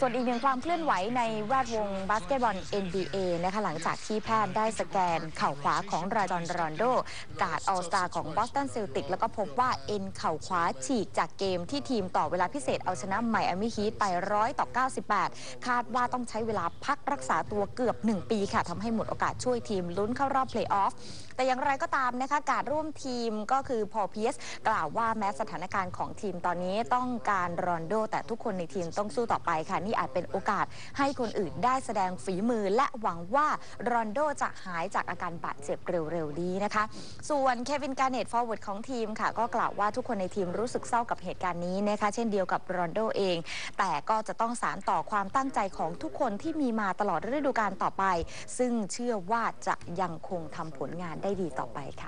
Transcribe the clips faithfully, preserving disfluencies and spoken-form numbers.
ส่วนอีกหนึ่งความเคลื่อนไหวในแวดวงบาสเกตบอล เอ็น บี เอ นะคะหลังจากที่แพทย์ได้สแกนเข่าขวาของราจอนรอนโดการ์ดออลสตาร์ของบอสตันเซลติกแล้วก็พบว่าเอ็นเข่าขวาฉีกจากเกมที่ทีมต่อเวลาพิเศษเอาชนะไมอามี่ฮีทไปร้อยต่อเก้าสิบแปดคาดว่าต้องใช้เวลาพักรักษาตัวเกือบหนึ่งปีค่ะทำให้หมดโอกาสช่วยทีมลุ้นเข้ารอบเพลย์ออฟแต่อย่างไรก็ตามนะคะการร่วมทีมก็คือพอล เพียร์สกล่าวว่าแม้สถานการณ์ของทีมตอนนี้ต้องการรอนโดแต่ทุกคนในทีมต้องสู้ต่อไปค่ะนี่อาจเป็นโอกาสให้คนอื่นได้แสดงฝีมือและหวังว่ารอนโดจะหายจากอาการบาดเจ็บเร็วๆนี้นะคะส่วนเควิน การ์เนตฟอร์เวิร์ดของทีมค่ะก็กล่าวว่าทุกคนในทีมรู้สึกเศร้ากับเหตุการณ์นี้นะคะเช่นเดียวกับรอนโดเองแต่ก็จะต้องสานต่อความตั้งใจของทุกคนที่มีมาตลอดฤดูกาลต่อไปซึ่งเชื่อว่าจะยังคงทำผลงานได้ดีต่อไปค่ะ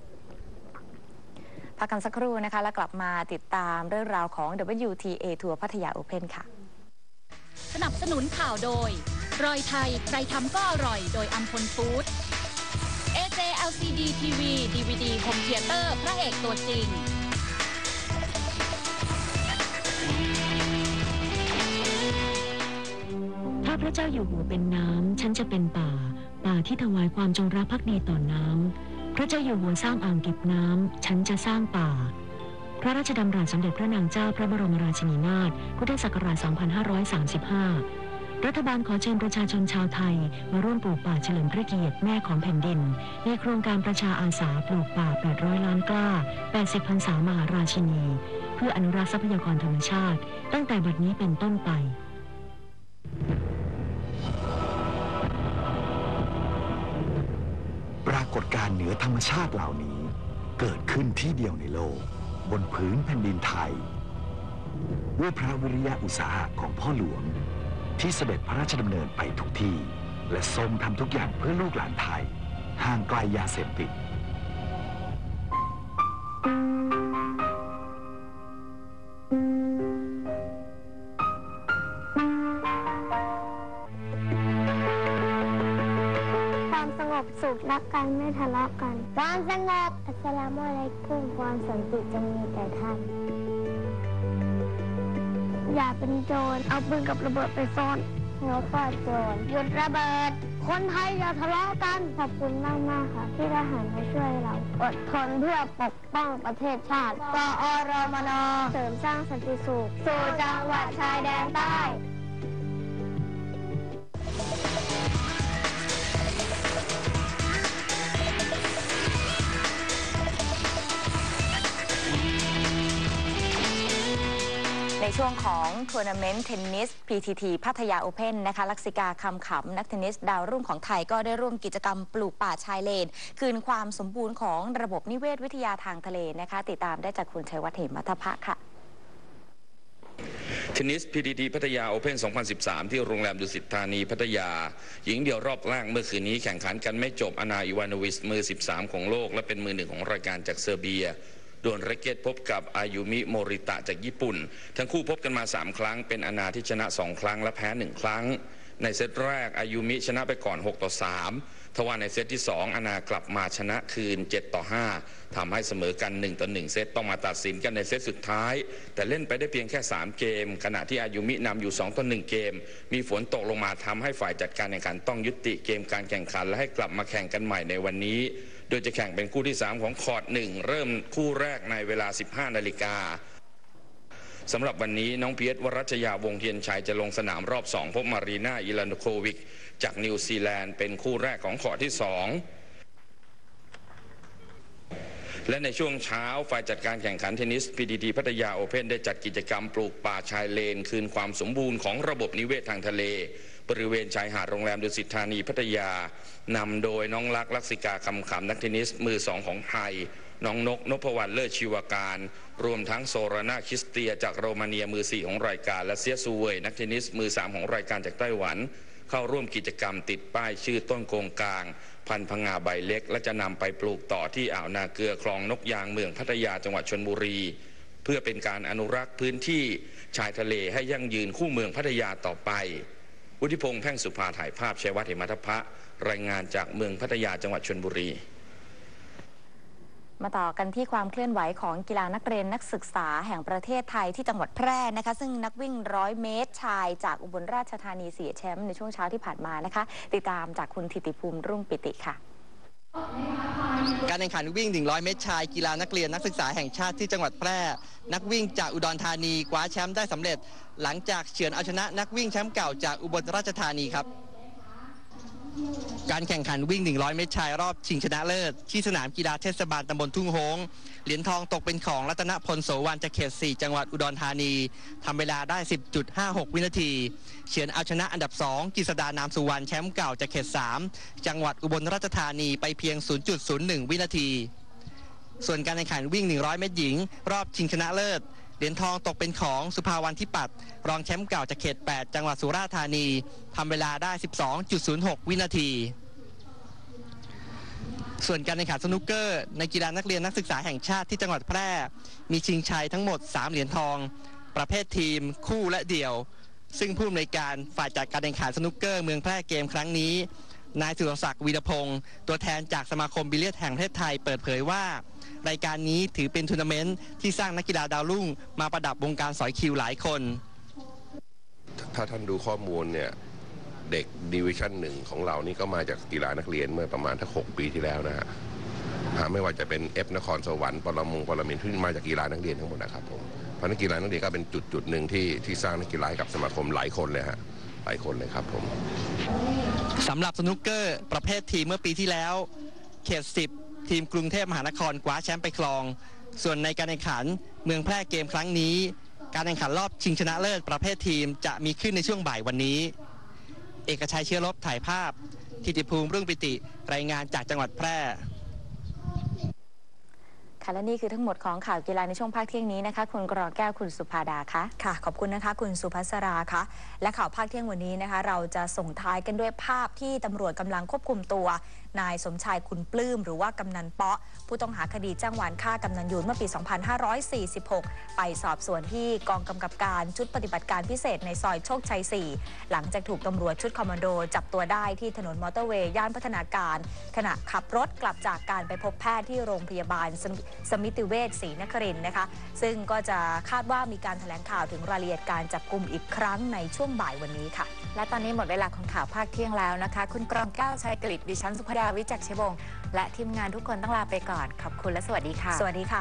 พักกันสักครู่นะคะแล้วกลับมาติดตามเรื่องราวของ ดับเบิลยู ที เอ ทัวร์พัทยาโอเพ่นค่ะสนับสนุนข่าวโดยรอยไทยใครทำก็อร่อยโดยอัมพลฟู้ด เอ เจ แอล ซี ดี ที วี ดี วี ดี โฮมเธียเตอร์พระเอกตัวจริงถ้าพระเจ้าอยู่หัวเป็นน้ำฉันจะเป็นป่าป่าที่ถวายความจงรักภักดีต่อน้ำพระเจ้าอยู่หัวสร้างอ่างเก็บน้ำฉันจะสร้างป่าพระราชดำรัสสมเด็จพระนางเจ้าพระบรมราชินีนาถพุทธศักราช สองพันห้าร้อยสามสิบห้า รัฐบาลขอเชิญประชาชนชาวไทยมาร่วมปลูกป่าเฉลิมพระเกียรติแม่ของแผ่นดินในโครงการประชาอาสาปลูกป่าแปดร้อยล้านกล้าแปดสิบพรรษามหาราชินีเพื่ออนุรักษ์ทรัพยากรธรรมชาติตั้งแต่บัดนี้เป็นต้นไปปรากฏการณ์เหนือธรรมชาติเหล่านี้เกิดขึ้นที่เดียวในโลกบนพื้นแผ่นดินไทยด้วยพระวิริยะอุตสาหะของพ่อหลวงที่เสด็จพระราชดำเนินไปทุกที่และทรงทำทุกอย่างเพื่อลูกหลานไทยห่างไกลยาเสพติดสุขรักกันไม่ทะเลาะกันความสงบอัสสลามุอะลัยกุมความสันติจงมีแต่ท่านอย่าเป็นโจรเอาปืนกับระเบิดไปซ่อนแล้วก็โจรหยุดระเบิดคนไทยอย่าทะเลาะกันขอบคุณมากมากค่ะที่ทหารมาช่วยเราอดทนเพื่อปกป้องประเทศชาติกอรมน.เสริมสร้างสันติสุขสู่จังหวัดชายแดนใต้ในช่วงของทัวร์นาเมนต์เทนนิส พี ที ที พัทยาโอเพ่นนะคะลักษิกาคำขำนักเทนนิสดาวรุ่งของไทยก็ได้ร่วมกิจกรรมปลูกป่าชายเลนคืนความสมบูรณ์ของระบบนิเวศวิทยาทางทะเลนะคะติดตามได้จากคุณชัยวัฒน์ เหมมัทภะค่ะเทนนิส พี ที ที พัทยาโอเพ่น สองพันสิบสาม ที่โรงแรมดุสิตธานีพัทยาหญิงเดี่ยวรอบแรกเมื่อคืนนี้แข่งขันกันไม่จบอานาอิวานโวิชมือสิบสามของโลกและเป็นมือหนึ่งของรายการจากเซอร์เบียดวลแร็กเก็ตพบกับอายุมิโมริตะจากญี่ปุ่นทั้งคู่พบกันมาสามครั้งเป็นอานาที่ชนะสองครั้งและแพ้หนึ่งครั้งในเซตแรกอายุมิชนะไปก่อนหกต่อสามทว่าในเซตที่สองอานากลับมาชนะคืนเจ็ดต่อห้าทำให้เสมอกันหนึ่งต่อหนึ่งเซตต้องมาตัดสินกันในเซตสุดท้ายแต่เล่นไปได้เพียงแค่สามเกมขณะที่อายุมินำอยู่สองต่อหนึ่งเกมมีฝนตกลงมาทำให้ฝ่ายจัดการแข่งขันต้องยุติเกมการแข่งขันและให้กลับมาแข่งกันใหม่ในวันนี้โดยจะแข่งเป็นคู่ที่สามของคอร์ตหนึ่งเริ่มคู่แรกในเวลา สิบห้านาฬิกาสำหรับวันนี้น้องเพียรวรัชยาวงเทียนชัยจะลงสนามรอบสองพบมารีนาอิลานโควิกจากนิวซีแลนด์เป็นคู่แรกของคอร์ตที่สองและในช่วงเช้าฝ่ายจัดการแข่งขันเทนนิส พี ที ที พัทยาโอเพ่นได้จัดกิจกรรมปลูกป่าชายเลนคืนความสมบูรณ์ของระบบนิเวศทางทะเลบริเวณชายหาดโรงแรมดุสิตธานีพัทยานำโดยน้องลักษณ์ลักษิกาคำขำนักเทนนิสมือสองของไทยน้องนกนพวรรณเลิศชีวการรวมทั้งโซรานาคริสเตียจากโรมาเนียมือสี่ของรายการและเซียซูเวยนักเทนนิสมือสามของรายการจากไต้หวันเข้าร่วมกิจกรรมติดป้ายชื่อต้นโกงกลางพันธุ์พงาใบเล็กและจะนำไปปลูกต่อที่อ่าวนาเกลือคลองนกยางเมืองพัทยาจังหวัดชลบุรีเพื่อเป็นการอนุรักษ์พื้นที่ชายทะเลให้ยั่งยืนคู่เมืองพัทยาต่อไปวุฒิพงษ์แพ่งสุภาถ่ายภาพชัยวัฒน์ เหมมัทภะรายงานจากเมืองพัทยาจังหวัดชลบุรีมาต่อกันที่ความเคลื่อนไหวของกีฬานักเรียนนักศึกษาแห่งประเทศไทยที่จังหวัดแพร่นะคะซึ่งนักวิ่งร้อยเมตรชายจากอุบลราชธานีเสียแชมป์ในช่วงเช้าที่ผ่านมานะคะติดตามจากคุณธิติภูมิรุ่งปิติค่ะการแข่งขันวิ่งหนึ่งร้อยเมตรชายกีฬานักเรียนนักศึกษาแห่งชาติที่จังหวัดแพร่นักวิ่งจากอุดรธานีคว้าแชมป์ได้สำเร็จหลังจากเฉือนเอาชนะนักวิ่งแชมป์เก่าจากอุบลราชธานีครับการแข่งขันวิ่งหนึ่งร้อยเมตรชายรอบชิงชนะเลิศที่สนามกีฬาเทศบาลตำบลทุ่งโฮงเหรียญทองตกเป็นของรัตนพลโสวรรณจากเขตสี่จังหวัดอุดรธานีทำเวลาได้ สิบจุดห้าหก วินาทีเฉือนเอาชนะอันดับสองกฤษดานามสุวรรณแชมป์เก่าจากเขตสามจังหวัดอุบลราชธานีไปเพียง ศูนย์จุดศูนย์หนึ่ง วินาทีส่วนการแข่งขันวิ่งหนึ่งร้อยเมตรหญิงรอบชิงชนะเลิศเหรียญทองตกเป็นของสุภาวรรณทิปัตย์รองแชมป์เก่าจากเขตแปดจังหวัดสุราษฎร์ธานีทำเวลาได้ สิบสองจุดศูนย์หก วินาทีส่วนการแข่งขันสนุกเกอร์ในกีฬานักเรียนนักศึกษาแห่งชาติที่จังหวัดแพร่มีชิงชัยทั้งหมดสามเหรียญทองประเภททีมคู่และเดี่ยวซึ่งผู้อำนวยการฝ่ายจัดการแข่งขันสนุกเกอร์เมืองแพร่เกมครั้งนี้นายสุรศักดิ์วีรพงศ์ตัวแทนจากสมาคมบิลเลียร์ดแห่งประเทศไทยเปิดเผยว่ารายการนี้ถือเป็นทัวร์นาเมนต์ที่สร้างนักกีฬาดาวรุ่งมาประดับวงการสอยคิวหลายคนถ้าท่านดูข้อมูลเนี่ยเด็กดิวิชั่นหนึ่งของเรานี่ก็มาจากกีฬานักเรียนเมื่อประมาณทั้งหกปีที่แล้วนะฮะไม่ว่าจะเป็นเอฟนครสวรรค์ปรมงปรมินทร์ที่มาจากกีฬานักเรียนทั้งหมดนะครับผมเพราะนักกีฬานักเรียนก็เป็นจุดจุดหนึ่งที่ที่สร้างนักกีฬากับสมาคมหลายคนเลยฮะหลายคนเลยครับผมสำหรับสนุกเกอร์ประเภททีมเมื่อปีที่แล้วเขตสิบทีมกรุงเทพมหานครคว้าแชมป์ไปครองส่วนในการแข่งขันเมืองแพร่เกมครั้งนี้การแข่งขันรอบชิงชนะเลิศประเภททีมจะมีขึ้นในช่วงบ่ายวันนี้เอกชัยเชื้อลบถ่ายภาพธิติภูมิรุ่งปิติรายงานจากจังหวัดแพร่ค่ะและนี่คือทั้งหมดของข่าวกีฬาในช่วงภาคเที่ยงนี้นะคะคุณกรอแก้วคุณสุภาดาคะค่ะขอบคุณนะคะคุณสุภัสราคะและข่าวภาคเที่ยงวันนี้นะคะเราจะส่งท้ายกันด้วยภาพที่ตำรวจกำลังควบคุมตัวนายสมชายคุณปลื้มหรือว่ากำนันเปาะผู้ต้องหาคดีจ้างวานฆ่ากำนันยูนเมื่อปี สองพันห้าร้อยสี่สิบหก ไปสอบสวนที่กองกำกับการชุดปฏิบัติการพิเศษในซอยโชคชัย สี่ หลังจากถูกตำรวจชุดคอมมานโดจับตัวได้ที่ถนนมอเตอร์เวย์ย่านพัฒนาการขณะขับรถกลับจากการไปพบแพทย์ที่โรงพยาบาลสมิติเวชศรีนครินทร์นะคะซึ่งก็จะคาดว่ามีการแถลงข่าวถึงรายละเอียดการจับกุมอีกครั้งในช่วงบ่ายวันนี้ค่ะและตอนนี้หมดเวลาของข่าวภาคเที่ยงแล้วนะคะคุณกรองแก้วชัยกฤษดิฉันสุภดาวิจักรชัยวงศ์และทีมงานทุกคนต้องลาไปก่อนขอบคุณและสวัสดีค่ะสวัสดีค่ะ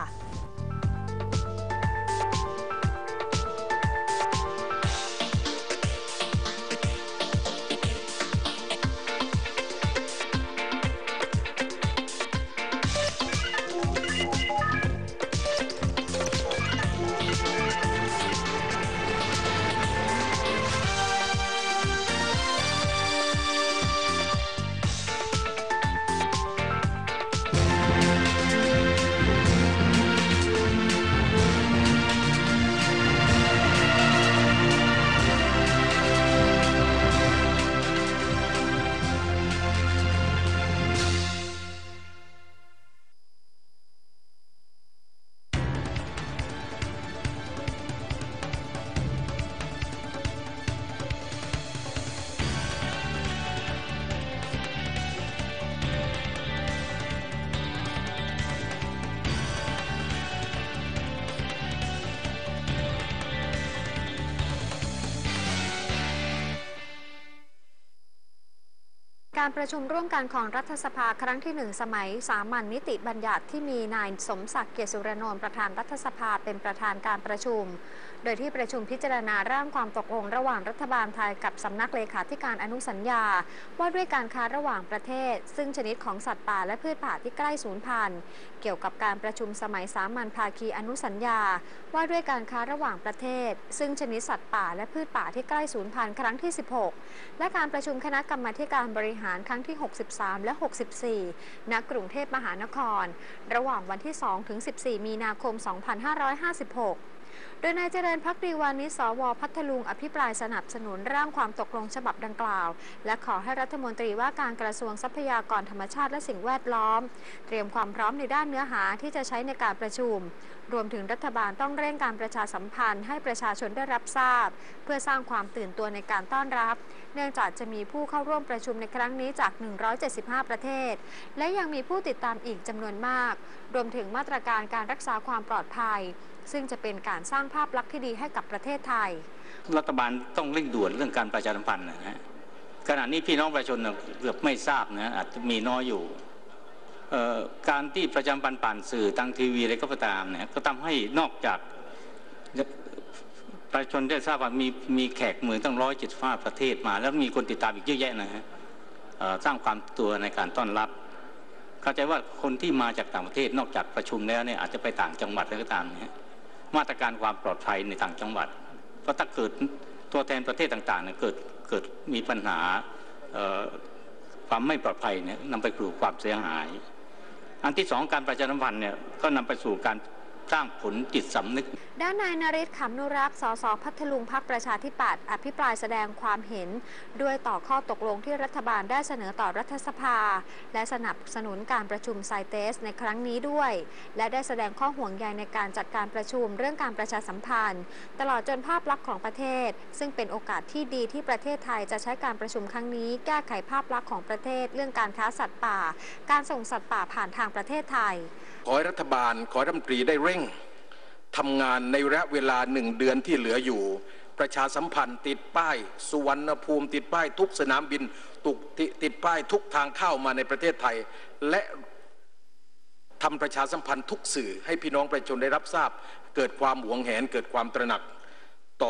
การประชุมร่วมกันของรัฐสภาครั้งที่หนึ่งสมัยสามัญนิติบัญญัติที่มีนายสมศักดิ์เกียรติสุรนนท์ประธานรัฐสภาเป็นประธานการประชุมโดยที่ประชุมพิจารณาร่างความตกลงระหว่างรัฐบาลไทยกับสำนักเลขาธิการอนุสัญญาว่าด้วยการค้าระหว่างประเทศซึ่งชนิดของสัตว์ป่าและพืชป่าที่ใกล้สูญพันธุ์เกี่ยวกับการประชุมสมัยสามัญภาคีอนุสัญญาว่าด้วยการค้าระหว่างประเทศซึ่งชนิดสัตว์ป่าและพืชป่าที่ใกล้สูญพันธุ์ครั้งที่สิบหกและการประชุมคณะกรรมาการบริหารครั้งที่หกสิบสามและหกสิบสี่ณกรุงเทพมหานครระหว่างวันที่สองถึงสิบสี่มีนาคมสองพันห้าร้อยห้าสิบหกโดยนายเจริญภักดีวานิช สว.พัทลุงอภิปรายสนับสนุนร่างความตกลงฉบับดังกล่าวและขอให้รัฐมนตรีว่าการกระทรวงทรัพยากรธรรมชาติและสิ่งแวดล้อมเตรียมความพร้อมในด้านเนื้อหาที่จะใช้ในการประชุมรวมถึงรัฐบาลต้องเร่งการประชาสัมพันธ์ให้ประชาชนได้รับทราบเพื่อสร้างความตื่นตัวในการต้อนรับเนื่องจากจะมีผู้เข้าร่วมประชุมในครั้งนี้จากหนึ่งร้อยเจ็ดสิบห้าประเทศและยังมีผู้ติดตามอีกจำนวนมากรวมถึงมาตรการการรักษาความปลอดภัยซึ่งจะเป็นการสร้างภาพลักษณ์ที่ดีให้กับประเทศไทยรัฐบาลต้องเร่งด่วนเรื่องการประชาสัมพันธ์นะฮะขณะนี้พี่น้องประชาชนเกือบไม่ทราบนะอาจจะมีน้อยอยู่การที่ประชาสัมพันธ์ผ่านสื่อทางทีวีอะไรก็ตามเนี่ยก็ทำให้นอกจากประชาชนได้ทราบว่ามีมีแขกเหมือนตั้งร้อยเจ็ดสิบห้าประเทศมาแล้วมีคนติดตามอีกเยอะแยะนะฮะสร้างความตัวในการต้อนรับเข้าใจว่าคนที่มาจากต่างประเทศนอกจากประชุมแล้วเนี่ยอาจจะไปต่างจังหวัดอะไรก็ตามเนี่ยมาตรการความปลอดภัยในต่างจังหวัดเพราะถ้าเกิดตัวแทนประเทศต่างๆเนี่ยเกิดเกิดมีปัญหาความไม่ปลอดภัยเนี่ยนำไปสู่ความเสียหายอันที่สองการประชาสัมพันธ์เนี่ยก็นำไปสู่การสร้างผลจิตสำนึกด้านนายนฤทธิ์ขำนุรักษ์ สส.พัทลุงพรรคประชาธิปัตย์อภิปรายแสดงความเห็นด้วยต่อข้อตกลงที่รัฐบาลได้เสนอต่อรัฐสภาและสนับสนุนการประชุมไซเตสในครั้งนี้ด้วยและได้แสดงข้อห่วงใยในการจัดการประชุมเรื่องการประชาสัมพันธ์ตลอดจนภาพลักษณ์ของประเทศซึ่งเป็นโอกาสที่ดีที่ประเทศไทยจะใช้การประชุมครั้งนี้แก้ไขภาพลักษณ์ของประเทศเรื่องการค้าสัตว์ป่าการส่งสัตว์ป่าผ่านทางประเทศไทยขอให้รัฐบาลขอรัฐมนตรีได้เร่งทำงานในระยะเวลาหนึ่งเดือนที่เหลืออยู่ประชาสัมพันธ์ติดป้ายสุวรรณภูมิติดป้ายทุกสนามบินตุกติดป้ายทุกทางเข้ามาในประเทศไทยและทำประชาสัมพันธ์ทุกสื่อให้พี่น้องประชาชนได้รับทราบเกิดความหวงแหนเกิดความตระหนักต่อ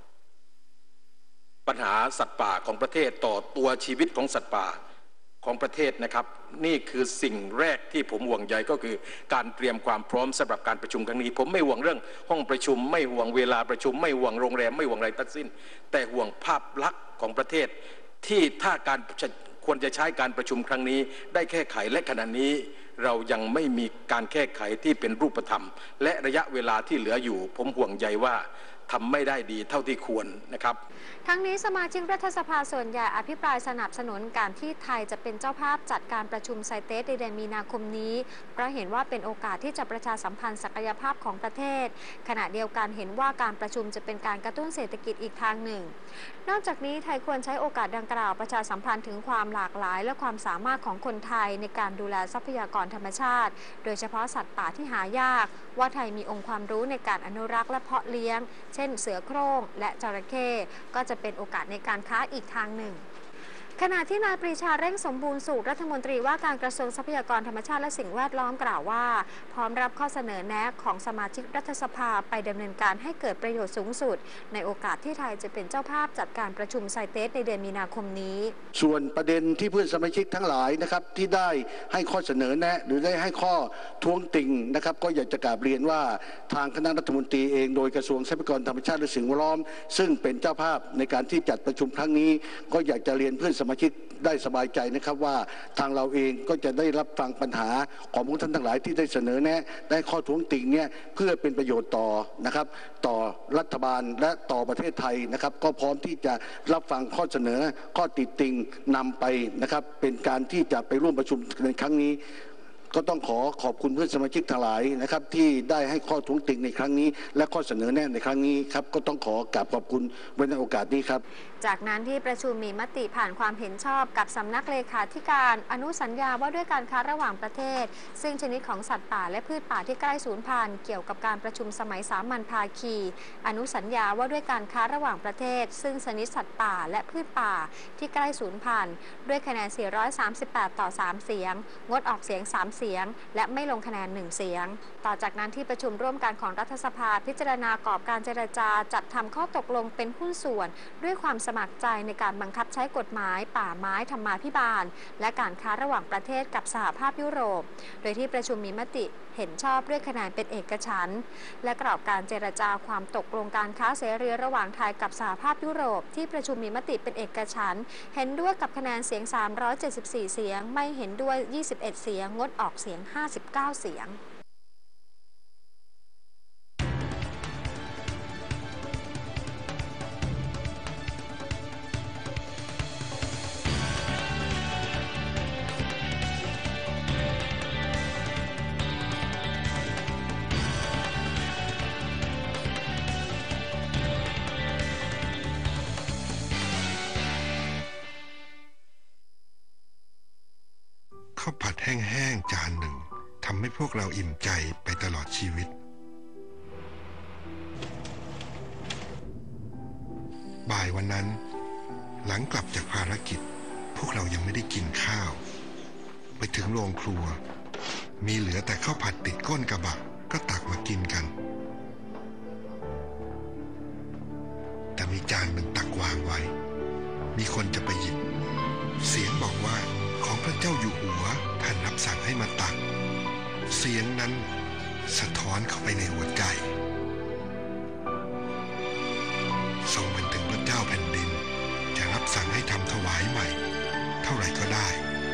ปัญหาสัตว์ป่าของประเทศต่อตัวชีวิตของสัตว์ป่าของประเทศนะครับนี่คือสิ่งแรกที่ผมห่วงใยก็คือการเตรียมความพร้อมสำหรับการประชุมครั้งนี้ผมไม่ห่วงเรื่องห้องประชุมไม่ห่วงเวลาประชุมไม่ห่วงโรงแรมไม่ห่วงอะไรทั้งสิ้นแต่ห่วงภาพลักษณ์ของประเทศที่ถ้าการควรจะใช้การประชุมครั้งนี้ได้แก้ไขและขณะนี้เรายังไม่มีการแก้ไขที่เป็นรูปธรรมและระยะเวลาที่เหลืออยู่ผมห่วงใยว่าทำไม่ได้ดีเท่าที่ควรนะครับทั้งนี้สมาชิกรัฐสภาส่วนใหญ่อภิปรายสนับสนุนการที่ไทยจะเป็นเจ้าภาพจัดการประชุมไซเตสในเดือนมีนาคมนี้เพราะเห็นว่าเป็นโอกาสที่จะประชาสัมพันธ์ศักยภาพของประเทศขณะเดียวกันเห็นว่าการประชุมจะเป็นการกระตุ้นเศรษฐกิจอีกทางหนึ่งนอกจากนี้ไทยควรใช้โอกาสดังกล่าวประชาสัมพันธ์ถึงความหลากหลายและความสามารถของคนไทยในการดูแลทรัพยากรธรรมชาติโดยเฉพาะสัตว์ป่าที่หายากว่าไทยมีองค์ความรู้ในการอนุรักษ์และเพาะเลี้ยงเช่นเสือโคร่งและจระเข้ก็จะเป็นโอกาสในการค้าอีกทางหนึ่งขณะที่นายปรีชาเร่งสมบูรณ์สุขรัฐมนตรีว่าการกระทรวงทรัพยากรธรรมชาติและสิ่งแวดล้อมกล่าวว่าพร้อมรับข้อเสนอแนะของสมาชิกรัฐสภาไปดำเนินการให้เกิดประโยชน์สูงสุดในโอกาสที่ไทยจะเป็นเจ้าภาพจัดการประชุมไซเตสในเดือนมีนาคมนี้ส่วนประเด็นที่เพื่อนสมาชิกทั้งหลายนะครับที่ได้ให้ข้อเสนอแนะหรือได้ให้ข้อท้วงติงนะครับก็อยากจะกราบเรียนว่าทางคณะรัฐมนตรีเองโดยกระทรวงทรัพยากรธรรมชาติและสิ่งแวดล้อมซึ่งเป็นเจ้าภาพในการที่จัดประชุมครั้งนี้ก็อยากจะเรียนเพื่อนสมาชิกได้สบายใจนะครับว่าทางเราเองก็จะได้รับฟังปัญหาของพวกท่านทั้งหลายที่ได้เสนอแนะได้ข้อท้วงติงเนี่ยเพื่อเป็นประโยชน์ต่อนะครับต่อรัฐบาลและต่อประเทศไทยนะครับก็พร้อมที่จะรับฟังข้อเสนอข้อติติงนำไปนะครับเป็นการที่จะไปร่วมประชุมในครั้งนี้ก็ต้องขอขอบคุณเพื่อนสมาชิกทั้งหลายนะครับที่ได้ให้ข้อท้วงติงในครั้งนี้และข้อเสนอแนะในครั้งนี้ครับก็ต้องขอกราบขอบคุณไว้ในโอกาสนี้ครับจากนั้นที่ประชุมมีมติผ่านความเห็นชอบกับสำนักเลขาธิการอนุสัญญาว่าด้วยการค้าระหว่างประเทศซึ่งชนิดของสัตว์ป่าและพืชป่าที่ใกล้สูญพันธุ์เกี่ยวกับการประชุมสมัยสามัญภาคีอนุสัญญาว่าด้วยการค้าระหว่างประเทศซึ่งชนิดสัตว์ป่าและพืชป่าที่ใกล้สูญพันธุ์ด้วยคะแนนสี่ร้อยสามสิบแปดต่อสามเสียงงดออกเสียงสามเสียงและไม่ลงคะแนนหนึ่งเสียงต่อจากนั้นที่ประชุมร่วมกันของรัฐสภาพิจารณากรอบการเจรจาจัดทำข้อตกลงเป็นหุ้นส่วนด้วยความสมัครใจในการบังคับใช้กฎหมายป่าไม้ธรรมาภิบาลและการค้าระหว่างประเทศกับสหภาพยุโรปโดยที่ประชุมมีมติเห็นชอบด้วยคะแนนเป็นเอกฉันท์และกรอบการเจรจาความตกลงการค้าเสรีระหว่างไทยกับสหภาพยุโรปที่ประชุมมีมติเป็นเอกฉันท์เห็นด้วยกับคะแนนเสียงสามร้อยเจ็ดสิบสี่เสียงไม่เห็นด้วยยี่สิบเอ็ดเสียงงดออกเสียงห้าสิบเก้าเสียงาวผัดแห้งๆจานหนึ่งทำให้พวกเราอิ่มใจไปตลอดชีวิตบ่ายวันนั้นหลังกลับจากภารกิจพวกเรายังไม่ได้กินข้าวไปถึงโรงครัวมีเหลือแต่ข้าวผัดติดก้นกระบะก็ตักมากินกันแต่มีจานหนึ่งตักวางไว้มีคนจะไปหยิบเสียงบอกว่าของพระเจ้าอยู่หัวท่านรับสั่งให้มาตักเสียงนั้นสะท้อนเข้าไปในหัวใจส่งมันถึงพระเจ้าแผ่นดินจะรับสั่งให้ทำถวายใหม่เท่าไหร่ก็ได้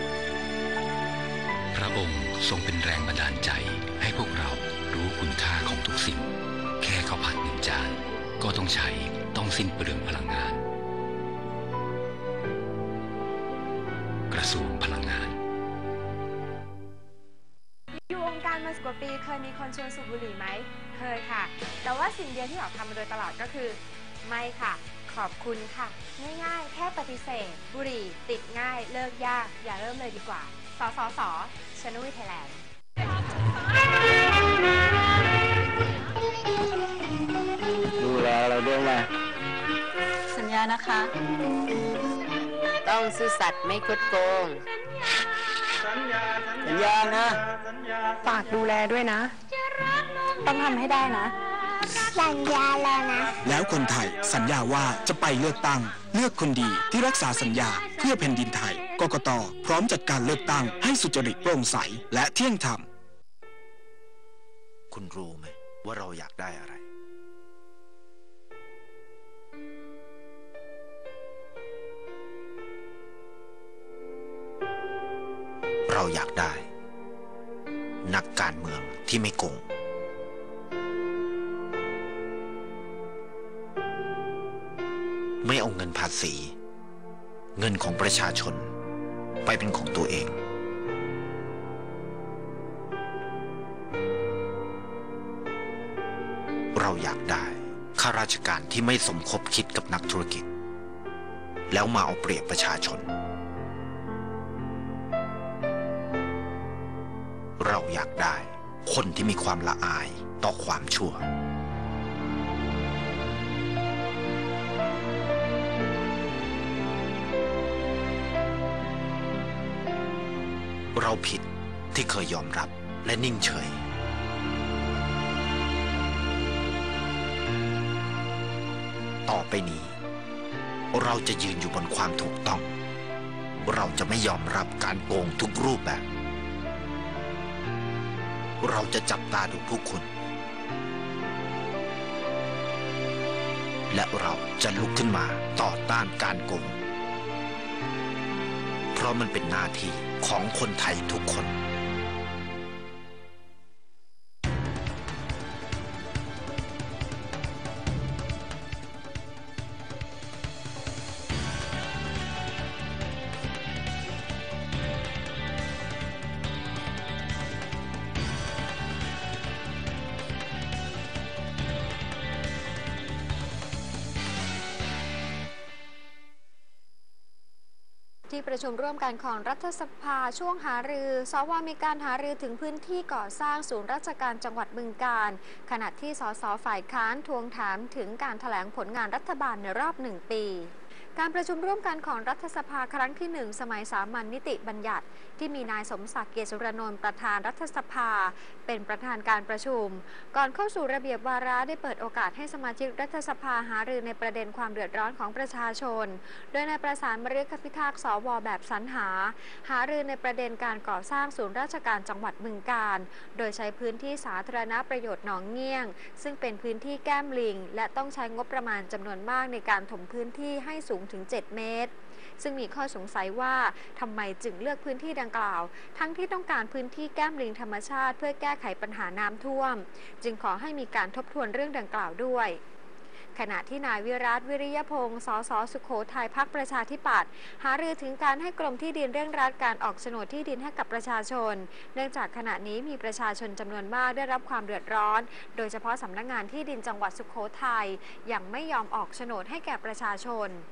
พระองค์ทรงเป็นแรงบันดาลใจให้พวกเรารู้คุณค่าของทุกสิ่งแค่ข้าวผัดหนึ่งจานก็ต้องใช้ต้องสิ้นเปลืองพลังงานกระทรวงพลังงานอยู่วงการมาสิบกว่าปีเคยมีคนชวนสูบบุหรี่ไหมเคยค่ะแต่ว่าสิ่งเดียวที่เราทำมาโดยตลอดก็คือไม่ค่ะขอบคุณค่ะง่ายๆแค่ปฏิเสธบุหรี่ติดง่ายเลิกยากอย่าเริ่มเลยดีกว่าสสสชนุยไทยแลนด์ดูแลเราด้วยนะสัญญานะคะต้องซื่อสัตย์ไม่คดโกงสัญญาสัญญานะฝากดูแลด้วยนะต้องทำให้ได้นะสัญญาแล้วนะแล้วคนไทยสัญญาว่าจะไปเลือกตั้งเลือกคนดีที่รักษาสัญญาเพื่อแผ่นดินไทยกกต.พร้อมจัดการเลือกตั้งให้สุจริตโปร่งใสและเที่ยงธรรมคุณรู้ไหมว่าเราอยากได้อะไรเราอยากได้นักการเมืองที่ไม่โกงไม่เอาเงินภาษีเงินของประชาชนไปเป็นของตัวเองเราอยากได้ข้าราชการที่ไม่สมคบคิดกับนักธุรกิจแล้วมาเอาเปรียบประชาชนเราอยากได้คนที่มีความละอายต่อความชั่วเราผิดที่เคยยอมรับและนิ่งเฉยต่อไปนี้เราจะยืนอยู่บนความถูกต้องเราจะไม่ยอมรับการโกงทุกรูปแบบเราจะจับตาดูผู้คุณและเราจะลุกขึ้นมาต่อต้านการโกงเพราะมันเป็นหน้าที่ของคนไทยทุกคนที่ประชุมร่วมกันของรัฐสภาช่วงหารือสวมีการหารือถึงพื้นที่ก่อสร้างศูนย์ราชการจังหวัดบึงกาฬขณะที่สสฝ่ายค้านทวงถามถึงการแถลงผลงานรัฐบาลในรอบหนึ่งปีการประชุมร่วมกันของรัฐสภาครั้งที่หนึ่งสมัยสามัญนิติบัญญัติที่มีนายสมศักดิ์เกียรติสุรนนท์ประธานรัฐสภาเป็นประธานการประชุมก่อนเข้าสู่ระเบียบวาระได้เปิดโอกาสให้สมาชิกรัฐสภาหารือในประเด็นความเดือดร้อนของประชาชนโดยนายประสานมฤคพิทักษ์สวแบบสรรหาหารือในประเด็นการก่อสร้างศูนย์ราชการจังหวัดบึงกาฬโดยใช้พื้นที่สาธารณประโยชน์หนองเงี้ยงซึ่งเป็นพื้นที่แก้มลิงและต้องใช้งบประมาณจำนวนมากในการถมพื้นที่ให้สูงถึงเจ็ดเมตรซึ่งมีข้อสงสัยว่าทำไมจึงเลือกพื้นที่ดังกล่าวทั้งที่ต้องการพื้นที่แก้มลิงธรรมชาติเพื่อแก้ไขปัญหาน้ำท่วมจึงขอให้มีการทบทวนเรื่องดังกล่าวด้วยขณะที่นายวิรัตวิริยพงศ์สสสุโขทัยพรรคประชาธิปัตย์หารือถึงการให้กรมที่ดินเร่งรัดการออกโฉนดที่ดินให้กับประชาชนเนื่องจากขณะนี้มีประชาชนจำนวนมากได้รับความเดือดร้อนโดยเฉพาะสำนักงานที่ดินจังหวัดสุโขทัยยังไม่ยอมออกโฉนดให้แก่ประชาชน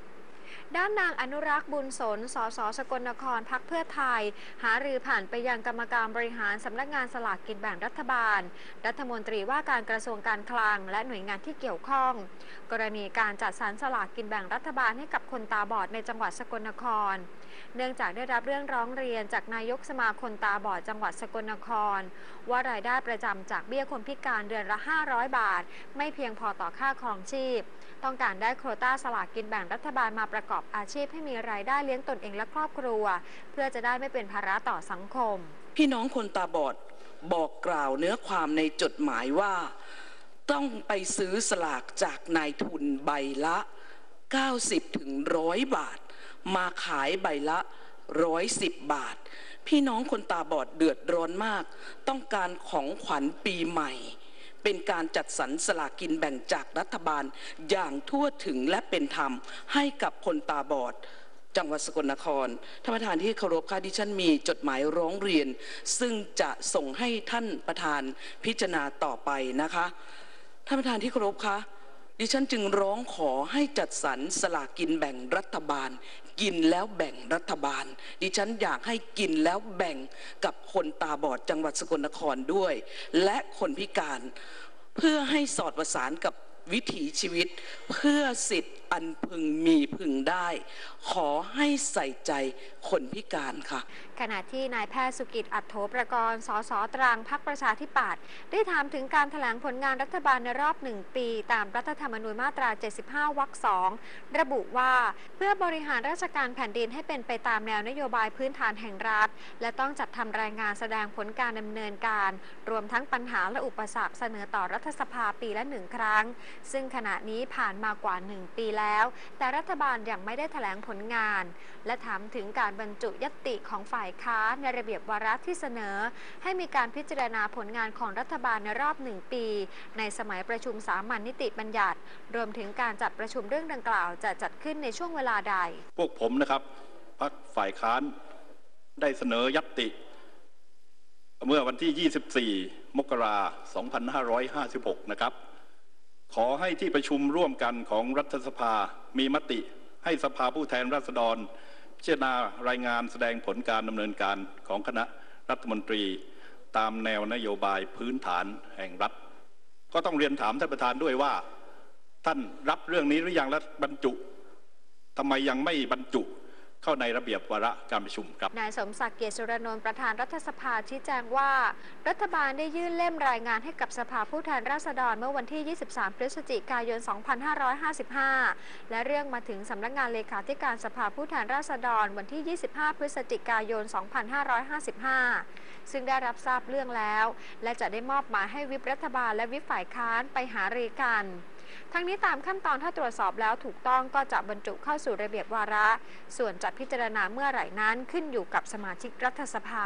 ด้านนางอนุรักษ์บุญสน สส สกลนครพรรคเพื่อไทยหารือผ่านไปยังกรรมการบริหารสำนักงานสลากกินแบ่งรัฐบาลรัฐมนตรีว่าการกระทรวงการคลังและหน่วยงานที่เกี่ยวข้องกรณีการจัดสรรสลากกินแบ่งรัฐบาลให้กับคนตาบอดในจังหวัดสกลนครเนื่องจากได้รับเรื่องร้องเรียนจากนายกสมาคมตาบอดจังหวัดสกลนครว่ารายได้ประจำจากเบี้ยคนพิการเดือนละห้าร้อยบาทไม่เพียงพอต่อค่าครองชีพต้องการได้โควต้าสลากกินแบ่งรัฐบาลมาประกอบอาชีพให้มีรายได้เลี้ยงตนเองและครอบครัวเพื่อจะได้ไม่เป็นภาระต่อสังคมพี่น้องคนตาบอดบอกกล่าวเนื้อความในจดหมายว่าต้องไปซื้อสลากจากนายทุนใบละเก้าสิบถึงหนึ่งร้อยบาทมาขายใบละหนึ่งร้อยสิบบาทพี่น้องคนตาบอดเดือดร้อนมากต้องการของขวัญปีใหม่เป็นการจัดสรรสลากกินแบ่งจากรัฐบาลอย่างทั่วถึงและเป็นธรรมให้กับคนตาบอดจังหวัดสกลนครท่านประธานที่เคารพค่ะดิฉันมีจดหมายร้องเรียนซึ่งจะส่งให้ท่านประธานพิจารณาต่อไปนะคะท่านประธานที่เคารพค่ะดิฉันจึงร้องขอให้จัดสรรสลากกินแบ่งรัฐบาลกินแล้วแบ่งรัฐบาลดิฉันอยากให้กินแล้วแบ่งกับคนตาบอดจังหวัดสกลนครด้วยและคนพิการเพื่อให้สอดประสานกับวิถีชีวิตเพื่อสิทธิ์อันพึงมีพึงได้ขอให้ใส่ใจคนพิการค่ะขณะที่นายแพทย์สุกิจอัฏโฐประกรณ์สสตรังพรรคประชาธิปัตย์ได้ถามถึงการแถลงผลงานรัฐบาลในรอบหนึ่งปีตามรัฐธรรมนูญมาตราเจ็ดสิบห้าวรรคสองระบุว่าเพื่อบริหารราชการแผ่นดินให้เป็นไปตามแนวนโยบายพื้นฐานแห่งรัฐและต้องจัดทำรายงานแสดงผลการดำเนินการรวมทั้งปัญหาและอุปสรรคเสนอต่อรัฐสภาปีละหนึ่งครั้งซึ่งขณะนี้ผ่านมากว่าหนึ่งปีแล้วแต่รัฐบาลยังไม่ได้แถลงผลงานและถามถึงการบรรจุญัตติของฝ่ายค้านในระเบียบวาระที่เสนอให้มีการพิจารณาผลงานของรัฐบาลในรอบหนึ่งปีในสมัยประชุมสามัญนิติบัญญัติรวมถึงการจัดประชุมเรื่องดังกล่าวจะจัดขึ้นในช่วงเวลาใดพวกผมนะครับพรรคฝ่ายค้านได้เสนอญัตติเมื่อวันที่ยี่สิบสี่มกราคมสองพันห้าร้อยห้าสิบหกนะครับขอให้ที่ประชุมร่วมกันของรัฐสภามีมติให้สภาผู้แทนราษฎรพิจารณารายงานแสดงผลการดำเนินการของคณะรัฐมนตรีตามแนวนโยบายพื้นฐานแห่งรัฐก็ต้องเรียนถามท่านประธานด้วยว่าท่านรับเรื่องนี้หรือยังและบรรจุทำไมยังไม่บรรจุเข้าในระเบียบวาระการประชุมครับนายสมศักดิ์เกียรติสุรนนท์ประธานรัฐสภาชี้แจงว่ารัฐบาลได้ยื่นเล่มรายงานให้กับสภาผู้แทนราษฎรเมื่อวันที่ ยี่สิบสาม พฤศจิกายน สองพันห้าร้อยห้าสิบห้า และเรื่องมาถึงสำนักงานเลขาธิการสภาผู้แทนราษฎรวันที่ ยี่สิบห้า พฤศจิกายน สองพันห้าร้อยห้าสิบห้า ซึ่งได้รับทราบเรื่องแล้วและจะได้มอบหมายให้วิปรัฐบาลและวิปฝ่ายค้านไปหารือกันทั้งนี้ตามขั้นตอนถ้าตรวจสอบแล้วถูกต้องก็จะบรรจุเข้าสู่ระเบียบวาระส่วนจะพิจารณาเมื่อไหร่นั้นขึ้นอยู่กับสมาชิกรัฐสภา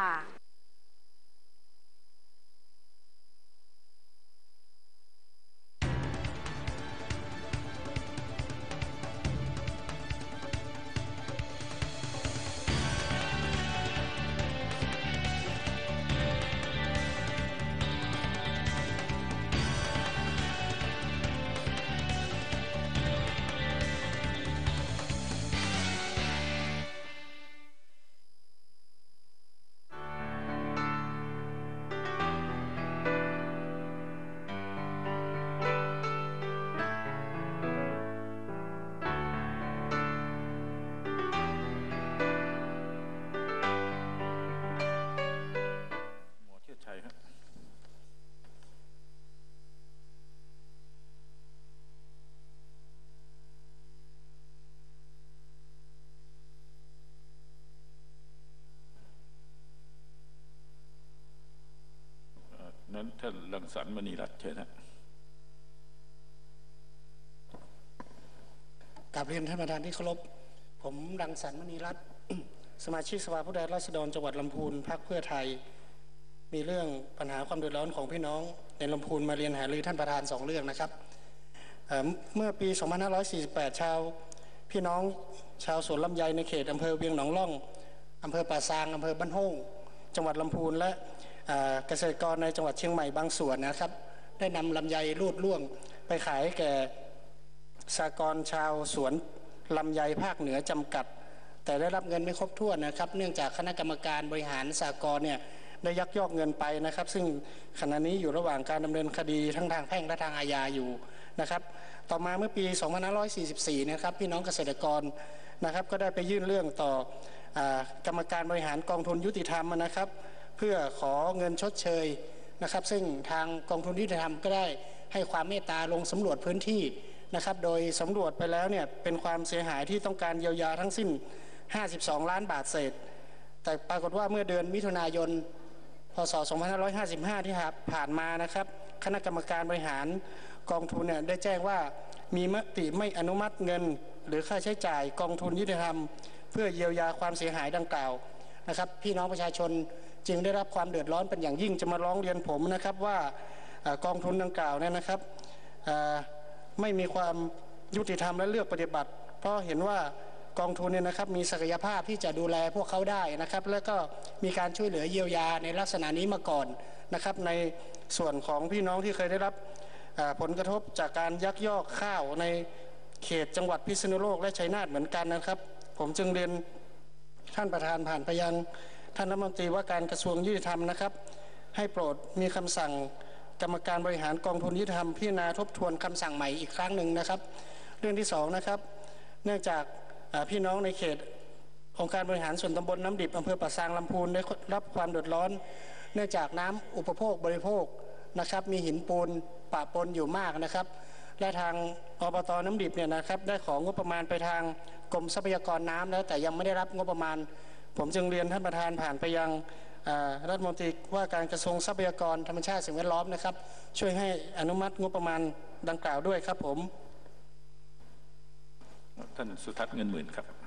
นั้นท่านรังสรรค์มณีรัตน์เชิญนะกราบเรียนท่านประธานที่เคารพผมรังสรรค์มณีรัตน์ สมาชิกสภาผู้แทนราษฎรจังหวัดลำพูนพรรคเพื่อไทยมีเรื่องปัญหาความเดือดร้อนของพี่น้องในลำพูนมาเรียนหารือท่านประธานสองเรื่องนะครับ เ, เมื่อปี สองพันห้าร้อยสี่สิบแปด ชาวพี่น้องชาวสวนลำไยในเขตอำเภอเวียงหนองล่องอำเภอป่าซางอำเภอบ้านโฮ่งจังหวัดลำพูนและเกษตรกรในจังหวัดเชียงใหม่บางส่วนนะครับได้นำลำไยรูดล่วงไปขายแก่สหกรณ์ชาวสวนลำไยภาคเหนือจำกัดแต่ได้รับเงินไม่ครบถ้วนนะครับเนื่องจากคณะกรรมการบริหารสหกรณ์เนี่ยได้ยักยอกเงินไปนะครับซึ่งขณะนี้อยู่ระหว่างการดำเนินคดีทั้งทางแพ่งและทางอาญาอยู่นะครับต่อมาเมื่อปี สองพันห้าร้อยสี่สิบสี่ นะครับพี่น้องเกษตรกรนะครับก็ได้ไปยื่นเรื่องต่อกรรมการบริหารกองทุนยุติธรรมนะครับเพื่อขอเงินชดเชยนะครับซึ่งทางกองทุนยุติธรรมก็ได้ให้ความเมตตาลงสำรวจพื้นที่นะครับโดยสำรวจไปแล้วเนี่ยเป็นความเสียหายที่ต้องการเยียวยาทั้งสิ้นห้าสิบสองล้านบาทเศษแต่ปรากฏว่าเมื่อเดือนมิถุนายนพ.ศ. สองพันห้าร้อยห้าสิบห้า ที่ผ่านมานะครับคณะกรรมการบริหารกองทุนเนี่ยได้แจ้งว่ามีมติไม่อนุมัติเงินหรือค่าใช้จ่ายกองทุนยุติธรรมเพื่อเยียวยาความเสียหายดังกล่าวนะครับพี่น้องประชาชนจึงได้รับความเดือดร้อนเป็นอย่างยิ่งจะมาร้องเรียนผมนะครับว่ากองทุนดังกล่าวเนี่ยนะครับไม่มีความยุติธรรมและเลือกปฏิบัติเพราะเห็นว่ากองทุนเนี่ยนะครับมีศักยภาพที่จะดูแลพวกเขาได้นะครับแล้วก็มีการช่วยเหลือเยียวยาในลักษณะนี้มาก่อนนะครับในส่วนของพี่น้องที่เคยได้รับผลกระทบจากการยักยอกข้าวในเขตจังหวัดพิษณุโลกและชัยนาทเหมือนกันนะครับผมจึงเรียนท่านประธานผ่านไปยังท่านรัฐมนตรีว่าการกระทรวงยุติธรรมนะครับให้โปรดมีคำสั่งกรรมการบริหารกองทุนยุติธรรมพิจารณาทบทวนคำสั่งใหม่อีกครั้งหนึ่งนะครับเรื่องที่สองนะครับเนื่องจากพี่น้องในเขตองค์การบริหารส่วนตำบลน้ำดิบอำเภอป่าซางลำพูนได้รับความเดือดร้อนเนื่องจากน้ำอุปโภคบริโภคนะครับมีหินปูนปะปนอยู่มากนะครับและทางอบต.น้ำดิบเนี่ยนะครับได้ของงบประมาณไปทางกรมทรัพยากรน้ำแล้วแต่ยังไม่ได้รับงบประมาณผมจึงเรียนท่านประธานผ่านไปยังรัฐมนตรีว่าการกระทรวงทรัพยากรธรรมชาติสิ่งแวดล้อมนะครับช่วยให้อนุมัติงบประมาณดังกล่าวด้วยครับผมท่านสุทัศน์เงินหมื่นครับ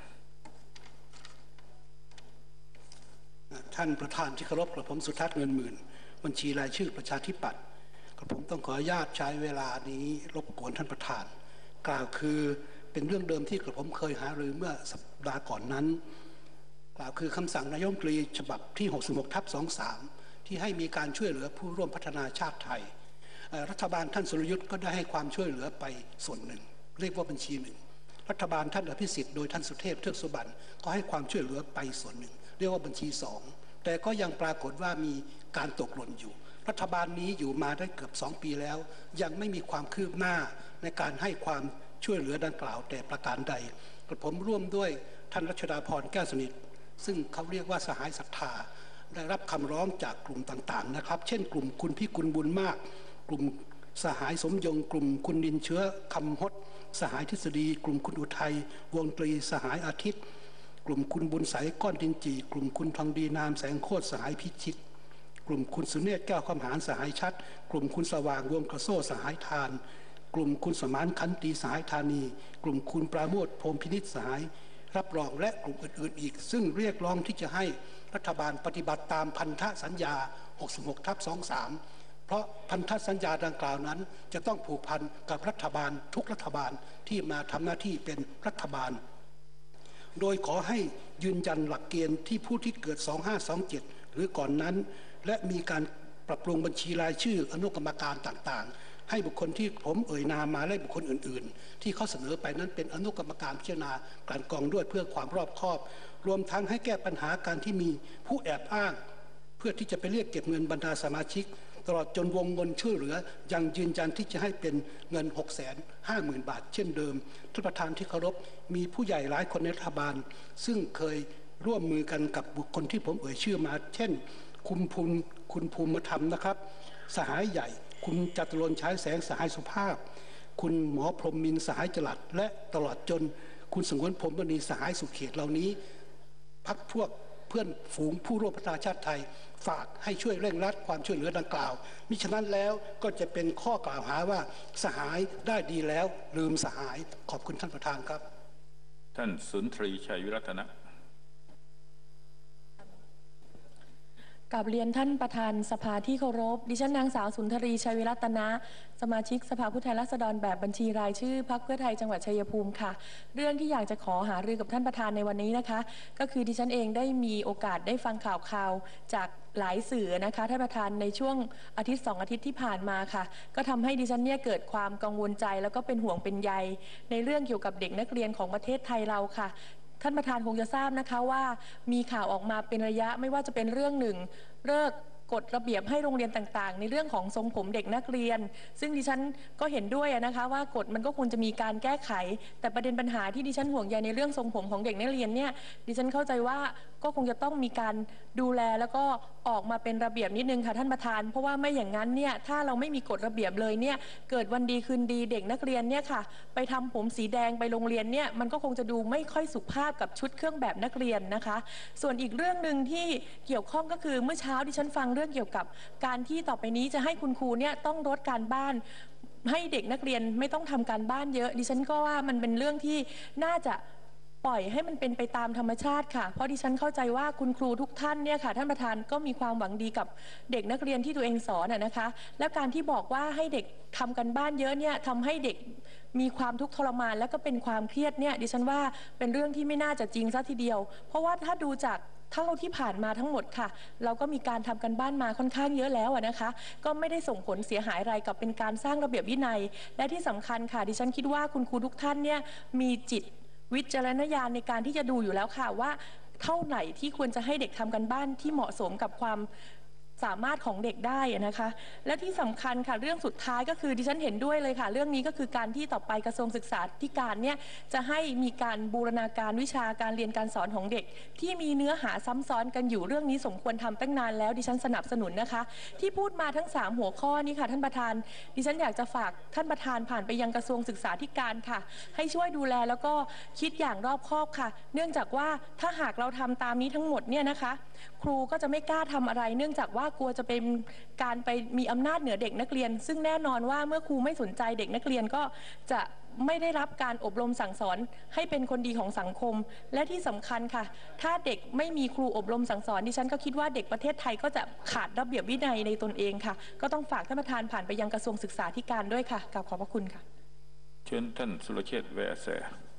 ท่านประธานที่เคารพกระผมสุทัศน์เงินหมื่นบัญชีรายชื่อประชาธิปัตย์กระผมต้องขออนุญาตใช้เวลานี้รบกวนท่านประธานกล่าวคือเป็นเรื่องเดิมที่กระผมเคยหารือเมื่อสัปดาห์ก่อนนั้นกล่าวคือคำสั่งนายกรัฐมนตรีฉบับที่หกสิบหกทับสองสิบสามที่ให้มีการช่วยเหลือผู้ร่วมพัฒนาชาติไทยรัฐบาลท่านสุรยุทธ์ก็ได้ให้ความช่วยเหลือไปส่วนหนึ่งเรียกว่าบัญชีหนึ่งรัฐบาลท่านอภิสิทธิ์โดยท่านสุเทพเทือกสุบรรณก็ให้ความช่วยเหลือไปส่วนหนึ่งเรียกว่าบัญชีสองแต่ก็ยังปรากฏว่ามีการตกหล่นอยู่รัฐบาลนี้อยู่มาได้เกือบสองปีแล้วยังไม่มีความคืบหน้าในการให้ความช่วยเหลือดังกล่าวแต่ประการใดกระผมร่วมด้วยท่านรัชดาพรแก้วสนิทซึ่งเขาเรียกว่าสหายศรัทธาได้รับคำร้องจากกลุ่มต่างๆนะครับเช่นกลุ่มคุณพิกุลบุญมากกลุ่มสหายสมยงกลุ่มคุณดินเชื้อคำฮดสหายทฤษฎีกลุ่มคุณอุทัยวงตรีสหายอาทิตย์กลุ่มคุณบุญใสก้อนดินจีกลุ่มคุณทองดีนามแสงโคตรสหายพิชิตกลุ่มคุณสุเนศแก้วคำหารสหายชัดกลุ่มคุณสว่างวงกระโซ่สหายทานกลุ่มคุณสมานขันตีสหายธานีกลุ่มคุณปราโมทพรหมพินิจสหายรับรองและกลุ่มอื่นๆอีกซึ่งเรียกร้องที่จะให้รัฐบาลปฏิบัติตามพันธสัญญาหกสิบหกทับสองสิบสามเพราะพันธสัญญาดังกล่าวนั้นจะต้องผูกพันกับรัฐบาลทุกรัฐบาลที่มาทำหน้าที่เป็นรัฐบาลโดยขอให้ยืนยันหลักเกณฑ์ที่ผู้ที่เกิดสองห้าสองเจ็ดหรือก่อนนั้นและมีการปรับปรุงบัญชีรายชื่ออนุกรรมการต่างๆให้บุคคลที่ผมเอ่ยนามมาและบุคคลอื่นๆที่เขาเสนอไปนั้นเป็นอนุกรรมการพิจารณากลั่นกรองด้วยเพื่อความรอบคอบรวมทั้งให้แก้ปัญหาการที่มีผู้แอบอ้างเพื่อที่จะไปเรียกเก็บเงินบรรดาสมาชิกตลอดจนวงเงินช่วยเหลือยังยืนยันที่จะให้เป็นเงิน หกแสนห้าหมื่น บาทเช่นเดิมท่านประธานที่เคารพมีผู้ใหญ่หลายคนในรัฐบาลซึ่งเคยร่วมมือกันกับบุคคลที่ผมเอ่ยชื่อมาเช่นคุณภูมิคุณภูมิธรรมนะครับสหายใหญ่คุณจตุรนต์ใช้แสงสหายสุภาพคุณหมอพรหมมินทร์สหายจลัดและตลอดจนคุณสงวนพรหมมณีสหายสุเขตเหล่านี้พรรคพวกเพื่อนฝูงผู้ร่วมพัฒนาชาติไทยฝากให้ช่วยเร่งรัดความช่วยเหลือดังกล่าวมิฉะนั้นแล้วก็จะเป็นข้อกล่าวหาว่าสหายได้ดีแล้วลืมสหายขอบคุณท่านประธานครับท่านสุนทรีชัยวิรัตนะกับเรียนท่านประธานสภาที่เคารพดิฉันนางสาวสุนทรีชัยวิรัตนะสมาชิกสภาผู้แทนราษฎรแบบบัญชีรายชื่อพรรคเพื่อไทยจังหวัดชัยภูมิค่ะเรื่องที่อยากจะขอหารือกับท่านประธานในวันนี้นะคะก็คือดิฉันเองได้มีโอกาสได้ฟังข่าวข่าวจากหลายสื่อนะคะท่านประธานในช่วงอาทิตย์สองอาทิตย์ที่ผ่านมาค่ะก็ทำให้ดิฉันเนี่ยเกิดความกังวลใจแล้วก็เป็นห่วงเป็นใยในเรื่องเกี่ยวกับเด็กนักเรียนของประเทศไทยเราค่ะท่านประธานคงจะทราบนะคะว่ามีข่าวออกมาเป็นระยะไม่ว่าจะเป็นเรื่องหนึ่งเลิกกฎระเบียบให้โรงเรียนต่างๆในเรื่องของทรงผมเด็กนักเรียนซึ่งดิฉันก็เห็นด้วยนะคะว่ากฎมันก็ควรจะมีการแก้ไขแต่ประเด็นปัญหาที่ดิฉันห่วงใยในเรื่องทรงผมของเด็กนักเรียนเนี่ยดิฉันเข้าใจว่าก็คงจะต้องมีการดูแลแล้วก็ออกมาเป็นระเบียบนิดนึงค่ะท่านประธานเพราะว่าไม่อย่างนั้นเนี่ยถ้าเราไม่มีกฎระเบียบเลยเนี่ยเกิดวันดีคืนดีเด็กนักเรียนเนี่ยค่ะไปทำผมสีแดงไปโรงเรียนเนี่ยมันก็คงจะดูไม่ค่อยสุภาพกับชุดเครื่องแบบนักเรียนนะคะส่วนอีกเรื่องหนึ่งที่เกี่ยวข้องก็คือเมื่อเช้าดิฉันฟังเรื่องเกี่ยวกับการที่ต่อไปนี้จะให้คุณครูเนี่ยต้องลดการบ้านให้เด็กนักเรียนไม่ต้องทำการบ้านเยอะดิฉันก็ว่ามันเป็นเรื่องที่น่าจะปล่อยให้มันเป็นไปตามธรรมชาติค่ะเพราะดิฉันเข้าใจว่าคุณครูทุกท่านเนี่ยค่ะท่านประธานก็มีความหวังดีกับเด็กนักเรียนที่ตัวเองสอนนะคะและการที่บอกว่าให้เด็กทำกันบ้านเยอะเนี่ยทำให้เด็กมีความทุกข์ทรมานและก็เป็นความเครียดเนี่ยดิฉันว่าเป็นเรื่องที่ไม่น่าจะจริงซะทีเดียวเพราะว่าถ้าดูจากเท่าที่ผ่านมาทั้งหมดค่ะเราก็มีการทำกันบ้านมาค่อนข้างเยอะแล้วนะคะก็ไม่ได้ส่งผลเสียหายอะไรกับเป็นการสร้างระเบียบวินัยและที่สำคัญค่ะดิฉันคิดว่าคุณครูทุกท่านเนี่ยมีจิตวิจารณญาณในการที่จะดูอยู่แล้วค่ะว่าเท่าไหร่ที่ควรจะให้เด็กทำกันบ้านที่เหมาะสมกับความสามารถของเด็กได้นะคะและที่สำคัญค่ะเรื่องสุดท้ายก็คือดิฉันเห็นด้วยเลยค่ะเรื่องนี้ก็คือการที่ต่อไปกระทรวงศึกษาธิการเนี่ยจะให้มีการบูรณาการวิชาการเรียนการสอนของเด็กที่มีเนื้อหาซ้ำซ้อนกันอยู่เรื่องนี้สมควรทำตั้งนานแล้วดิฉันสนับสนุนนะคะที่พูดมาทั้งสามหัวข้อนี้ค่ะท่านประธานดิฉันอยากจะฝากท่านประธานผ่านไปยังกระทรวงศึกษาธิการค่ะให้ช่วยดูแลแล้วก็คิดอย่างรอบคอบค่ะเนื่องจากว่าถ้าหากเราทำตามนี้ทั้งหมดเนี่ยนะคะครูก็จะไม่กล้าทำอะไรเนื่องจากว่ากลัวจะเป็นการไปมีอำนาจเหนือเด็กนักเรียนซึ่งแน่นอนว่าเมื่อครูไม่สนใจเด็กนักเรียนก็จะไม่ได้รับการอบรมสั่งสอนให้เป็นคนดีของสังคมและที่สำคัญค่ะถ้าเด็กไม่มีครูอบรมสั่งสอนดิฉันก็คิดว่าเด็กประเทศไทยก็จะขาดระเบียบวินัยในตนเองค่ะก็ต้องฝากท่านประธานผ่านไปยังกระทรวงศึกษาธิการด้วยค่ะกราบขอบพระคุณค่ะเชิญท่านสุรเชษฐ์แวร์แส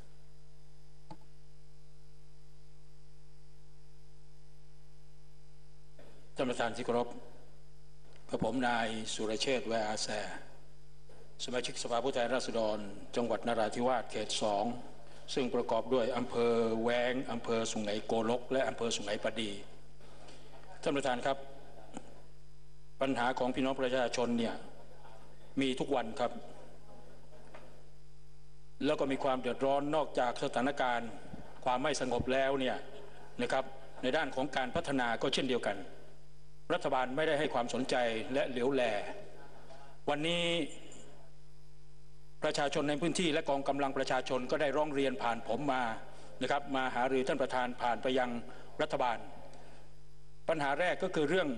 ท่านประธานที่เคารพกระผมนายสุรเชษฐ์แวร์อาแซสมาชิกสภาผู้แทนราษฎรจังหวัดนราธิวาสเขตสองซึ่งประกอบด้วยอำเภอแวงอำเภอสุไหงโกลกและอำเภอสุไหงปดีท่านประธานครับปัญหาของพี่น้องประชาชนเนี่ยมีทุกวันครับแล้วก็มีความเดือดร้อนนอกจากสถานการณ์ความไม่สงบแล้วเนี่ยนะครับในด้านของการพัฒนาก็เช่นเดียวกันรัฐบาลไม่ได้ให้ความสนใจและเหลียวแลวันนี้ประชาชนในพื้นที่และกองกำลังประชาชนก็ได้ร้องเรียนผ่านผมมานะครับมาหารือท่านประธานผ่านไปยังรัฐบาลปัญหาแรกก็คือเรื่อง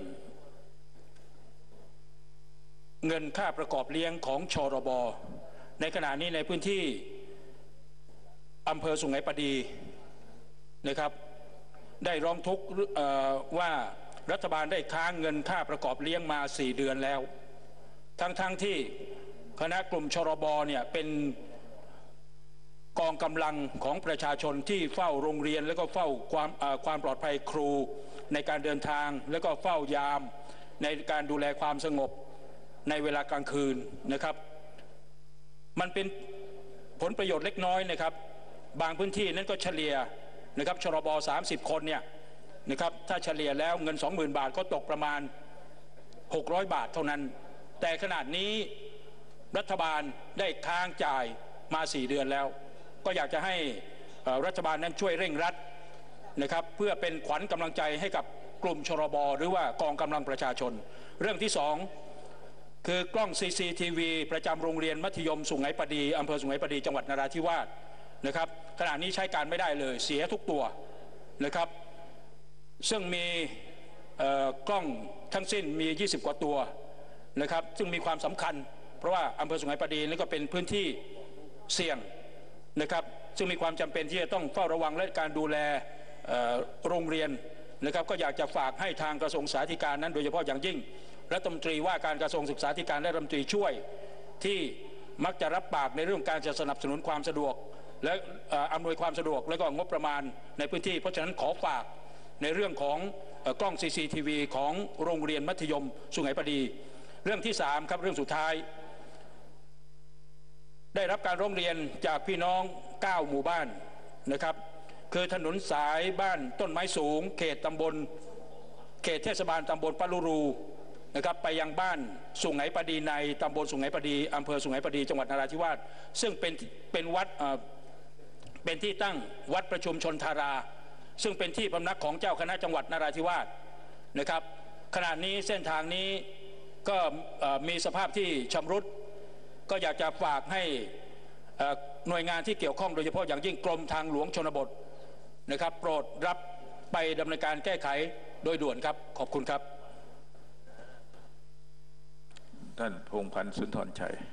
เงินค่าประกอบเลี้ยงของชรบในขณะนี้ในพื้นที่อำเภอสุไหงปดีนะครับได้ร้องทุกข์ว่ารัฐบาลได้ค้างเงินค่าประกอบเลี้ยงมาสี่เดือนแล้วทั้งๆ ท, ที่คณะกลุ่มชรบเนี่ยเป็นกองกำลังของประชาชนที่เฝ้าโรงเรียนแล้วก็เฝ้าความความปลอดภัยครูในการเดินทางแล้วก็เฝ้ายามในการดูแลความสงบในเวลากลางคืนนะครับมันเป็นผลประโยชน์เล็กน้อยนะครับบางพื้นที่นั้นก็เฉลี่ยนะครับชรบสามสิบคนเนี่ยนะครับถ้าเฉลี่ยแล้วเงิน สองหมื่น บาทก็ตกประมาณหกร้อยบาทเท่านั้นแต่ขนาดนี้รัฐบาลได้ค้างจ่ายมาสี่เดือนแล้วก็อยากจะให้รัฐบาลนั้นช่วยเร่งรัดนะครับเพื่อเป็นขวัญกำลังใจให้กับกลุ่มชรบหรือว่ากองกำลังประชาชนเรื่องที่สองคือกล้อง ซี ซี ที วี ประจำโรงเรียนมัธยมสุไหงปดีอำเภอสุไหงปดีจังหวัดนราธิวาสนะครับขณะนี้ใช้การไม่ได้เลยเสียทุกตัวนะครับซึ่งมีกล้องทั้งสิ้นมียี่สิบกว่าตัวนะครับซึ่งมีความสำคัญเพราะว่าอำเภอสุไหงปดีนี่ก็เป็นพื้นที่เสี่ยงนะครับซึ่งมีความจำเป็นที่จะต้องเฝ้าระวังและการดูแลโรงเรียนนะครับก็อยากจะฝากให้ทางกระทรวงศึกษาธิการนั้นโดยเฉพาะอย่างยิ่งรัฐมนตรีว่าการกระทรวงศึกษาธิการและรัฐมนตรีช่วยที่มักจะรับปากในเรื่องการจะสนับสนุนความสะดวกและอำนวยความสะดวกและก็งบประมาณในพื้นที่เพราะฉะนั้นขอฝากในเรื่องของกล้อง ซี ซี ที วี ของโรงเรียนมัธยมสุไหงปดีเรื่องที่สามครับเรื่องสุดท้ายได้รับการร้องเรียนจากพี่น้องเก้าหมู่บ้านนะครับคือถนนสายบ้านต้นไม้สูงเขตตำบลเขตเทศบาลตำบลปะลุรูนะครับไปยังบ้านสุไหงปดีในตำบลสุไหงปดีอำเภอสุไหงปดีจังหวัดนราธิวาสซึ่งเป็นเป็นวัดเป็นที่ตั้งวัดประชุมชนธาราซึ่งเป็นที่พำนักของเจ้าคณะจังหวัดนราธิวาสนะครับขณะนี้เส้นทางนี้ก็มีสภาพที่ชำรุดก็อยากจะฝากให้หน่วยงานที่เกี่ยวข้องโดยเฉพาะอย่างยิ่งกรมทางหลวงชนบทนะครับโปรดรับไปดำเนินการแก้ไขโดยด่วนครับขอบคุณครับท่านพงษ์พันธ์สุนทรชัย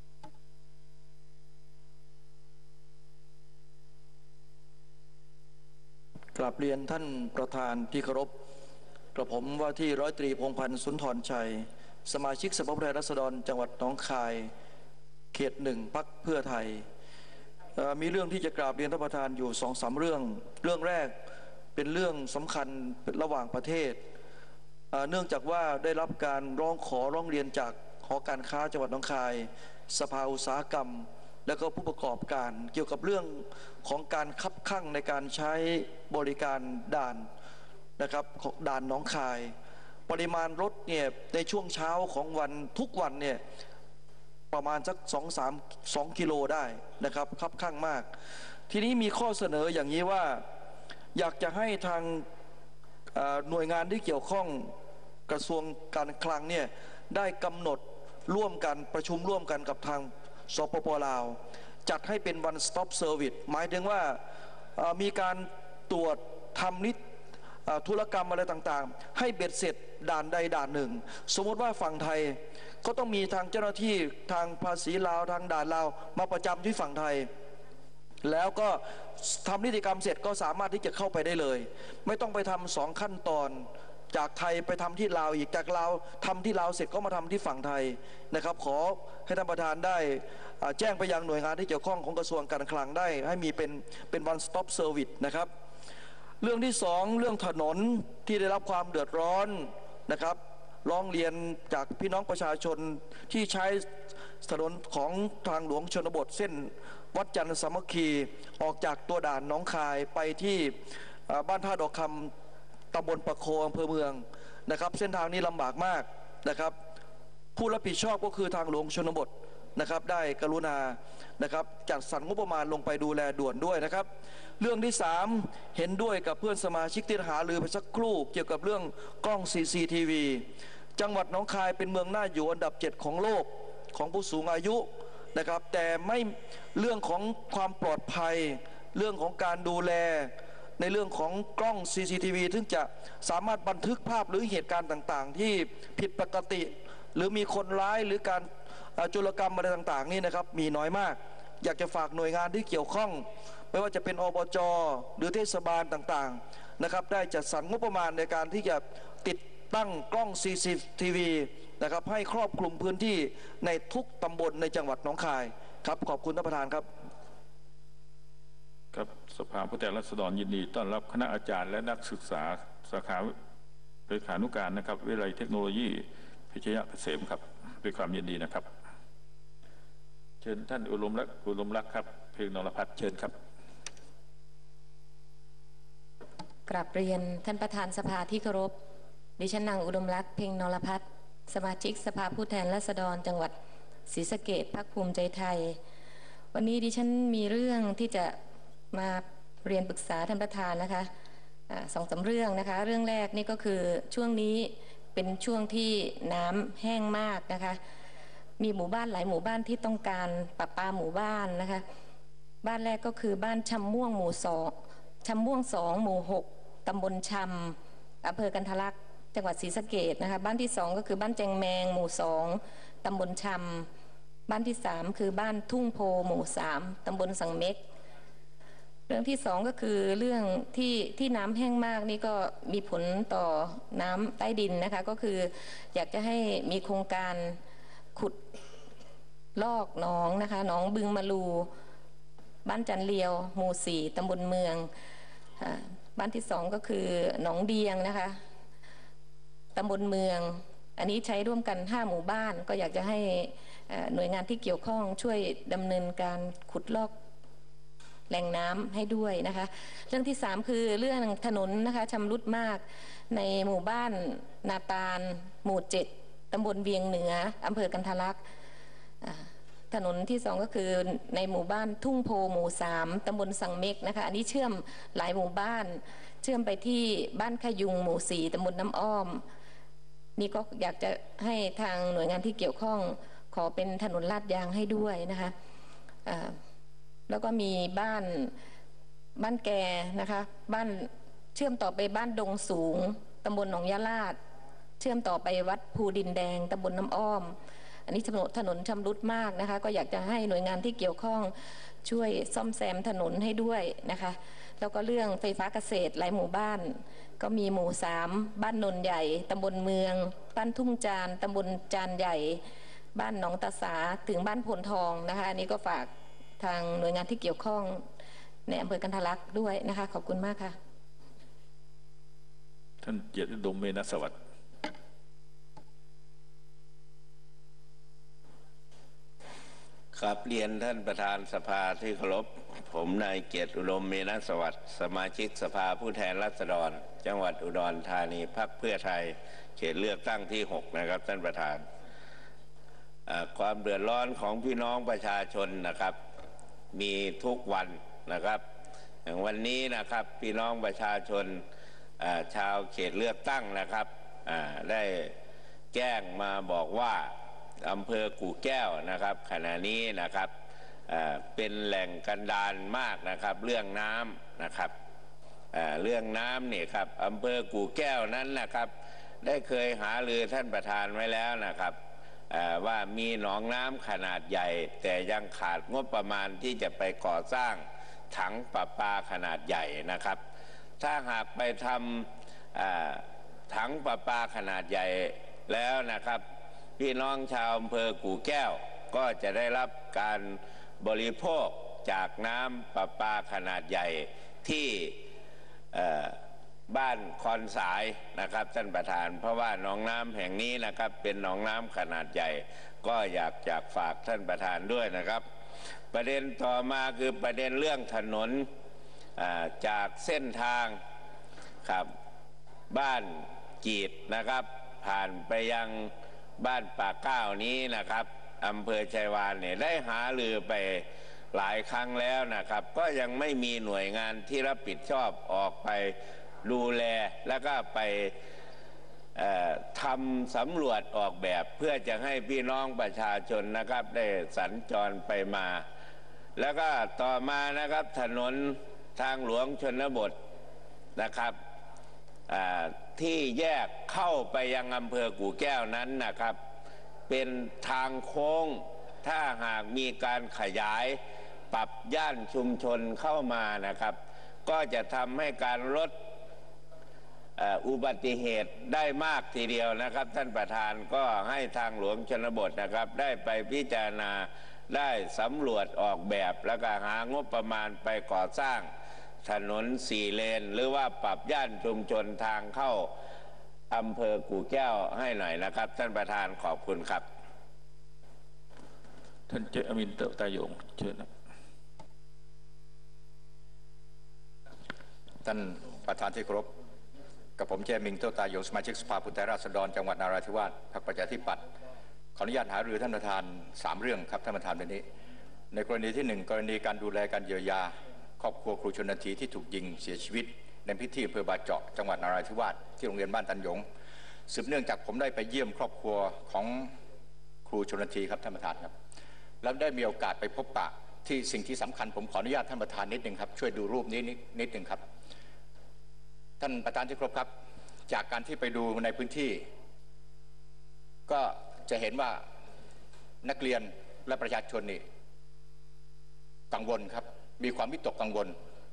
กราบเรียนท่านประธานที่เคารพกระผมว่าที่ร้อยตรีพงษ์พันธ์สุนทรชัยสมาชิกสภาผู้แทนราษฎรจังหวัดหนองคายเขตหนึ่งพรรคเพื่อไทยมีเรื่องที่จะกราบเรียนท่านประธานอยู่สองสามเรื่องเรื่องแรกเป็นเรื่องสำคัญระหว่างประเทศเนื่องจากว่าได้รับการร้องขอร้องเรียนจากหอการค้าจังหวัดหนองคายสภาอุตสาหกรรมและก็ผู้ประกอบการเกี่ยวกับเรื่องของการคับคั่งในการใช้บริการด่านนะครับของด่านหนองคายปริมาณรถเนี่ยในช่วงเช้าของวันทุกวันเนี่ยประมาณสักสองสามสองกิโลได้นะครับคับคั่งมากทีนี้มีข้อเสนออย่างนี้ว่าอยากจะให้ทางหน่วยงานที่เกี่ยวข้องกระทรวงการคลังเนี่ยได้กำหนดร่วมกันประชุมร่วมกันกับทางสปป.ลาวจัดให้เป็น one stop service หมายถึงว่ามีการตรวจทำนิธุรกรรมอะไรต่างๆให้เบ็ดเสร็จด่านใดด่านหนึ่งสมมติว่าฝั่งไทยก็ต้องมีทางเจ้าหน้าที่ทางภาษีลาวทางด่านลาวมาประจำที่ฝั่งไทยแล้วก็ทำนิติกรรมเสร็จก็สามารถที่จะเข้าไปได้เลยไม่ต้องไปทำสองขั้นตอนจากไทยไปทำที่ลาวอีกจากลาวทำที่ลาวเสร็จก็มาทำที่ฝั่งไทยนะครับขอให้ท่านประธานได้แจ้งไปยังหน่วยงานที่เกี่ยวข้องของกระทรวงการคลังได้ให้มีเป็นเป็น one stop service นะครับเรื่องที่สองเรื่องถนนที่ได้รับความเดือดร้อนนะครับร้องเรียนจากพี่น้องประชาชนที่ใช้ถนนของทางหลวงชนบทเส้นวัดจันทร์สามัคคีออกจากตัวด่านหนองคายไปที่บ้านท่าดอกคำตำบลปะโคอำเภอเมืองนะครับเส้นทางนี้ลำบากมากนะครับผู้รับผิดชอบก็คือทางหลวงชนบทนะครับได้กรุณานะครับจัดสรรงบประมาณลงไปดูแลด่วนด้วยนะครับเรื่องที่สามเห็นด้วยกับเพื่อนสมาชิกที่หารือไปสักครู่เกี่ยวกับเรื่องกล้อง ซี ซี ที วี จังหวัดหนองคายเป็นเมืองน่าอยู่อันดับเจ็ดของโลกของผู้สูงอายุนะครับแต่ไม่เรื่องของความปลอดภัยเรื่องของการดูแลในเรื่องของกล้อง ซี ซี ที วี ซึ่งจะสามารถบันทึกภาพหรือเหตุการณ์ต่างๆที่ผิดปกติหรือมีคนร้ายหรือการโจรกรรมอะไรต่างๆนี่นะครับมีน้อยมากอยากจะฝากหน่วยงานที่เกี่ยวข้องไม่ว่าจะเป็นอบจ.หรือเทศบาลต่างๆนะครับได้จัดสรรงบประมาณในการที่จะติดตั้งกล้อง ซี ซี ที วี นะครับให้ครอบคลุมพื้นที่ในทุกตำบลในจังหวัดหนองคายครับขอบคุณท่านประธานครับครับสภาผู้แทนราษฎรยินดีต้อนรับคณะอาจารย์และนักศึกษาสาขาเลขานุการนะครับวิทยาลัยเทคโนโลยีพิชยะเกษมครับด้วยความยินดีนะครับเชิญท่านอุดมรักษ์อุดมรักษ์ครับเพียงนรพัฒน์เชิญครับกราบเรียนท่านประธานสภาที่เคารพดิฉันนางอุดมรักษ์เพียงนรพัฒน์สมาชิกสภาผู้แทนราษฎรจังหวัดศรีสะเกษพรรคภูมิใจไทยวันนี้ดิฉันมีเรื่องที่จะมาเรียนปรึกษาท่านประธานนะคะสองสามเรื่องนะคะเรื่องแรกนี่ก็คือช่วงนี้เป็นช่วงที่น้ำแห้งมากนะคะมีหมู่บ้านหลายหมู่บ้านที่ต้องการประปาหมู่บ้านนะคะบ้านแรกก็คือบ้านชำม่วงหมู่สองชำม่วงสองหมู่หกตำบลชำอำเภอกันทะลักจังหวัดศรีสะเกษนะคะบ้านที่สองก็คือบ้านแจงแมงหมู่สองตำบลชำบ้านที่สามคือบ้านทุ่งโพหมู่สามตำบลสังเม็กเรื่องที่สองก็คือเรื่องที่ที่น้ำแห้งมากนี่ก็มีผลต่อน้ำใต้ดินนะคะก็คืออยากจะให้มีโครงการขุดลอกหนองนะคะหนองบึงมะลูบ้านจันเลียวหมู่สี่ตำบลเมืองบ้านที่สองก็คือหนองเดียงนะคะตำบลเมืองอันนี้ใช้ร่วมกันห้าหมู่บ้านก็อยากจะให้หน่วยงานที่เกี่ยวข้องช่วยดำเนินการขุดลอกแหล่งน้ำให้ด้วยนะคะเรื่องที่สามคือเรื่องถนนนะคะชำรุดมากในหมู่บ้านนาตาลหมู่เจ็ดตำบลเวียงเหนืออำเภอกันทะลักถนนที่สองก็คือในหมู่บ้านทุ่งโพหมู่สามตำบลสังเม็กนะคะอันนี้เชื่อมหลายหมู่บ้านเชื่อมไปที่บ้านขยุงหมู่สี่ตำบลน้ำอ้อมนี่ก็อยากจะให้ทางหน่วยงานที่เกี่ยวข้องขอเป็นถนนลาดยางให้ด้วยนะคะแล้วก็มีบ้านบ้านแกนะคะบ้านเชื่อมต่อไปบ้านดงสูงตำบลหนองยะลาดเชื่อมต่อไปวัดภูดินแดงตำบลน้ำอ้อมอันนี้ถนนถนนชำรุดมากนะคะก็อยากจะให้หน่วยงานที่เกี่ยวข้องช่วยซ่อมแซมถนนให้ด้วยนะคะแล้วก็เรื่องไฟฟ้าเกษตรหลายหมู่บ้านก็มีหมู่สามบ้านนนใหญ่ตำบลเมืองบ้านทุ่งจานตำบลจานใหญ่บ้านหนองตาสาถึงบ้านพลทองนะคะอันนี้ก็ฝากทางหน่วยงานที่เกี่ยวข้องในอำเภอกันทะลักด้วยนะคะขอบคุณมากค่ะท่านเกียรติอุดมเมนสวัสดิ์ครับเรียนท่านประธานสภาที่เคารพผมนายเกียรติอุดมเมนสวัสดิ์สมาชิกสภาผู้แทนราษฎรจังหวัดอุดรธานีพรรคเพื่อไทยเขตเลือกตั้งที่หกนะครับท่านประธานความเดือดร้อนของพี่น้องประชาชนนะครับมีทุกวันนะครับอย่างวันนี้นะครับพี่น้องประชาชนชาวเขตเลือกตั้งนะครับได้แจ้งมาบอกว่าอำเภอกู่แก้วนะครับขณะนี้นะครับเป็นแหล่งกันดารมากนะครับเรื่องน้ำนะครับเรื่องน้ำเนี่ยครับอำเภอกู่แก้วนั้นนะครับได้เคยหารือท่านประธานไว้แล้วนะครับว่ามีหนองน้ำขนาดใหญ่แต่ยังขาดงบประมาณที่จะไปก่อสร้างถังประปาขนาดใหญ่นะครับถ้าหากไปทำถังประปาขนาดใหญ่แล้วนะครับพี่น้องชาวอำเภอกู่แก้วก็จะได้รับการบริโภคจากน้ำประปาขนาดใหญ่ที่บ้านคอนสายนะครับท่านประธานเพราะว่าหนองน้ำแห่งนี้นะครับเป็นหนองน้ำขนาดใหญ่ก็อยากจะฝากท่านประธานด้วยนะครับประเด็นต่อมาคือประเด็นเรื่องถนนจากเส้นทางครับบ้านกีดนะครับผ่านไปยังบ้านป่าเก้านี้นะครับอำเภอชัยวานเนี่ยได้หารือไปหลายครั้งแล้วนะครับก็ยังไม่มีหน่วยงานที่รับผิดชอบออกไปดูแลแล้วก็ไปทำสำรวจออกแบบเพื่อจะให้พี่น้องประชาชนนะครับได้สัญจรไปมาแล้วก็ต่อมานะครับถนนทางหลวงชนบทนะครับที่แยกเข้าไปยังอำเภอกู่แก้วนั้นนะครับเป็นทางโค้งถ้าหากมีการขยายปรับย่านชุมชนเข้ามานะครับก็จะทำให้การลดอุบัติเหตุได้มากทีเดียวนะครับท่านประธานก็ให้ทางหลวงชนบทนะครับได้ไปพิจารณาได้สำรวจออกแบบแล้วก็หางบประมาณไปก่อสร้างถนนสี่เลนหรือว่าปรับย่านชุมชนทางเข้าอำเภอกู่แก้วให้หน่อยนะครับท่านประธานขอบคุณครับท่านเจอมินเตอร์ตายงเชิญนะท่านประธานที่เคารพกับผมเจมิงเตอร์ตายงสมาชิกสภาผู้แทนราษฎรจังหวัดนราธิวาสพรรคประชาธิปัตย์ขออนุญาตหารือท่านประธานสามเรื่องครับท่านประธานวันนี้ในกรณีที่หนึ่งกรณีการดูแลการเยียวยาครอบครัวครูชนนาทีที่ถูกยิงเสียชีวิตในพื้นที่อำเภอบาเจาะจังหวัดนราธิวาสที่โรงเรียนบ้านตันหยงสืบเนื่องจากผมได้ไปเยี่ยมครอบครัวของครูชนนาทีครับท่านประธานครับแล้วได้มีโอกาสไปพบปะที่สิ่งที่สำคัญผมขออนุญาตท่านประธานนิดหนึ่งครับช่วยดูรูปนี้นิดหนึ่งครับท่านประธานที่เคารพครับจากการที่ไปดูในพื้นที่ก็จะเห็นว่านักเรียนและประชาชนนี่กังวลครับมีความวิตกกังวล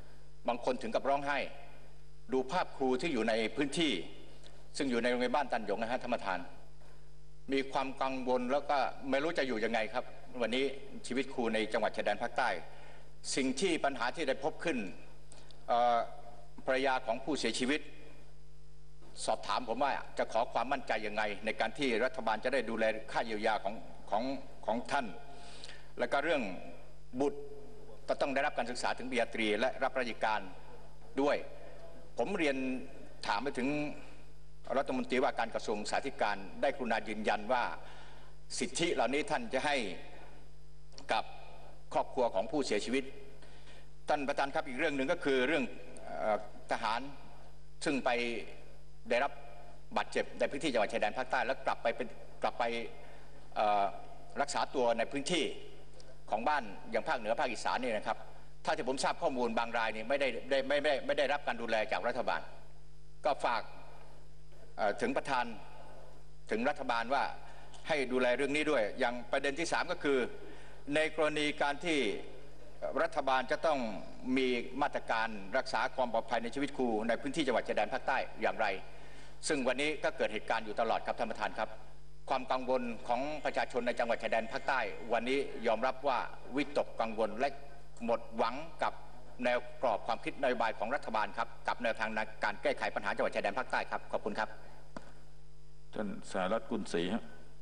บางคนถึงกับร้องไห้ดูภาพครูที่อยู่ในพื้นที่ซึ่งอยู่ในโรงเรียนบ้านตันหยงนะฮะท่านประธานมีความกังวลแล้วก็ไม่รู้จะอยู่ยังไงครับวันนี้ชีวิตครูในจังหวัดชายแดนภาคใต้สิ่งที่ปัญหาที่ได้พบขึ้นภรรยาของผู้เสียชีวิตสอบถามผมว่าจะขอความมั่นใจยังไงในการที่รัฐบาลจะได้ดูแลค่าเยียวยาของของของท่านและก็เรื่องบุตรก็ต้องได้รับการศึกษาถึงปริญญาตรีและรับราชการด้วยผมเรียนถามไปถึงรัฐมนตรีว่าการกระทรวงสาธารณสุขได้กรุณายืนยันว่าสิทธิเหล่านี้ท่านจะให้กับครอบครัวของผู้เสียชีวิตท่านประธานครับอีกเรื่องหนึ่งก็คือเรื่องทหารซึ่งไปได้รับบาดเจ็บในพื้นที่จังหวัดชายแดนภาคใต้แล้วกลับไปเป็นกลับไปรักษาตัวในพื้นที่ของบ้านอย่างภาคเหนือภาคอีสานนี่นะครับถ้าที่ผมทราบข้อมูลบางรายนี่ไม่ได้ได้ไม่ไม่ไม่ได้รับการดูแลจากรัฐบาลก็ฝากถึงประธานถึงรัฐบาลว่าให้ดูแลเรื่องนี้ด้วยอย่างประเด็นที่สามก็คือในกรณีการที่รัฐบาลจะต้องมีมาตรการรักษาความปลอดภัยในชีวิตครูในพื้นที่จังหวัดชายแดนภาคใต้อย่างไรซึ่งวันนี้ก็เกิดเหตุการณ์อยู่ตลอดครับท่านประธานครับความกังวลของประชาชนในจังหวัดชายแดนภาคใต้วันนี้ยอมรับว่าวิตกกังวลและหมดหวังกับแนวกรอบความคิดนโยบายของรัฐบาลครับกับแนวทางในการแก้ไขปัญหาจังหวัดชายแดนภาคใต้ครับขอบคุณครับท่านสารัตน์กุลศรีครับ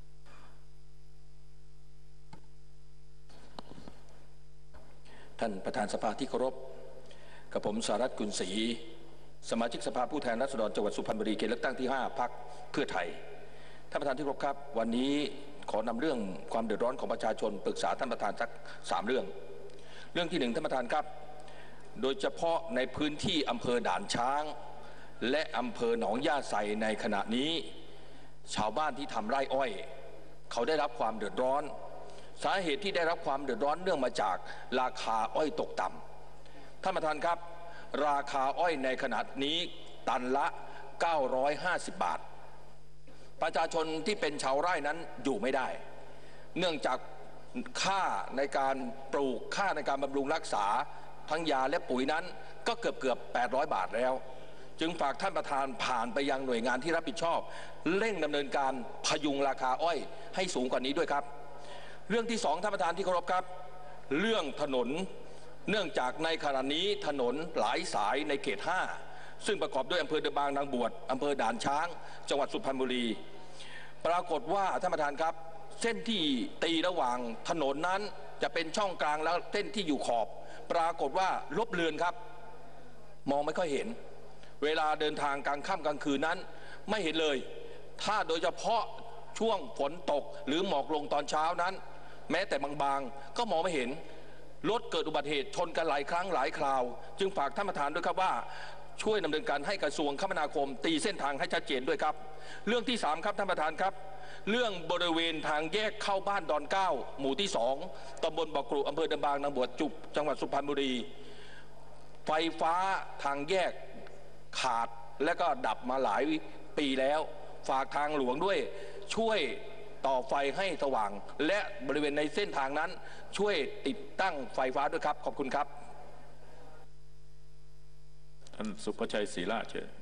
ท่านประธานสภาที่เคารพกับผมสารัตน์กุลศรีสมาชิกสภาผู้แทนราษฎรจังหวัดสุพรรณบุรีเขตเลือกตั้งที่ห้าพรรคเพื่อไทยท่านประธานที่เคารพครับวันนี้ขอนำเรื่องความเดือดร้อนของประชาชนปรึกษาท่านประธานสักสามเรื่องเรื่องที่หนึ่งท่านประธานครับโดยเฉพาะในพื้นที่อำเภอด่านช้างและอำเภอหนองย่าไซในขณะนี้ชาวบ้านที่ทำไร่อ้อยเขาได้รับความเดือดร้อนสาเหตุที่ได้รับความเดือดร้อนเนื่องมาจากราคาอ้อยตกต่ำท่านประธานครับราคาอ้อยในขณะนี้ตันละเก้าร้อยห้าสิบบาทประชาชนที่เป็นชาวไร่นั้นอยู่ไม่ได้เนื่องจากค่าในการปลูกค่าในการบำรุงรักษาทั้งยาและปุ๋ยนั้นก็เกือบเกือบแปดร้อยบาทแล้วจึงฝากท่านประธานผ่านไปยังหน่วยงานที่รับผิดชอบเร่งดำเนินการพยุงราคาอ้อยให้สูงกว่านี้ด้วยครับเรื่องที่สองท่านประธานที่เคารพครับเรื่องถนนเนื่องจากในขณะนี้ถนนหลายสายในเขตห้าซึ่งประกอบด้วยอำเภอเดอะบางนางบวชอำเภอด่านช้างจังหวัดสุพรรณบุรีปรากฏว่าท่านประธานครับเส้นที่ตีระหว่างถนนนั้นจะเป็นช่องกลางแล้วเส้นที่อยู่ขอบปรากฏว่าลบเลือนครับมองไม่ค่อยเห็นเวลาเดินทางกลางค่ำกลางคืนนั้นไม่เห็นเลยถ้าโดยเฉพาะช่วงฝนตกหรือหมอกลงตอนเช้านั้นแม้แต่บางๆก็มองไม่เห็นรถเกิดอุบัติเหตุชนกันหลายครั้งหลายคราวจึงฝากท่านประธานด้วยครับว่าช่วยดำเนินการให้กระทรวงคมนาคมตีเส้นทางให้ชัดเจนด้วยครับเรื่องที่สามครับท่านประธานครับเรื่องบริเวณทางแยกเข้าบ้านดอนเก้าหมู่ที่สองตำบลบ่อกรุอำเภอเดอะบางนางบวชจุบจังหวัดสุพรรณบุรีไฟฟ้าทางแยกขาดและก็ดับมาหลายปีแล้วฝากทางหลวงด้วยช่วยต่อไฟให้สว่างและบริเวณในเส้นทางนั้นช่วยติดตั้งไฟฟ้าด้วยครับขอบคุณครับท่านสุภชัยศรีราชเชิญ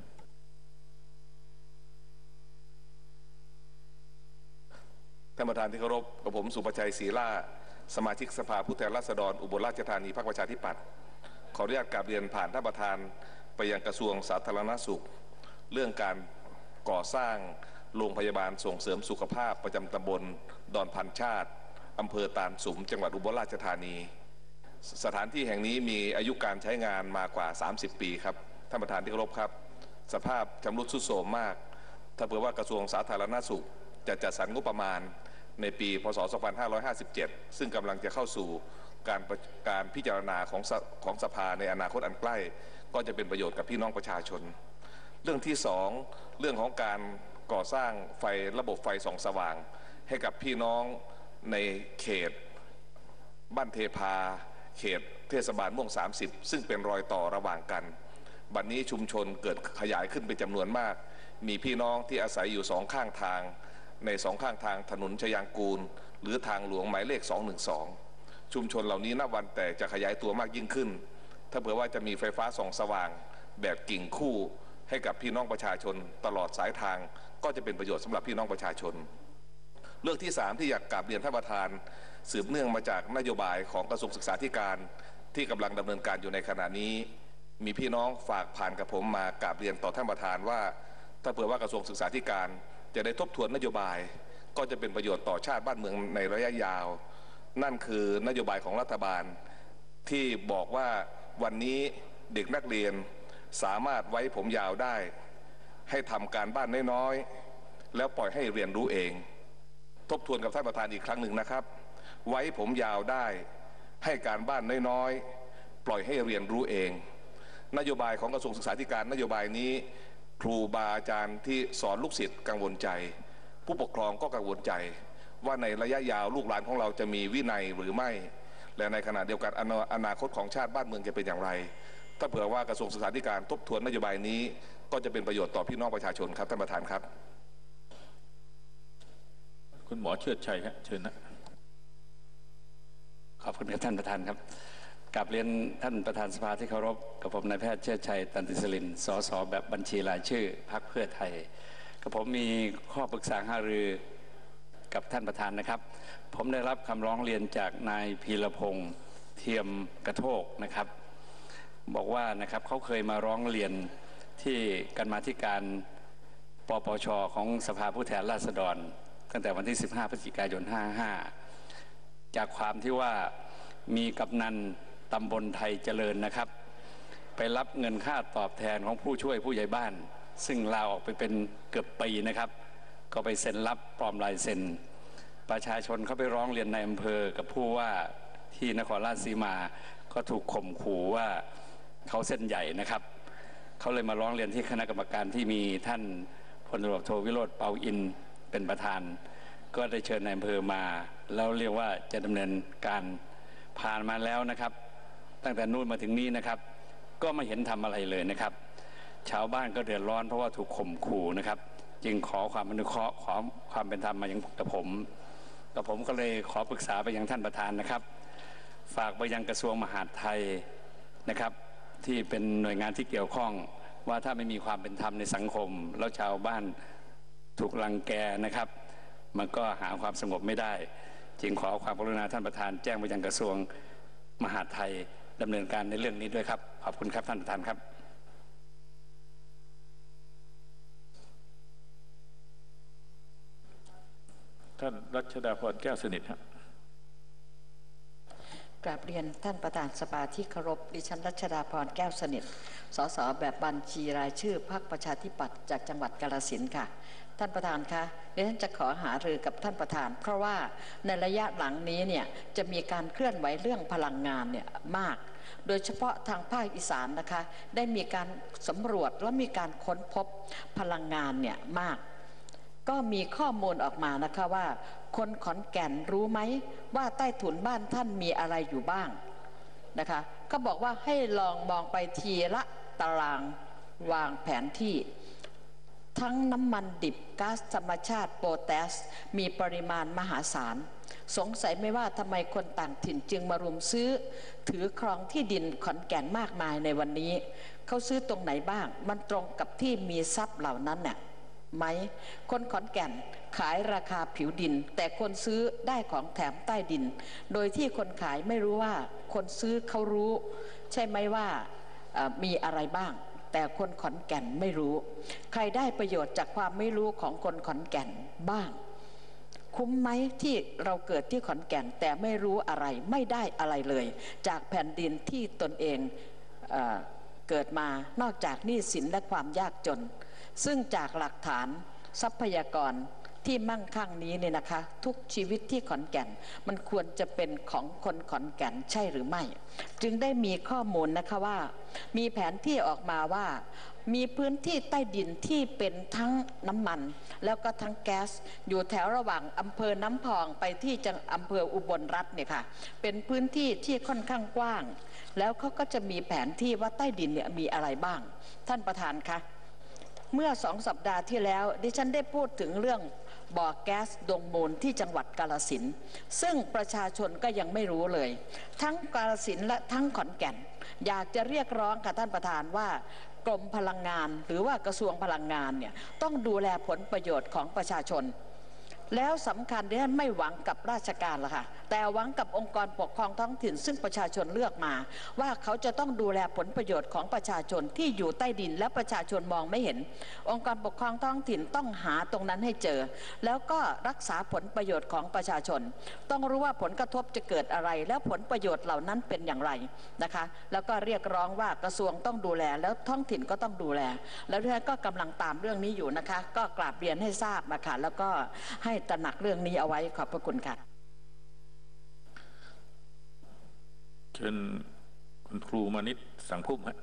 ท่านประธานที่เคารพกับผมสุภชัยศรีราชสมาชิกสภาผู้แทนราษฎรอุบลราชธานีพรรคประชาธิปัตย์ขออนุญาตกราบเรียนผ่านท่านประธานไปยังกระทรวงสาธารณสุขเรื่องการก่อสร้างโรงพยาบาลส่งเสริมสุขภาพประจำตำบลดอนพันชาติอำเภอตาลสุมจังหวัดอุบลราชธานีสถานที่แห่งนี้มีอายุการใช้งานมากว่าสามสิบปีครับท่านประธานที่เคารพครับสภาพชำรุดทรุดโทรมมากถ้าเผื่อว่ากระทรวงสาธารณสุขจะจัดสรรงบประมาณในปีพศสองพันห้าร้อยห้าสิบเจ็ดซึ่งกำลังจะเข้าสู่การการพิจารณาของของสภาในอนาคตอันใกล้ก็จะเป็นประโยชน์กับพี่น้องประชาชนเรื่องที่สองเรื่องของการก่อสร้างไฟระบบไฟส่องสว่างให้กับพี่น้องในเขตบ้านเทพาเขตเทศบาลม่วงสามสิบซึ่งเป็นรอยต่อระหว่างกันบัดนี้ชุมชนเกิดขยายขึ้นเป็นจำนวนมากมีพี่น้องที่อาศัยอยู่สองข้างทางในสองข้างทางถนนชยางกูลหรือทางหลวงหมายเลขสองหนึ่งสองชุมชนเหล่านี้นับวันแต่จะขยายตัวมากยิ่งขึ้นถ้าเผื่อว่าจะมีไฟฟ้าส่องสว่างแบบกิ่งคู่ให้กับพี่น้องประชาชนตลอดสายทางก็จะเป็นประโยชน์สำหรับพี่น้องประชาชนเรื่องที่สามที่อยากกราบเรียนท่านประธานสืบเนื่องมาจากนโยบายของกระทรวงศึกษาธิการที่กำลังดำเนินการอยู่ในขณะนี้มีพี่น้องฝากผ่านกับผมมากราบเรียนต่อท่านประธานว่าถ้าเผื่อว่ากระทรวงศึกษาธิการจะได้ทบทวนนโยบายก็จะเป็นประโยชน์ต่อชาติบ้านเมืองในระยะยาวนั่นคือนโยบายของรัฐบาลที่บอกว่าวันนี้เด็กนักเรียนสามารถไว้ผมยาวได้ให้ทำการบ้านน้อยๆแล้วปล่อยให้เรียนรู้เองทบทวนกับท่านประธานอีกครั้งหนึ่งนะครับไว้ผมยาวได้ให้การบ้านน้อยๆปล่อยให้เรียนรู้เองนโยบายของกระทรวงศึกษาธิการนโยบายนี้ครูบาอาจารย์ที่สอนลูกศิษย์กังวลใจผู้ปกครองก็กังวลใจว่าในระยะยาวลูกหลานของเราจะมีวินัยหรือไม่และในขณะเดียวกันอนาคตของชาติบ้านเมืองจะเป็นอย่างไรถ้าเผื่อว่ากระทรวงศึกษาธิการทบทวนนโยบายนี้ก็จะเป็นประโยชน์ต่อพี่น้องประชาชนครับท่านประธานครับคุณหมอเชิดชัยครับเชิญนะขอบคุณครับท่านประธานครับกราบเรียนท่านประธานสภาที่เคารพกับผมนายแพทย์เชิดชัยตันติสลินสสแบบบัญชีรายชื่อพรรคเพื่อไทยกับผมมีข้อปรึกษาหารือกับท่านประธานนะครับผมได้รับคำร้องเรียนจากนายพีรพงษ์เทียมกระโทกนะครับบอกว่านะครับเขาเคยมาร้องเรียนที่กรรมาธิการปปช.ของสภาผู้แทนราษฎรตั้งแต่วันที่สิบห้าพฤศจิกายนห้าห้าจากความที่ว่ามีกำนันตำบลไทยเจริญนะครับไปรับเงินค่าตอบแทนของผู้ช่วยผู้ใหญ่บ้านซึ่งลาออกไปเป็นเกือบปีนะครับก็ไปเซ็นรับปลอมลายเซ็นประชาชนเขาไปร้องเรียนในอำเภอกับผู้ว่าที่นครราชสีมาก็ถูกข่มขู่ว่าเขาเส้นใหญ่นะครับเขาเลยมาร้องเรียนที่คณะกรรมการที่มีท่านพลตำรวจโทวิโรจน์เปาอินเป็นประธานก็ได้เชิญนายอำเภอมาแล้วเรียกว่าจะดำเนินการผ่านมาแล้วนะครับตั้งแต่นู่นมาถึงนี้นะครับก็ไม่เห็นทำอะไรเลยนะครับชาวบ้านก็เดือดร้อนเพราะว่าถูกข่มขู่นะครับจึงขอความอนุเคราะห์ขอความเป็นธรรมมายังกับผมกับผมก็เลยขอปรึกษาไปยังท่านประธานนะครับฝากไปยังกระทรวงมหาดไทยนะครับที่เป็นหน่วยงานที่เกี่ยวข้องว่าถ้าไม่มีความเป็นธรรมในสังคมแล้วชาวบ้านถูกรังแกนะครับมันก็หาความสงบไม่ได้จึงขอความกรุณาท่านประธานแจ้งไปยังกระทรวงมหาดไทยดำเนินการในเรื่องนี้ด้วยครับขอบคุณครับท่านประธานครับท่านรัชดาพรแก้วสนิทครับกราบเรียนท่านประธานสภาที่เคารพดิฉันรัชดาพรแก้วสนิทสสแบบบัญชีรายชื่อพรรคประชาธิปัตย์จากจังหวัดกาฬสินธุ์ค่ะท่านประธานคะดิฉันจะขอหารือกับท่านประธานเพราะว่าในระยะหลังนี้เนี่ยจะมีการเคลื่อนไหวเรื่องพลังงานเนี่ยมากโดยเฉพาะทางภาคอีสานนะคะได้มีการสำรวจและมีการค้นพบพลังงานเนี่ยมากก็มีข้อมูลออกมานะคะว่าคนขอนแก่นรู้ไหมว่าใต้ถุนบ้านท่านมีอะไรอยู่บ้างนะคะก็บอกว่าให้ลองมองไปทีละตารางวางแผนที่ทั้งน้ำมันดิบก๊าซธรรมชาติโพแทสมีปริมาณมหาศาลสงสัยไม่ว่าทำไมคนต่างถิ่นจึงมารุมซื้อถือครองที่ดินขอนแก่นมากมายในวันนี้เขาซื้อตรงไหนบ้างมันตรงกับที่มีทรัพย์เหล่านั้นเนี่ยไหมคนขอนแก่นขายราคาผิวดินแต่คนซื้อได้ของแถมใต้ดินโดยที่คนขายไม่รู้ว่าคนซื้อเขารู้ใช่ไหมว่ามีอะไรบ้างแต่คนขอนแก่นไม่รู้ใครได้ประโยชน์จากความไม่รู้ของคนขอนแก่นบ้างคุ้มไหมที่เราเกิดที่ขอนแก่นแต่ไม่รู้อะไรไม่ได้อะไรเลยจากแผ่นดินที่ตนเองเอ่อเกิดมานอกจากหนี้สินและความยากจนซึ่งจากหลักฐานทรัพยากรที่มั่งคั่งนี้เนี่ยนะคะทุกชีวิตที่ขอนแก่นมันควรจะเป็นของคนขอนแก่นใช่หรือไม่จึงได้มีข้อมูลนะคะว่ามีแผนที่ออกมาว่ามีพื้นที่ใต้ดินที่เป็นทั้งน้ำมันแล้วก็ทั้งแก๊สอยู่แถวระหว่างอำเภอน้ำพองไปที่จังอำเภออุบลรัตน์เนี่ยค่ะเป็นพื้นที่ที่ค่อนข้างกว้างแล้วเขาก็จะมีแผนที่ว่าใต้ดินเนี่ยมีอะไรบ้างท่านประธานคะเมื่อสองสัปดาห์ที่แล้วดิฉันได้พูดถึงเรื่องบ่อแก๊สดงมูลที่จังหวัดกาฬสินธุ์ซึ่งประชาชนก็ยังไม่รู้เลยทั้งกาฬสินธุ์และทั้งขอนแก่นอยากจะเรียกร้องกับท่านประธานว่ากรมพลังงานหรือว่ากระทรวงพลังงานเนี่ยต้องดูแลผลประโยชน์ของประชาชนแล้วสำคัญที่ท่านไม่หวังกับราชการละค่ะแต่หวังกับองค์กรปกครองท้องถิ่นซึ่งประชาชนเลือกมาว่าเขาจะต้องดูแลผลประโยชน์ของประชาชนที่อยู่ใต้ดินและประชาชนมองไม่เห็นองค์กรปกครองท้องถิ่นต้องหาตรงนั้นให้เจอแล้วก็รักษาผลประโยชน์ของประชาชนต้องรู้ว่าผลกระทบจะเกิดอะไรแล้วผลประโยชน์เหล่านั้นเป็นอย่างไรนะคะแล้วก็เรียกร้องว่ากระทรวงต้องดูแลแล้วท้องถิ่นก็ต้องดูแลแล้วท่านก็กำลังตามเรื่องนี้อยู่นะคะก็กราบเรียนให้ทราบนะคะแล้วก็ให้ตระหนักเรื่องนี้เอาไว้ขอบพระคุณค่ะเชิญคุณครูมานิตสังพุ่มฮะ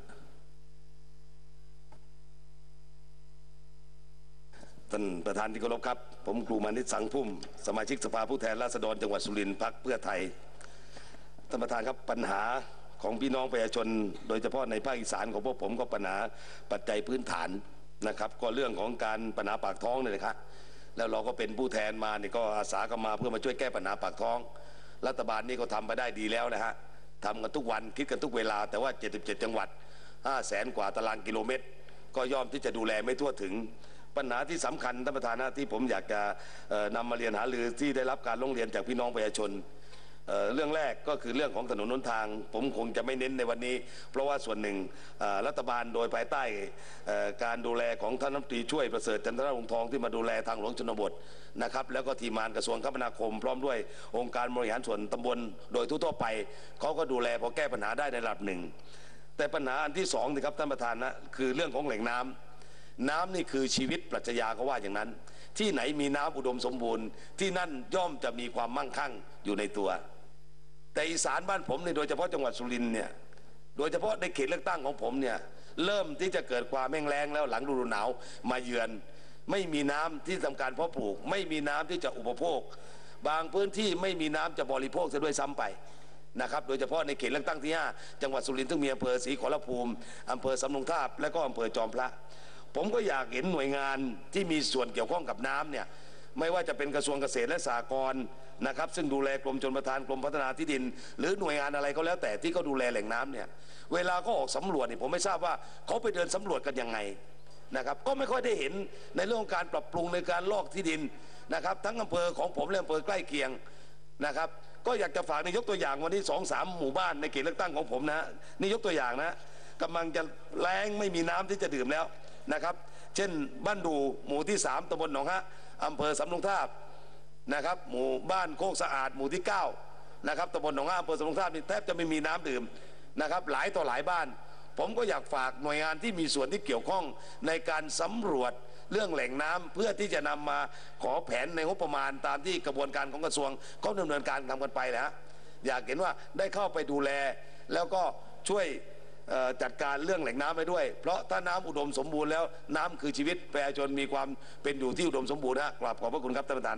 ท่านประธานที่เคารพครับผมครูมานิตสังพุ่มสมาชิกสภาผู้แทนราษฎรจังหวัดสุรินทร์พรรคเพื่อไทยท่านประธานครับปัญหาของพี่น้องประชาชนโดยเฉพาะในภาคอีสานของพวกผมก็ปัญหาปัจจัยพื้นฐานนะครับก็เรื่องของการปัญหาปากท้องเนี่ยนะครับแล้วเราก็เป็นผู้แทนมาเนี่ยก็อาสากันมาเพื่อมาช่วยแก้ปัญหาปากท้องรัฐบาลนี่ก็ทำไปได้ดีแล้วนะฮะทำกันทุกวันคิดกันทุกเวลาแต่ว่าเจ็ดสิบเจ็ดจังหวัดห้าแสนกว่าตารางกิโลเมตรก็ย่อมที่จะดูแลไม่ทั่วถึงปัญหาที่สำคัญท่านประธานนะที่ผมอยากจะนำมาเรียนหารือที่ได้รับการร้องเรียนจากพี่น้องประชาชน เ, เรื่องแรกก็คือเรื่องของถนนหนทางผมคงจะไม่เน้นในวันนี้เพราะว่าส่วนหนึ่งรัฐบาลโดยภายใต้การดูแลของท่านรัฐมนตรีช่วยประเสริฐจันทรวงศ์ทองที่มาดูแลทางหลวงชนบทนะครับแล้วก็ทีมงานกระทรวงคมนาคมพร้อมด้วยองค์การบริหารส่วนตำบลโดยทั่วไปเขาก็ดูแลพอแก้ปัญหาได้ในระดับหนึ่งแต่ปัญหาอันที่สองนะครับท่านประธานนะคือเรื่องของแหล่งน้ำน้ำนี่คือชีวิตปรัชญาเขาว่าอย่างนั้นที่ไหนมีน้ำอุดมสมบูรณ์ที่นั่นย่อมจะมีความมั่งคั่งอยู่ในตัวแต่อีสานบ้านผมเนี่ยโดยเฉพาะจังหวัดสุรินทร์เนี่ยโดยเฉพาะในเขตเลือกตั้งของผมเนี่ยเริ่มที่จะเกิดความแห้งแล้งแล้วหลังฤดูหนาวมาเยือนไม่มีน้ำที่ทำการเพาะปลูกไม่มีน้ำที่จะอุปโภคบางพื้นที่ไม่มีน้ำจะบริโภคซะด้วยซ้ำไปนะครับโดยเฉพาะในเขตเลือกตั้งที่ห้าจังหวัดสุรินทร์ซึ่งมีอำเภอศรีขอรภูมิอำเภอสำโรงทาบและก็อำเภอจอมพระผมก็อยากเห็นหน่วยงานที่มีส่วนเกี่ยวข้องกับน้ำเนี่ยไม่ว่าจะเป็นกระทรวงเกษตรและสหกรณ์นะครับซึ่งดูแลกรมชลประทานกรมพัฒนาที่ดินหรือหน่วยงานอะไรก็แล้วแต่ที่เขาดูแลแหล่งน้ำเนี่ยเวลาเขาออกสำรวจเนี่ยผมไม่ทราบว่าเขาไปเดินสำรวจกันยังไงนะครับก็ไม่ค่อยได้เห็นในเรื่องการปรับปรุงในการลอกที่ดินนะครับทั้งอำเภอของผมและอำเภอใกล้เคียงนะครับก็อยากจะฝากในยกตัวอย่างวันนี้สองสามหมู่บ้านในเขตเลือกตั้งของผมนะนี่ยกตัวอย่างนะกำลังจะแล้งไม่มีน้ำที่จะดื่มแล้วนะครับเช่นบ้านดูหมู่ที่สามตำบลหนองฮะอำเภอสำโรงทาบนะครับหมู่บ้านโคกสะอาดหมู่ที่เก้านะครับตำบลหนองฮะอำเภอสำโรงทาบนี่แทบจะไม่มีน้ำดื่มนะครับหลายต่อหลายบ้านผมก็อยากฝากหน่วยงานที่มีส่วนที่เกี่ยวข้องในการสำรวจเรื่องแหล่งน้ำเพื่อที่จะนำมาขอแผนในงบประมาณตามที่กระบวนการของกระทรวงเขาดำเนินการทำกันไปนะอยากเห็นว่าได้เข้าไปดูแลแล้วก็ช่วยจัดการเรื่องแหล่งน้ำไปด้วยเพราะถ้าน้ำอุดมสมบูรณ์แล้วน้ำคือชีวิตประชาชนมีความเป็นอยู่ที่อุดมสมบูรณ์นะกราบขอบพระคุณครับท่านประธาน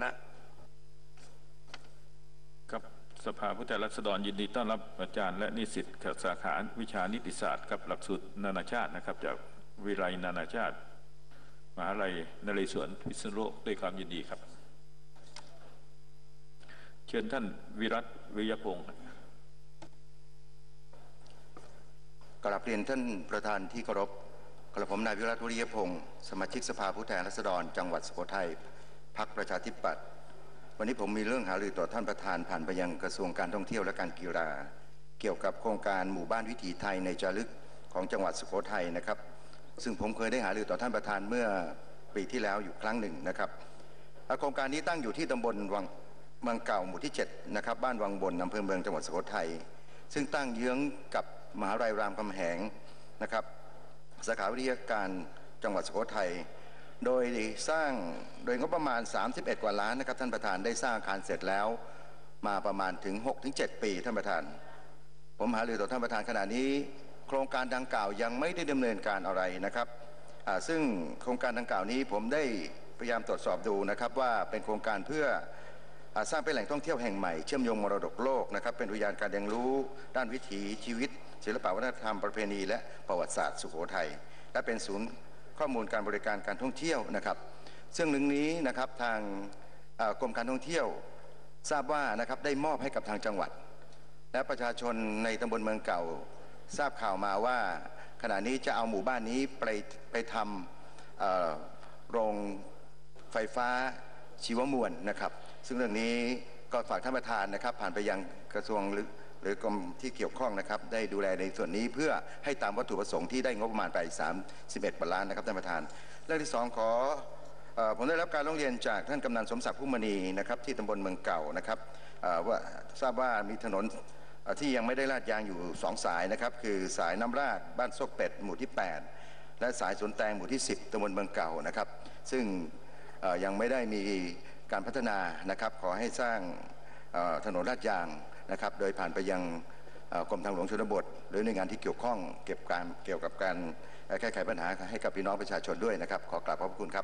นะครับสภาผู้แทนราษฎรยินดีต้อนรับอาจารย์และนิสิตสาขาวิชานิติศาสตร์กับหลักสูตรนานาชาตินะครับจากวิทยาลัยนานาชาติมหาวิทยาลัยนเรศวรพิษณุโลกด้วยความยินดีครับเชิญท่านวิรัตวิยพงศ์กราบเรียนท่านประธานที่เคารพกระผมนายวิรัตวิยพงศ์สมาชิกสภาผู้แทนราษฎรจังหวัดสุโขทัยพรรคประชาธิปัตย์วันนี้ผมมีเรื่องหารือต่อท่านประธานผ่านไปยังกระทรวงการท่องเที่ยวและการกีฬาเกี่ยวกับโครงการหมู่บ้านวิถีไทยในจารึกของจังหวัดสุโขทัยนะครับซึ่งผมเคยได้หารือต่อท่านประธานเมื่อปีที่แล้วอยู่ครั้งหนึ่งนะครับโครงการนี้ตั้งอยู่ที่ตำบลวังเมืองเก่าหมู่ที่เจ็ดนะครับบ้านวังบนอำเภอเมืองจังหวัดสุโขทัยซึ่งตั้งเยื้องกับมหาวิทยาลัยรามคำแหงนะครับสาขาวิทยาการจังหวัดสุโขทัยโดยสร้างโดยงบประมาณสามสิบเอ็ดกว่าล้านนะครับท่านประธานได้สร้างอาคารเสร็จแล้วมาประมาณถึง หกถึงเจ็ด ปีท่านประธานผมหารือต่อท่านประธานขณะนี้โครงการดังกล่าวยังไม่ได้ดำเนินการอะไรนะครับซึ่งโครงการดังกล่าวนี้ผมได้พยายามตรวจสอบดูนะครับว่าเป็นโครงการเพื่อสร้างเป็นแหล่งท่องเที่ยวแห่งใหม่เชื่อมโยงมรดกโลกนะครับเป็นอุทยานการเรียนรู้ด้านวิถีชีวิตศิลปวัฒนธรรมประเพณีและประวัติศาสตร์สุโขทัยและเป็นศูนย์ข้อมูลการบริการการท่องเที่ยวนะครับซึ่งหนึ่งนี้นะครับทางกรมการท่องเที่ยวทราบว่านะครับได้มอบให้กับทางจังหวัดและประชาชนในตำบลเมืองเก่าทราบข่าวมาว่าขณะนี้จะเอาหมู่บ้านนี้ไปไปทำโรงไฟฟ้าชีวมวลนะครับซึ่งเรื่องนี้ก็ฝากท่านประธานนะครับผ่านไปยังกระทรวงหรือหรือกรมที่เกี่ยวข้องนะครับได้ดูแลในส่วนนี้เพื่อให้ตามวัตถุประสงค์ที่ได้งบประมาณไปสามสิบเอ็ดล้านนะครับท่านประธานเรื่องที่สองขอผมได้รับการร้องเรียนจากท่านกำนันสมศักดิ์พุ่มมณีนะครับที่ตำบลเมืองเก่านะครับว่าทราบว่ามีถนนที่ยังไม่ได้ลาดยางอยู่สองสายนะครับคือสายน้ำราดบ้านโซกเป็ดหมู่ที่แปดและสายสวนแตงหมู่ที่สิบตำบลเมืองเก่านะครับซึ่งยังไม่ได้มีการพัฒนานะครับขอให้สร้างถนนลาดยางนะครับโดยผ่านไปยังกรมทางหลวงชนบทหรือหน่วยงานที่เกี่ยวข้องเก็บการเกี่ยวกับการแก้ไขปัญหาให้กับพี่น้องประชาชนด้วยนะครับขอกราบขอบพระคุณครับ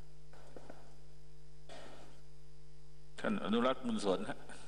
ท่านอนุรักษ์บุญสน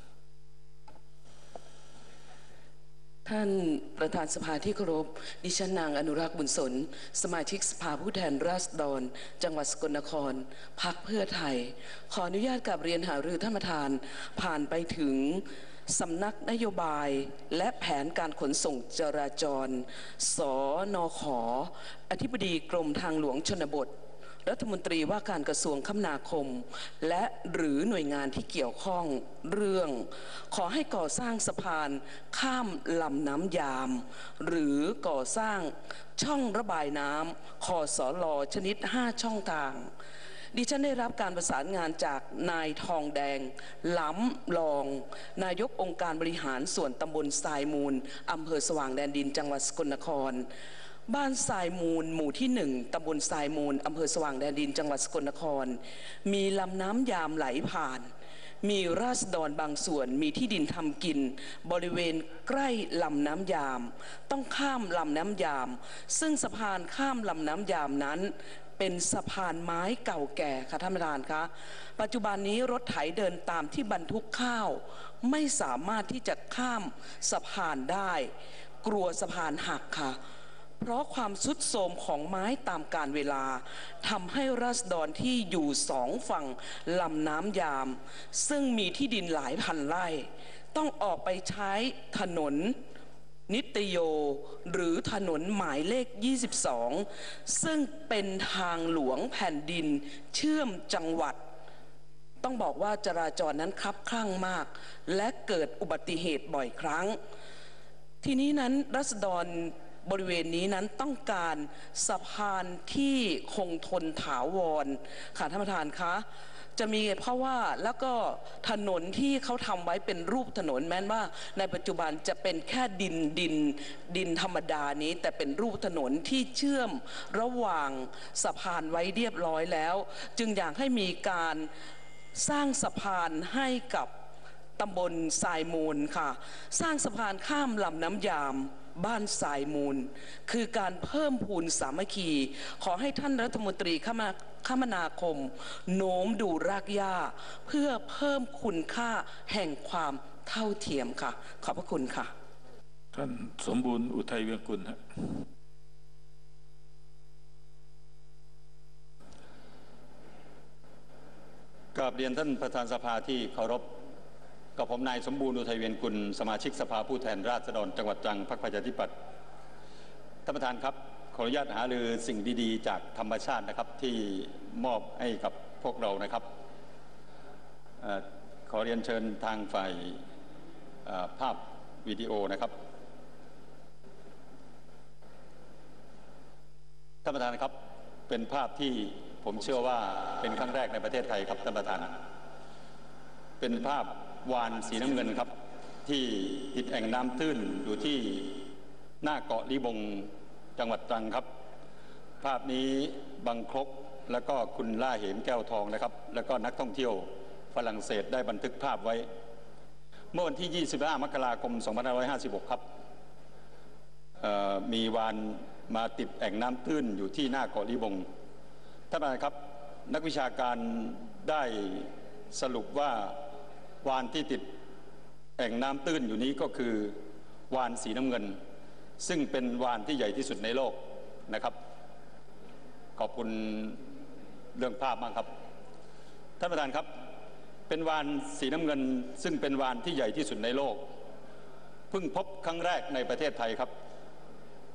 ท่านประธานสภาที่เคารพดิฉันนางอนุรักษ์บุญสนสมาชิกสภาผู้แทนราษฎรจังหวัดสกลนครพรรคเพื่อไทยขออนุญาตกราบเรียนหารือท่านประธานผ่านไปถึงสำนักนโยบายและแผนการขนส่งจราจรสนข.อธิบดีกรมทางหลวงชนบทรัฐมนตรีว่าการกระทรวงคมนาคมและหรือหน่วยงานที่เกี่ยวข้องเรื่องขอให้ก่อสร้างสะพานข้ามลำน้ำยามหรือก่อสร้างช่องระบายน้ำคสล.ชนิดห้าช่องทางดิฉันได้รับการประสานงานจากนายทองแดงล้ำลองนายกองค์การบริหารส่วนตำบลทรายมูลอำเภอสว่างแดนดินจังหวัดสกลนครบ้านทรายมูลหมู่ที่หนึ่งตำบลทรายมูลอำเภอสว่างแดนดินจังหวัดสกลนครมีลำน้ำยามไหลผ่านมีราษฎรบางส่วนมีที่ดินทำกินบริเวณใกล้ลำน้ำยามต้องข้ามลำน้ำยามซึ่งสะพานข้ามลำน้ำยามนั้นเป็นสะพานไม้เก่าแก่ค่ะท่านประธานคะปัจจุบันนี้รถไถเดินตามที่บรรทุกข้าวไม่สามารถที่จะข้ามสะพานได้กลัวสะพานหักค่ะเพราะความทรุดโทรมของไม้ตามกาลเวลาทำให้ราษฎรที่อยู่สองฝั่งลำน้ำยามซึ่งมีที่ดินหลายพันไร่ต้องออกไปใช้ถนนนิตโยหรือถนนหมายเลขยี่สิบสองซึ่งเป็นทางหลวงแผ่นดินเชื่อมจังหวัดต้องบอกว่าจราจรนั้นคับคลั่งมากและเกิดอุบัติเหตุบ่อยครั้งทีนี้นั้นราษฎรบริเวณนี้นั้นต้องการสะพานที่คงทนถาวรค่ะท่านประธานคะจะมีเพราะว่าแล้วก็ถนนที่เขาทำไว้เป็นรูปถนนแม้ว่าในปัจจุบันจะเป็นแค่ดินดินดินธรรมดานี้แต่เป็นรูปถนนที่เชื่อมระหว่างสะพานไว้เรียบร้อยแล้วจึงอยากให้มีการสร้างสะพานให้กับตำบลทรายมูลค่ะสร้างสะพานข้ามลำน้ำยามบ้านทรายมูลคือการเพิ่มพูนสามัคคีขอให้ท่านรัฐมนตรีคมนาคมโน้มดูรากหญ้าเพื่อเพิ่มคุณค่าแห่งความเท่าเทียมค่ะขอบพระคุณค่ะท่านสมบูรณ์อุทัยเวียงกุลฮะกราบเรียนท่านประธานสภาที่เคารพกับผมนายสมบูรณ์อุทัยเวียนกุลสมาชิกสภาผู้แทนราษฎรจังหวัดตรังพรรคประชาธิปัตย์ท่านประธานครับขออนุญาตหารือสิ่งดีๆจากธรรมชาตินะครับที่มอบให้กับพวกเรานะครับขอเรียนเชิญทางฝ่ายภาพวิดีโอนะครับท่านประธานครับเป็นภาพที่ผมเชื่อว่าเป็นครั้งแรกในประเทศไทยครับท่านประธานเป็นภาพวาฬสีน้ำเงินครับที่ติดแอ่งน้ำตื้นอยู่ที่หน้าเกาะลิบงจังหวัดตรังครับภาพนี้บังครกแล้วก็คุณล่าเหมแก้วทองนะครับแล้วก็นักท่องเที่ยวฝรั่งเศสได้บันทึกภาพไว้เมื่อวันที่ยี่สิบห้ามกราคมสองพันห้าร้อยห้าสิบหกครับมีวาฬมาติดแอ่งน้ำตื้นอยู่ที่หน้าเกาะลิบงท่านประธานครับนักวิชาการได้สรุปว่าวาฬที่ติดแอ่งน้ำตื้นอยู่นี้ก็คือวาฬสีน้ำเงินซึ่งเป็นวาฬที่ใหญ่ที่สุดในโลกนะครับขอบคุณเรื่องภาพมากครับท่านประธานครับเป็นวาฬสีน้ำเงินซึ่งเป็นวาฬที่ใหญ่ที่สุดในโลกเพิ่งพบครั้งแรกในประเทศไทยครับ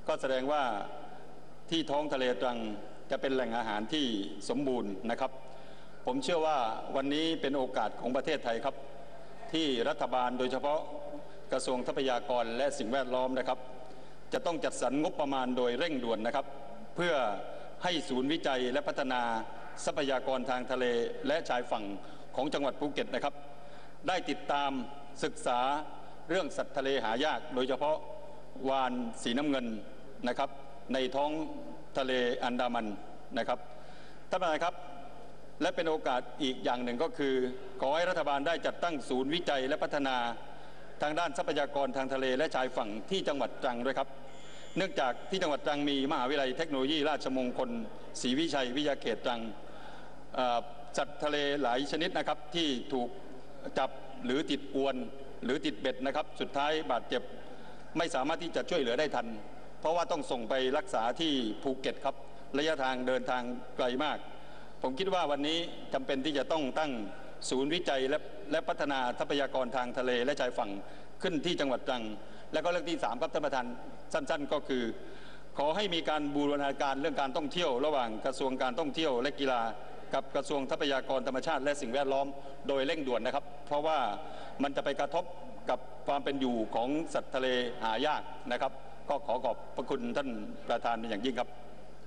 ก็แสดงว่าที่ท้องทะเลตรังจะเป็นแหล่งอาหารที่สมบูรณ์นะครับผมเชื่อว่าวันนี้เป็นโอกาสของประเทศไทยครับที่รัฐบาลโดยเฉพาะกระทรวงทรัพยากรและสิ่งแวดล้อมนะครับจะต้องจัดสรรงบประมาณโดยเร่งด่วนนะครับเพื่อให้ศูนย์วิจัยและพัฒนาทรัพยากรทางทะเลและชายฝั่งของจังหวัดภูเก็ตนะครับได้ติดตามศึกษาเรื่องสัตว์ทะเลหายากโดยเฉพาะวาฬสีน้ำเงินนะครับในท้องทะเลอันดามันนะครับท่านประธานครับและเป็นโอกาสอีกอย่างหนึ่งก็คือขอให้รัฐบาลได้จัดตั้งศูนย์วิจัยและพัฒนาทางด้านทรัพยากรทางทะเลและชายฝั่งที่จังหวัดตรังด้วยครับเนื่องจากที่จังหวัดตรังมีมหาวิทยาลัยเทคโนโลยีราชมงคลศรีวิชัยวิทยาเขตตรังสัตว์ทะเลหลายชนิดนะครับที่ถูกจับหรือติดอวนหรือติดเบ็ดนะครับสุดท้ายบาดเจ็บไม่สามารถที่จะช่วยเหลือได้ทันเพราะว่าต้องส่งไปรักษาที่ภูเก็ตครับระยะทางเดินทางไกลมากผมคิดว่าวันนี้จำเป็นที่จะต้องตั้งศูนย์วิจัยและและพัฒนาทรัพยากรทางทะเลและชายฝั่งขึ้นที่จังหวัดตรังและก็เรื่องที่สามครับท่านประธานสั้นๆก็คือขอให้มีการบูรณาการเรื่องการท่องเที่ยวระหว่างกระทรวงการท่องเที่ยวและกีฬากับกระทรวงทรัพยากรธรรมชาติและสิ่งแวดล้อมโดยเร่งด่วนนะครับเพราะว่ามันจะไปกระทบกับความเป็นอยู่ของสัตว์ทะเลหายากนะครับก็ขอขอบพระคุณท่านประธานเป็นอย่างยิ่งครับ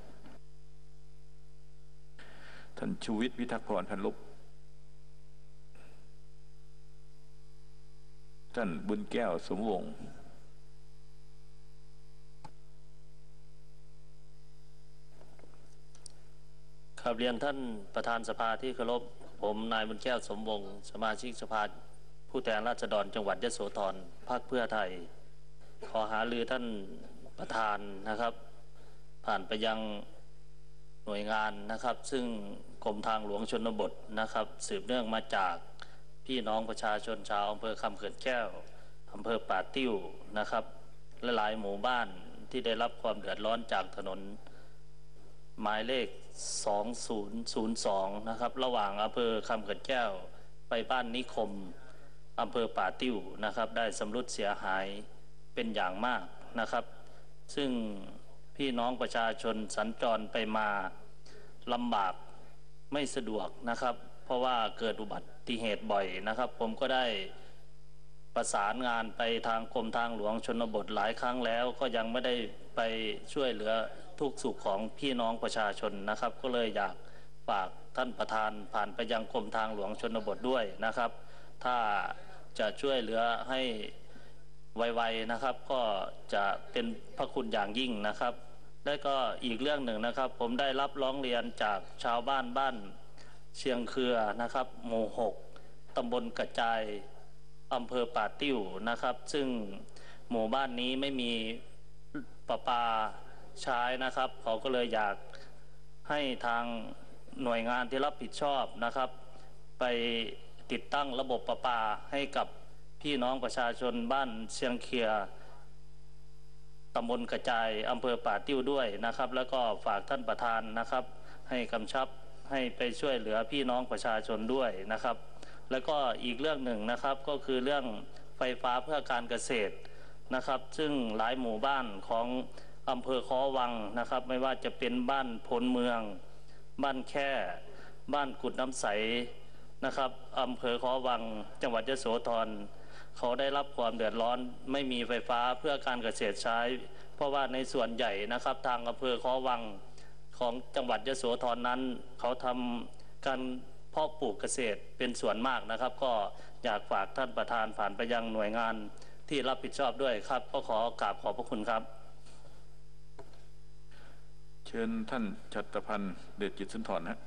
ท่านชูวิทย์วิทักษ์พรพันลุกท่านบุญแก้วสมวงศ์ครับเรียนท่านประธานสภาที่เคารพผมนายบุญแก้วสมวงศ์สมาชิกสภาผู้แทนราษฎรจังหวัดยโสธรพรรคเพื่อไทยขอหารือท่านประธานนะครับผ่านไปยังหน่วยงานนะครับซึ่งกรมทางหลวงชนบทนะครับสืบเนื่องมาจากพี่น้องประชาชนชาวอำเภอคำเขื่อนแก้วอำเภอป่าติ้วนะครับและหลายหมู่บ้านที่ได้รับความเดือดร้อนจากถนนหมายเลขสองศูนย์ศูนย์สองนะครับระหว่างอำเภอคำเขื่อนแก้วไปบ้านนิคมอำเภอป่าติ้วนะครับได้สำรุดเสียหายเป็นอย่างมากนะครับซึ่งพี่น้องประชาชนสัญจรไปมาลำบากไม่สะดวกนะครับเพราะว่าเกิดอุบัติเหตุบ่อยนะครับผมก็ได้ประสานงานไปทางกรมทางหลวงชนบทหลายครั้งแล้วก็ยังไม่ได้ไปช่วยเหลือทุกสุขของพี่น้องประชาชนนะครับก็เลยอยากฝากท่านประธานผ่านไปยังกรมทางหลวงชนบทด้วยนะครับถ้าจะช่วยเหลือให้ไวๆนะครับก็จะเป็นพระคุณอย่างยิ่งนะครับและก็อีกเรื่องหนึ่งนะครับผมได้รับร้องเรียนจากชาวบ้านบ้านเชียงเครือนะครับหมู่หกตำบลกระจายอำเภอป่าติ้วนะครับซึ่งหมู่บ้านนี้ไม่มีประปาใช้นะครับเขาก็เลยอยากให้ทางหน่วยงานที่รับผิดชอบนะครับไปติดตั้งระบบประปาให้กับพี่น้องประชาชนบ้านเชียงเครือตำบลกระจายอำเภอป่าติ้วด้วยนะครับแล้วก็ฝากท่านประธานนะครับให้กำชับให้ไปช่วยเหลือพี่น้องประชาชนด้วยนะครับแล้วก็อีกเรื่องหนึ่งนะครับก็คือเรื่องไฟฟ้าเพื่อการเกษตรนะครับซึ่งหลายหมู่บ้านของอำเภอค้อวังนะครับไม่ว่าจะเป็นบ้านพลเมืองบ้านแค่บ้านกุดน้ำใสนะครับอำเภอค้อวังจังหวัดยโสธรเขาได้รับความเดือดร้อนไม่มีไฟฟ้าเพื่อการเกษตรใช้เพราะว่าในส่วนใหญ่นะครับทางอำเภอค้อวังของจังหวัดยโสธรนั้นเขาทำการเพาะปลูกเกษตรเป็นส่วนมากนะครับก็อยากฝากท่านประธานผ่านไปยังหน่วยงานที่รับผิดชอบด้วยครับก็ขอกราบขอบพระคุณครับเชิญท่านชัตรพันธ์เดชจิตสุนทรฮะ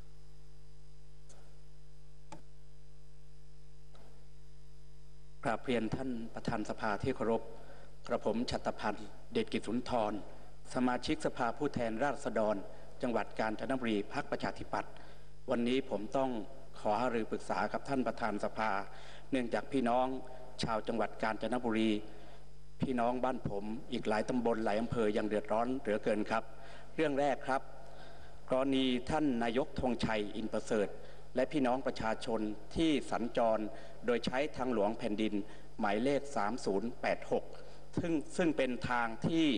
กราบเรียนท่านประธานสภาที่เคารพกระผมชัตรพันธ์เดชกิจสุนทรสมาชิกสภาผู้แทนราษฎรจังหวัดกาญจนบุรีพรรคประชาธิปัตย์วันนี้ผมต้องขอหารือปรึกษากับท่านประธานสภาเนื่องจากพี่น้องชาวจังหวัดกาญจนบุรีพี่น้องบ้านผมอีกหลายตำบลหลายอำเภอยังเดือดร้อนเหลือเกินครับเรื่องแรกครับกรณีท่านนายกธงชัยอินประเสริฐและพี่น้องประชาชนที่สัญจรโดยใช้ทางหลวงแผ่นดินหมายเลขสามศูนย์แปดหกซึ่งซึ่งเป็นทางที่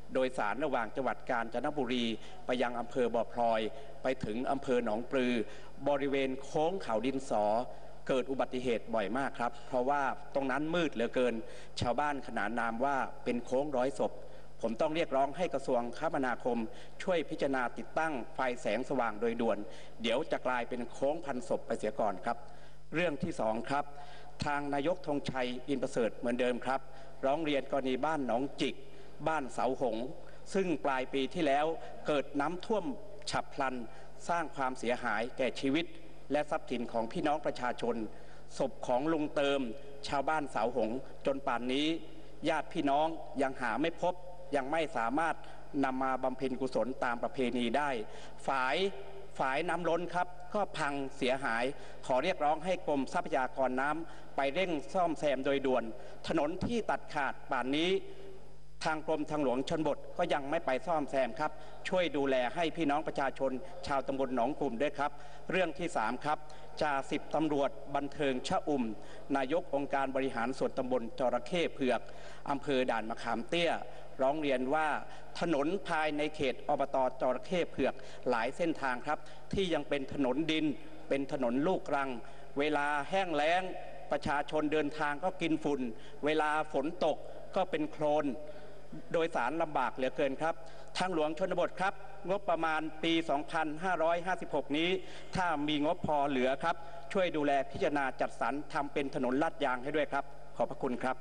โดยสารระหว่างจังหวัดกาญจนบุรีไปยังอำเภอบ่อพลอยไปถึงอำเภอหนองปลือบริเวณโค้งเขาดินสอเกิดอุบัติเหตุบ่อยมากครับเพราะว่าตรงนั้นมืดเหลือเกินชาวบ้านขนานนามว่าเป็นโค้งร้อยศพผมต้องเรียกร้องให้กระทรวงคมนาคมช่วยพิจารณาติดตั้งไฟแสงสว่างโดยด่วนเดี๋ยวจะกลายเป็นโค้งพันศพไปเสียก่อนครับเรื่องที่สองครับทางนายกธงชัยอินประเสริฐเหมือนเดิมครับร้องเรียนกรณีบ้านหนองจิกบ้านเสาหงซึ่งปลายปีที่แล้วเกิดน้ำท่วมฉับพลันสร้างความเสียหายแก่ชีวิตและทรัพย์สินของพี่น้องประชาชนศพของลุงเติมชาวบ้านเสาหงจนป่านนี้ญาติพี่น้องยังหาไม่พบยังไม่สามารถนำมาบำเพ็ญกุศลตามประเพณีได้ฝายฝายน้ำล้นครับก็พังเสียหายขอเรียกร้องให้กรมทรัพยากรน้ำไปเร่งซ่อมแซมโดยด่วนถนนที่ตัดขาดป่านนี้ทางกรมทางหลวงชนบทก็ยังไม่ไปซ่อมแซมครับช่วยดูแลให้พี่น้องประชาชนชาวตำบลหนองกลุ่มด้วยครับเรื่องที่สามครับจ่าสิบตำรวจบันเทิงชะอุ่มนายกองค์การบริหารส่วนตำบลจระเข้เผือกอำเภอด่านมะขามเตี้ยร้องเรียนว่าถนนภายในเขตอบต.จระเข้เผือกหลายเส้นทางครับที่ยังเป็นถนนดินเป็นถนนลูกรังเวลาแห้งแล้งประชาชนเดินทางก็กินฝุ่นเวลาฝนตกก็เป็นโคลนโดยสารลำบากเหลือเกินครับทางหลวงชนบทครับงบประมาณปี สองพันห้าร้อยห้าสิบหก นี้ถ้ามีงบพอเหลือครับช่วยดูแลพิจารณาจัดสรรทำเป็นถนนลาดยางให้ด้วยครับขอบพระคุณครับ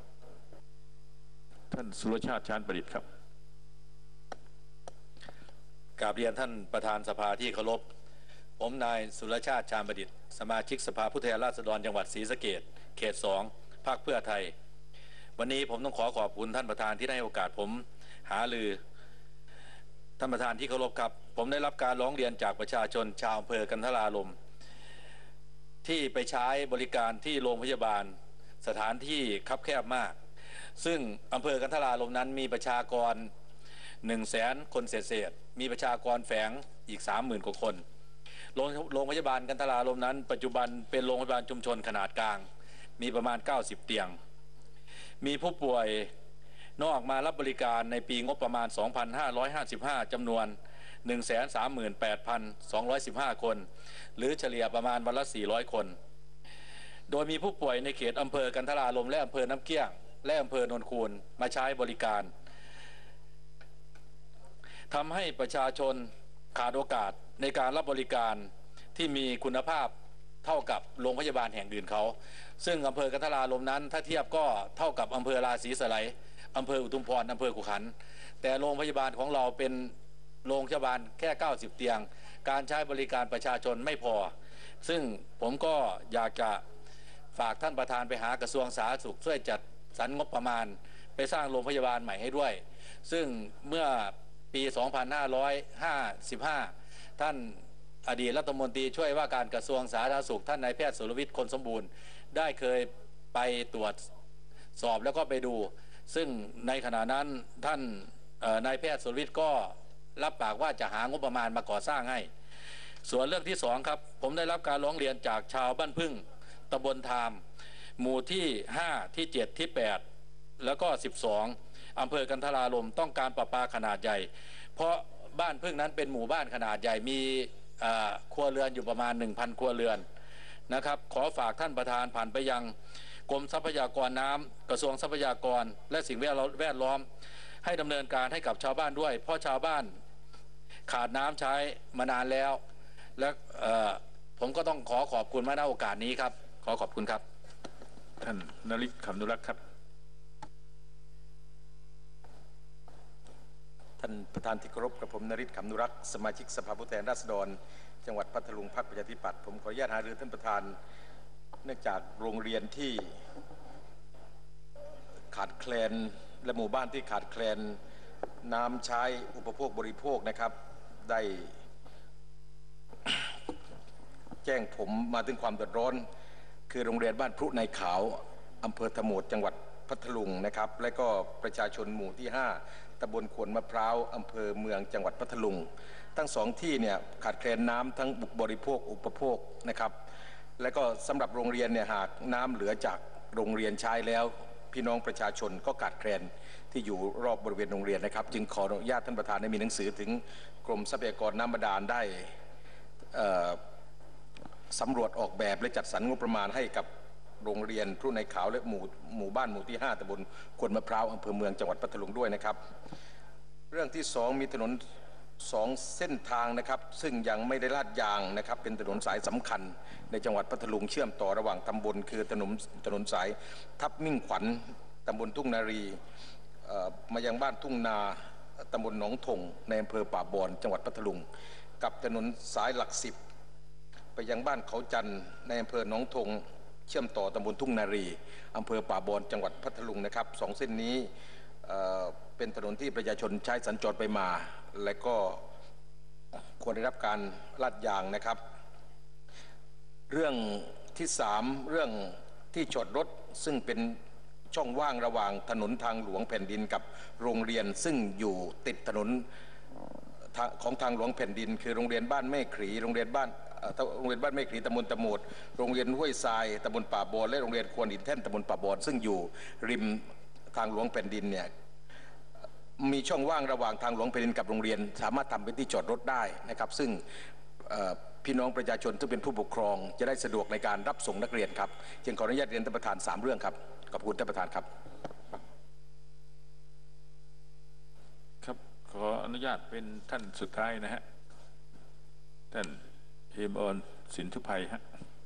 ท่านสุรชาติชาญประดิษฐ์ครับกราบเรียนท่านประธานสภาที่เคารพผมนายสุรชาติชาญประดิษฐ์สมาชิกสภาผู้แทนราษฎรจังหวัดศรีสะเกษเขตสองพรรคเพื่อไทยวันนี้ผมต้องขอขอบคุณท่านประธานที่ให้โอกาสผมหารือท่านประธานที่เคารพครับผมได้รับการร้องเรียนจากประชาชนชาวอำเภอกันทรารมที่ไปใช้บริการที่โรงพยาบาลสถานที่คับแคบมากซึ่งอำเภอกันทรารมนั้นมีประชากรหนึ่งแสนคนเศษๆมีประชากรแฝงอีกสามหมื่นกว่าคนโรงโรงพยาบาลกันทรารมนั้นปัจจุบันเป็นโรงพยาบาลชุมชนขนาดกลางมีประมาณเก้าสิบเตียงมีผู้ป่วยนอกมารับบริการในปีงบประมาณ สองพันห้าร้อยห้าสิบห้า จำนวน หนึ่งแสนสามหมื่นแปดพันสองร้อยสิบห้า คนหรือเฉลี่ยประมาณวันละสี่ร้อยคนโดยมีผู้ป่วยในเขตอำเภอกันทรารมและอำเภอน้ำเกี้ยงและอำเภอโนนคูนมาใช้บริการทำให้ประชาชนขาดโอกาสในการรับบริการที่มีคุณภาพเท่ากับโรงพยาบาลแห่งอื่นเขาซึ่งอำเภอกันทรารมนั้นถ้าเทียบก็เท่ากับอำเภอราศีสไลอำเภออุทุมพรอำเภอขุขันธ์แต่โรงพยาบาลของเราเป็นโรงพยาบาลแค่เก้าสิบเตียงการใช้บริการประชาชนไม่พอซึ่งผมก็อยากจะฝากท่านประธานไปหากระทรวงสาธารณสุขช่วยจัดสรรงบประมาณไปสร้างโรงพยาบาลใหม่ให้ด้วยซึ่งเมื่อปี สองพันห้าร้อยห้าสิบห้า ท่านอดีตรัฐมนตรีช่วยว่าการกระทรวงสาธารณสุขท่านนายแพทย์สุรวิทย์คนสมบูรณ์ได้เคยไปตรวจสอบแล้วก็ไปดูซึ่งในขณะนั้นท่านนายแพทย์สุรวิทย์ก็รับปากว่าจะหางบประมาณมาก่อสร้างให้ส่วนเรื่องที่สองครับผมได้รับการร้องเรียนจากชาวบ้านพึ่งตำบลทามหมู่ที่ห้าที่เจ็ดที่แปดแล้วก็สิบสองอำเภอกันทรารมต้องการประปาขนาดใหญ่เพราะบ้านพึ่งนั้นเป็นหมู่บ้านขนาดใหญ่มีครัวเรือนอยู่ประมาณ หนึ่งพัน ครัวเรือนนะครับขอฝากท่านประธานผ่านไปยังกรมทรัพยากรน้ำกระทรวงทรัพยากรและสิ่งแวดล้อมให้ดำเนินการให้กับชาวบ้านด้วยเพราะชาวบ้านขาดน้ำใช้มานานแล้วและผมก็ต้องขอขอบคุณมาณโอกาสนี้ครับขอขอบคุณครับท่านนฤทธิ์ขำนุรักษ์ครับท่านประธานที่เคารพกับผมนฤทธิ์ขำนุรักษ์สมาชิกสภาผู้แทนราษฎรจังหวัดพัทลุงพรรคประชาธิปัตย์ผมขออนุญาตหารือท่านประธานเนื่องจากโรงเรียนที่ขาดแคลนและหมู่บ้านที่ขาดแคลนน้ำใช้อุปโภคบริโภคนะครับได้แจ้งผมมาถึงความเดือดร้อนคือโรงเรียนบ้านพรุในขาวอำเภอทะโหมดจังหวัดพัทลุงนะครับและก็ประชาชนหมู่ที่ห้าตำบลขวนมะพร้าวอำเภอเมืองจังหวัดพัทลุงทั้งสองที่เนี่ยขาดแคลนน้ำทั้งบุกบริโภคอุปโภคนะครับและก็สำหรับโรงเรียนเนี่ยหากน้ำเหลือจากโรงเรียนใช้แล้วพี่น้องประชาชนก็ขาดแคลนที่อยู่รอบบริเวณโรงเรียนนะครับจึงขออนุญาตท่านประธานได้มีหนังสือถึงกรมทรัพยากรน้ำบาดาลได้สำรวจออกแบบและจัดสรรงบประมาณให้กับโรงเรียนพรุในขาวและหมู่หมู่บ้านหมู่ที่ห้าตำบลควนมะพร้าวอำเภอเมืองจังหวัดพัทลุงด้วยนะครับเรื่องที่สองมีถนนสองเส้นทางนะครับซึ่งยังไม่ได้ลาดยางนะครับเป็นถนนสายสำคัญในจังหวัดพัทลุงเชื่อมต่อระหว่างตำบลคือถนนถนนสายทับมิ่งขวัญตำบลทุ่งนารีมายังบ้านทุ่งนาตำบลหนองถงในอำเภอป่าบอนจังหวัดพัทลุงกับถนนสายหลักสิบไปยังบ้านเขาจันทร์ในอำเภอหนองถงเชื่อมต่อตำบลทุ่งนารีอำเภอป่าบอนจังหวัดพัทลุงนะครับสองเส้นนี้เป็นถนนที่ประชาชนใช้สัญจรไปมาและก็ควรได้รับการลาดยางนะครับเรื่องที่สามเรื่องที่จอดรถซึ่งเป็นช่องว่างระหว่างถนนทางหลวงแผ่นดินกับโรงเรียนซึ่งอยู่ติดถนนของทางหลวงแผ่นดินคือโรงเรียนบ้านแม่ขรีโรงเรียนบ้านโรงเรียนบ้านแม่ขรีตำบลตะโหมดโรงเรียนห้วยทรายตำบลป่าบอนและโรงเรียนควนหินแท่นตำบลป่าบอนซึ่งอยู่ริมทางหลวงแผ่นดินเนี่ยมีช่องว่างระหว่างทางหลวงแผ่นดินกับโรงเรียนสามารถทำเป็นที่จอดรถได้นะครับซึ่งพี่น้องประชาชนที่เป็นผู้ปกครองจะได้สะดวกในการรับส่งนักเรียนครับจึงขออนุญาตเรียนท่านประธานสามเรื่องครับขอบคุณท่านประธานครับครับขออนุญาตเป็นท่านสุดท้ายนะฮะท่านเอมออนสินทุภัยฮะ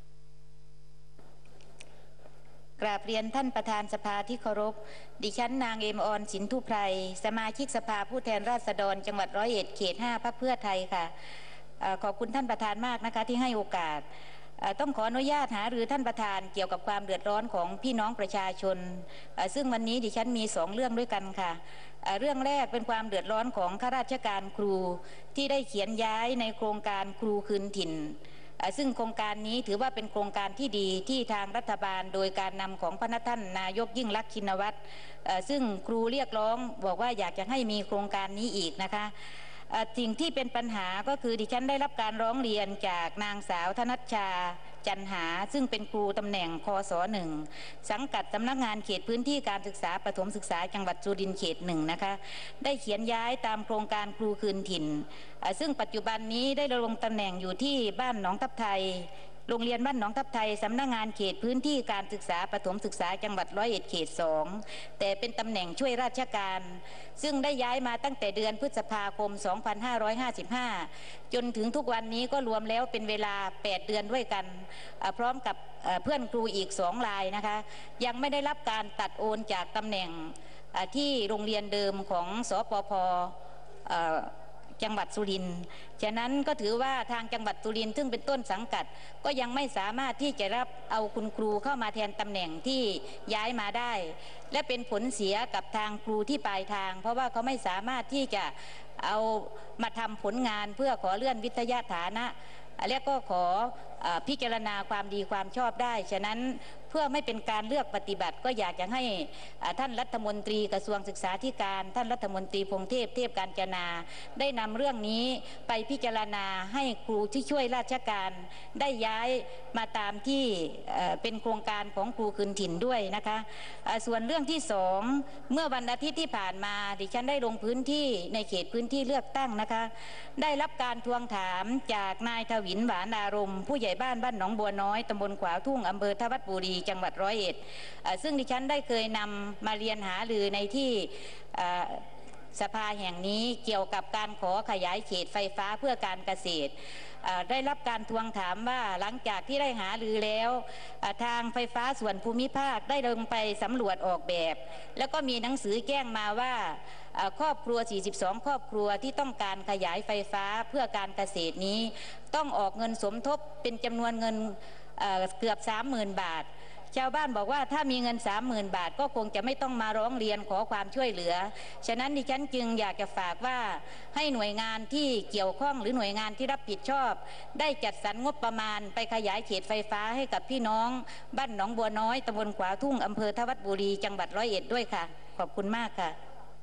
กราบเรียนท่านประธานสภาที่เคารพดิฉันนางเอมออนสินทุไพรสมาชิกสภาผู้แทนราษฎรจังหวัดร้อยเอ็ดเขตห้าพรรคเพื่อไทยค่ะขอบคุณท่านประธานมากนะคะที่ให้โอกาสต้องขออนุญาตหารือท่านประธานเกี่ยวกับความเดือดร้อนของพี่น้องประชาชนซึ่งวันนี้ดิฉันมีสองเรื่องด้วยกันค่ะเรื่องแรกเป็นความเดือดร้อนของข้าราชการครูที่ได้เขียนย้ายในโครงการครูคืนถิ่นซึ่งโครงการนี้ถือว่าเป็นโครงการที่ดีที่ทางรัฐบาลโดยการนำของพระท่านนายกยิ่งลักษณ์ชินวัตรซึ่งครูเรียกร้องบอกว่าอยากจะให้มีโครงการนี้อีกนะคะสิ่งที่เป็นปัญหาก็คือดิฉันได้รับการร้องเรียนจากนางสาวธนัชชาจันหาซึ่งเป็นครูตำแหน่งคศหนึ่งสังกัดสำนักงานเขตพื้นที่การศึกษาประถมศึกษาจังหวัดสุรินทร์เขตหนึ่งนะคะได้เขียนย้ายตามโครงการครูคืนถิ่นซึ่งปัจจุบันนี้ได้ลงตำแหน่งอยู่ที่บ้านหนองทับไทยโรงเรียนบ้านหนองทับไทยสำนักงานเขตพื้นที่การศึกษาประถมศึกษาจังหวัดร้อยเอ็ดเขตสองแต่เป็นตำแหน่งช่วยราชการซึ่งได้ย้ายมาตั้งแต่เดือนพฤษภาคมสองพันห้าร้อยห้าสิบห้าจนถึงทุกวันนี้ก็รวมแล้วเป็นเวลาแปดเดือนด้วยกันพร้อมกับเพื่อนครูอีกสองรายนะคะยังไม่ได้รับการตัดโอนจากตำแหน่งที่โรงเรียนเดิมของสปภ.จังหวัดสุรินทร์ฉะนั้นก็ถือว่าทางจังหวัดสุรินทร์ซึ่งเป็นต้นสังกัดก็ยังไม่สามารถที่จะรับเอาคุณครูเข้ามาแทนตำแหน่งที่ย้ายมาได้และเป็นผลเสียกับทางครูที่ปลายทางเพราะว่าเขาไม่สามารถที่จะเอามาทำผลงานเพื่อขอเลื่อนวิทยาฐานะและก็ขอพิจารณาความดีความชอบได้ฉะนั้นเพื่อไม่เป็นการเลือกปฏิบัติก็อยากจะให้ท่านรัฐมนตรีกระทรวงศึกษาธิการท่านรัฐมนตรีพงเทพเทพกาญจนาได้นำเรื่องนี้ไปพิจารณาให้ครูที่ช่วยราชการได้ย้ายมาตามที่เป็นโครงการของครูคืนถิ่นด้วยนะคะส่วนเรื่องที่สองเมื่อวันอาทิตย์ที่ผ่านมาดิฉันได้ลงพื้นที่ในเขตพื้นที่เลือกตั้งนะคะได้รับการทวงถามจากนายทวินหวานอารมณ์ผู้ใหญ่บ้านบ้านหนองบัวน้อยตำบลขวาวทุ่งอำเภอทวัดบุรีจังหวัดร้อยเอ็ดซึ่งดิฉันได้เคยนำมาเรียนหารือในที่สภาแห่งนี้เกี่ยวกับการขอขยายเขตไฟฟ้าเพื่อการเกษตรได้รับการทวงถามว่าหลังจากที่ได้หารือแล้วทางไฟฟ้าส่วนภูมิภาคได้ลงไปสำรวจออกแบบแล้วก็มีหนังสือแจ้งมาว่าครอบครัวสี่สิบสองครอบครัวที่ต้องการขยายไฟฟ้าเพื่อการเกษตรนี้ต้องออกเงินสมทบเป็นจำนวนเงินเกือบ สามหมื่น บาทชาวบ้านบอกว่าถ้ามีเงิน สามหมื่น บาทก็คงจะไม่ต้องมาร้องเรียนขอความช่วยเหลือฉะนั้นดิฉันจึงอยากจะฝากว่าให้หน่วยงานที่เกี่ยวข้องหรือหน่วยงานที่รับผิดชอบได้จัดสรรงบประมาณไปขยายเขตไฟฟ้าให้กับพี่น้องบ้านหนองบัวน้อยตำบลขวาวทุ่งอำเภอทวัดบุรีจังหวัดร้อยเอ็ดด้วยค่ะขอบคุณมากค่ะ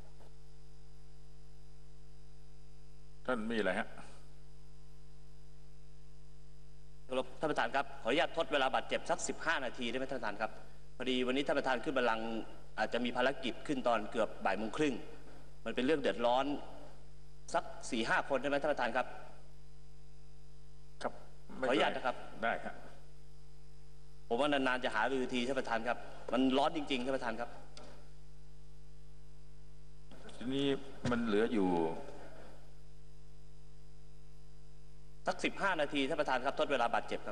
ท่านมีอะไรฮะท่านประธานครับขออนุญาตทดเวลาบาดเจ็บสักสิบห้านาทีได้ไหมท่านประธานครับพอดีวันนี้ท่านประธานขึ้นบัลลังก์อาจจะมีภารกิจขึ้นตอนเกือบบ่ายโมงครึ่งมันเป็นเรื่องเดือดร้อนสักสี่ห้าคนใช่ไหมท่านประธานครับครับขออนุญาตนะครับได้ครับผมว่านานๆจะหารือทีท่านประธานครับมันร้อนจริงๆท่านประธานครับทีนี้มันเหลืออยู่สักสิบห้านาทีท่านประธานครับทดเวลาบาดเจ็บครับ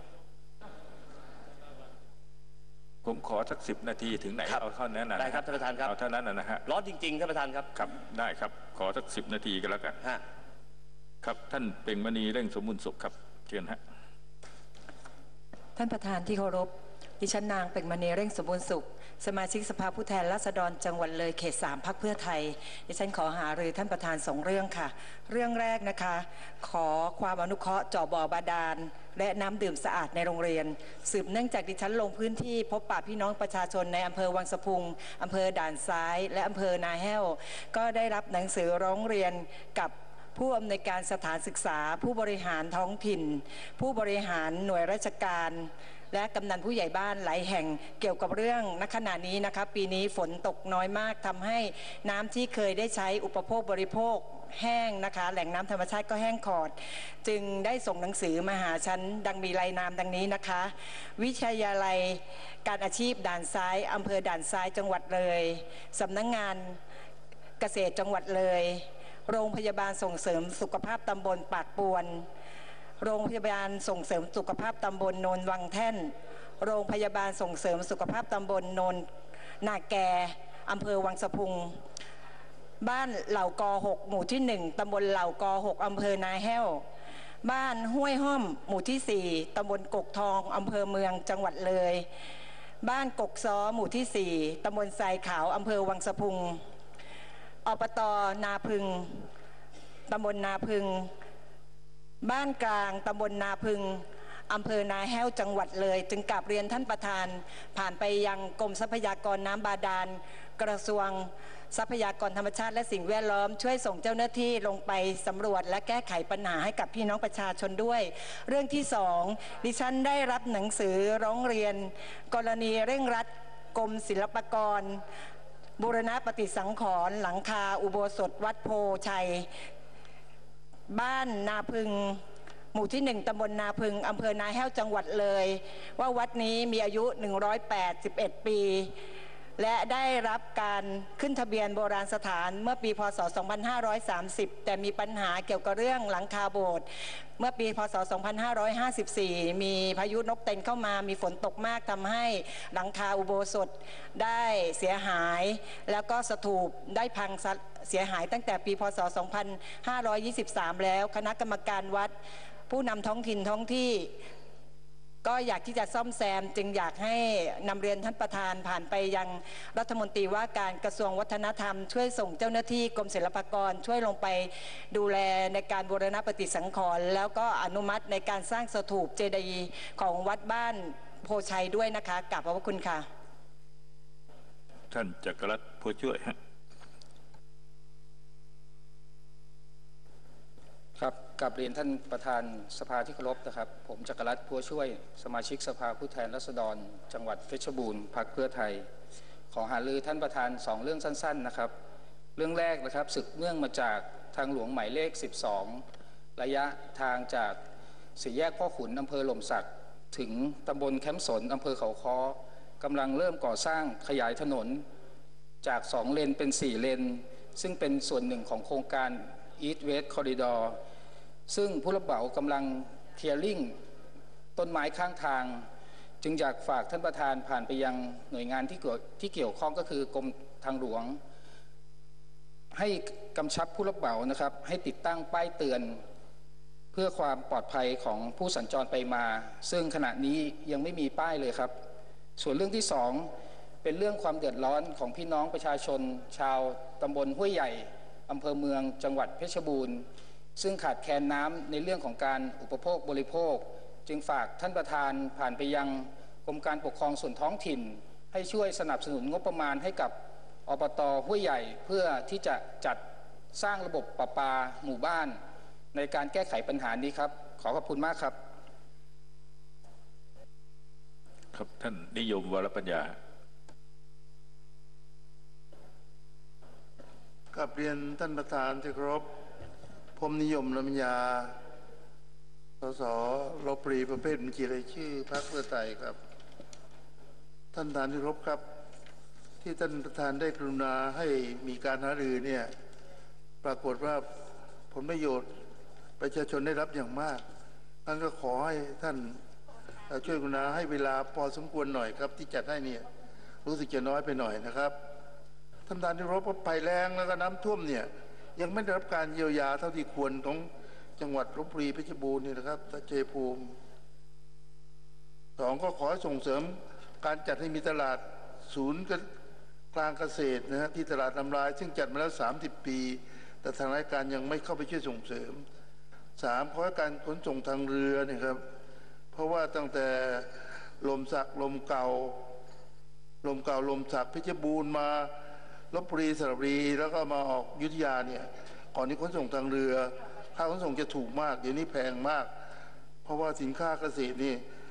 ผมขอสักสิบนาทีถึงไหนเอาเท่านั้นนะได้ครับท่านประธานครับเอาเท่านั้นนะฮะร้อนจริงๆท่านประธานครับครับได้ครับขอสักสิบนาทีกันแล้วกันฮะครับท่านเปล่งมณีเร่งสมบูรณ์สุขครับเชิญฮะท่านประธานที่เคารพดิฉันนางเปล่งมณีเร่งสมบูรณ์สุขสมาชิกสภาผู้แทนราษฎรจังหวัดเลยเขตสามพรรคเพื่อไทยดิฉันขอหารือท่านประธานสองเรื่องค่ะเรื่องแรกนะคะขอความอนุเคราะห์เจาะบ่อบาดาลและน้ำดื่มสะอาดในโรงเรียนสืบเนื่องจากดิฉันลงพื้นที่พบปะพี่น้องประชาชนในอำเภอวังสะพุงอำเภอด่านซ้ายและอำเภอนาแห้วก็ได้รับหนังสือร้องเรียนกับผู้อำนวยการสถานศึกษาผู้บริหารท้องถิ่นผู้บริหารหน่วยราชการและกำนันผู้ใหญ่บ้านหลายแห่งเกี่ยวกับเรื่องณขณะนี้นะคะปีนี้ฝนตกน้อยมากทำให้น้ำที่เคยได้ใช้อุปโภคบริโภคแห้งนะคะแหล่งน้ำธรรมชาติก็แห้งขอดจึงได้ส่งหนังสือมาหาฉันดังมีรายนามดังนี้นะคะวิทยาลัยการอาชีพด่านซ้ายอำเภอด่านซ้ายจังหวัดเลยสำนักงานเกษตรจังหวัดเลยโรงพยาบาลส่งเสริมสุขภาพตำบลปากปวนโรงพยาบาลส่งเสริมสุขภาพตำบลโนนวังแท่นโรงพยาบาลส่งเสริมสุขภาพตำบลโนนนาแกอำเภอวังสะพุงบ้านเหล่ากอหกหมู่ที่หนึ่งตำบลเหล่ากอหกอำเภอนาแห้วบ้านห้วยห้อมหมู่ที่สี่ตำบลกกทองอำเภอเมืองจังหวัดเลยบ้านกกซ้อหมู่ที่สี่ตำบลทรายขาวอำเภอวังสะพุงอบต.นาพึงตำบลนาพึงบ้านกลางตำบลนาพึงอำเภอนาแห้วจังหวัดเลยจึงกราบเรียนท่านประธานผ่านไปยังกรมทรัพยากรน้ำบาดาลกระทรวงทรัพยากรธรรมชาติและสิ่งแวดล้อมช่วยส่งเจ้าหน้าที่ลงไปสำรวจและแก้ไขปัญหาให้กับพี่น้องประชาชนด้วยเรื่องที่สองดิฉันได้รับหนังสือร้องเรียนกรณีเร่งรัดกรมศิลปากรบูรณะปฏิสังขรณ์หลังคาอุโบสถวัดโพชัยบ้านนาพึงหมู่ที่หนึ่งตำบลนาพึงอำเภอนาแห้วจังหวัดเลยว่าวัดนี้มีอายุหนึ่งร้อยแปดสิบเอ็ดปีและได้รับการขึ้นทะเบียนโบราณสถานเมื่อปีพ.ศ. สองพันห้าร้อยสามสิบแต่มีปัญหาเกี่ยวกับเรื่องหลังคาโบสถ์เมื่อปีพ.ศ. สองพันห้าร้อยห้าสิบสี่มีพายุนกเต็นเข้ามามีฝนตกมากทำให้หลังคาอุโบสถได้เสียหายแล้วก็สถูปได้พังเสียหายตั้งแต่ปีพ.ศ. สองพันห้าร้อยยี่สิบสามแล้วคณะกรรมการวัดผู้นำท้องถิ่นท้องที่ก็อยากที่จะซ่อมแซมจึงอยากให้นำเรียนท่านประธานผ่านไปยังรัฐมนตรีว่าการกระทรวงวัฒนธรรมช่วยส่งเจ้าหน้าที่กรมศิลปากรช่วยลงไปดูแลในการบูรณะปฏิสังขรณ์แล้วก็อนุมัติในการสร้างสถูปเจดีย์ของวัดบ้านโพชัยด้วยนะคะกราบขอบพระคุณค่ะท่านจักรรัตน์ผู้ช่วยครับกราบเรียนท่านประธานสภาที่เคารพนะครับผมจักรรัตน์พัวช่วยสมาชิกสภาผู้แทนราษฎรจังหวัดเพชรบูรณ์พรรคเพื่อไทยขอหารือท่านประธานสองเรื่องสั้นๆนะครับเรื่องแรกนะครับสืบเนื่องมาจากทางหลวงหมายเลขสิบสองระยะทางจากสี่แยกพ่อขุนอำเภอหล่มสักถึงตำบลแคมป์สนอำเภอเขาค้อกำลังเริ่มก่อสร้างขยายถนนจากสองเลนเป็นสี่เลนซึ่งเป็นส่วนหนึ่งของโครงการ East West Corridor ซึ่งผู้รับเหมากำลังเคลียร์ลิ่งต้นไม้ข้างทางจึงอยากฝากท่านประธานผ่านไปยังหน่วยงานที่เกี่ยวที่เกี่ยวข้องก็คือกรมทางหลวงให้กำชับผู้รับเหมานะครับให้ติดตั้งป้ายเตือนเพื่อความปลอดภัยของผู้สัญจรไปมาซึ่งขณะนี้ยังไม่มีป้ายเลยครับส่วนเรื่องที่สองเป็นเรื่องความเดือดร้อนของพี่น้องประชาชนชาวตำบลห้วยใหญ่อำเภอเมืองจังหวัดเพชรบูรณ์ซึ่งขาดแคลนน้ำในเรื่องของการอุปโภคบริโภคจึงฝากท่านประธานผ่านไปยังกรมการปกครองส่วนท้องถิ่นให้ช่วยสนับสนุนงบประมาณให้กับอบต.ห้วยใหญ่เพื่อที่จะจัดสร้างระบบประปาหมู่บ้านในการแก้ไขปัญหานี้ครับขอขอบคุณมากครับครับท่านนิยมวรปัญญากับเรียนท่านประธานที่เคารพผมนิยมลำยาสสรปรีประเภทบัญชีรายชื่อพรรคเพื่อไทยครับท่านประธานที่เคารพครับที่ท่านประธานได้กรุณาให้มีการหารือเนี่ยปรากฏว่าผลประโยชน์ประชาชนได้รับอย่างมากท่านก็ขอให้ท่านช่วยกรุณาให้เวลาพอสมควรหน่อยครับที่จัดให้เนี่ยรู้สึกจะน้อยไปหน่อยนะครับท่านประธานที่เคารพภัยแล้งแล้วก็น้ำท่วมเนี่ยยังไม่ได้รับการเยียวยาเท่าที่ควรของจังหวัดลพบุรีเพชรบูรณ์นี่นะครับตะเจภูมิสองก็ขอส่งเสริมการจัดให้มีตลาดศูนย์กลางเกษตรนะฮะที่ตลาดลำลายซึ่งจัดมาแล้วสามสิบปีแต่ทางราชการยังไม่เข้าไปช่วยส่งเสริมสามขอให้การขนส่งทางเรือเนี่ยครับเพราะว่าตั้งแต่ลมสักลมเก่าลมเก่าลมสักเพชรบูรณ์มาลพบุรีสระบุรีแล้วก็มาออกอยุธยาเนี่ยก่อนนี้ขนส่งทางเรือค่าขนส่งจะถูกมากเดี๋ยวนี้แพงมากเพราะว่าสินค้าเกษตรนี่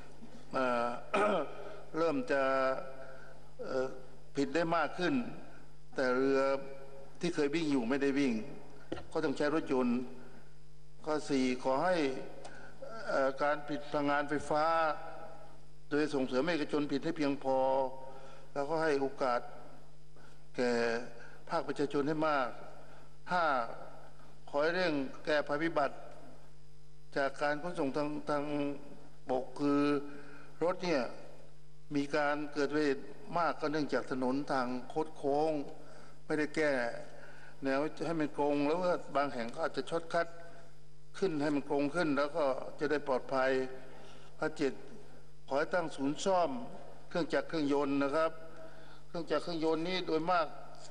เริ่มจะผิดได้มากขึ้นแต่เรือที่เคยวิ่งอยู่ไม่ได้วิ่งก็ต้องใช้รถยนต์ข้อสี่ขอให้การผลิตพลังงานไฟฟ้าโดยส่งเสริมให้เอกชนผลิตให้เพียงพอแล้วก็ให้โอกาสแก่ภาคประชาชนให้มากห้าขอให้เร่งแก้ภัยพิบัติจากการขนส่งทางทางบกคือรถเนี่ยมีการเกิดอุบัติเหตุมากก็เนื่องจากถนนทางคดโค้งไม่ได้แก้แนวให้มันตรงแล้วก็บางแห่งก็อาจจะช็อตคัทขึ้นให้มันตรงขึ้นแล้วก็จะได้ปลอดภัยข้อเจ็ดขอให้ตั้งศูนย์ซ่อมเครื่องจักรเครื่องยนต์นะครับเครื่องจักรเครื่องยนต์นี้โดยมาก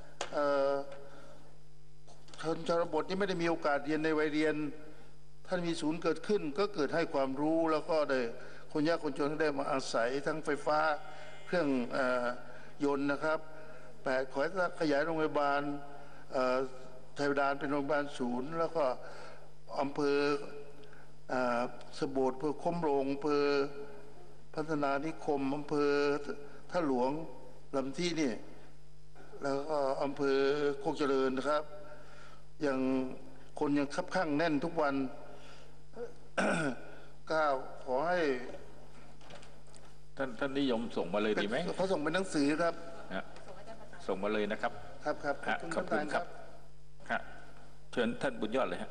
คนชนบทนี่ไม่ได้มีโอกาสเรียนในวัยเรียนท่านมีศูนย์เกิดขึ้นก็เกิดให้ความรู้แล้วก็ได้คนยากคนจนได้มาอาศัยทั้งไฟฟ้าเครื่องยนต์นะครับแปดขอให้ขยายโรงพยาบาลไทยบาดาลเป็นโรงพยาบาลศูนย์แล้วก็อำเภอสะโบดอำเภอคมโรงอำเภอพัฒนานิคมอำเภอท่าหลวงลำที่นี่แล้วก็อำเภอโคกเจริญนะครับยังคนยังคับข้างแน่นทุกวันก้าวขอให้ท่านท่านนิยมส่งมาเลยดีไหมเขาส่งเป็นหนังสือครับส่งมาเลยนะครับครับครับขอบคุณครับครับเชิญท่านบุญยอดเลยฮะ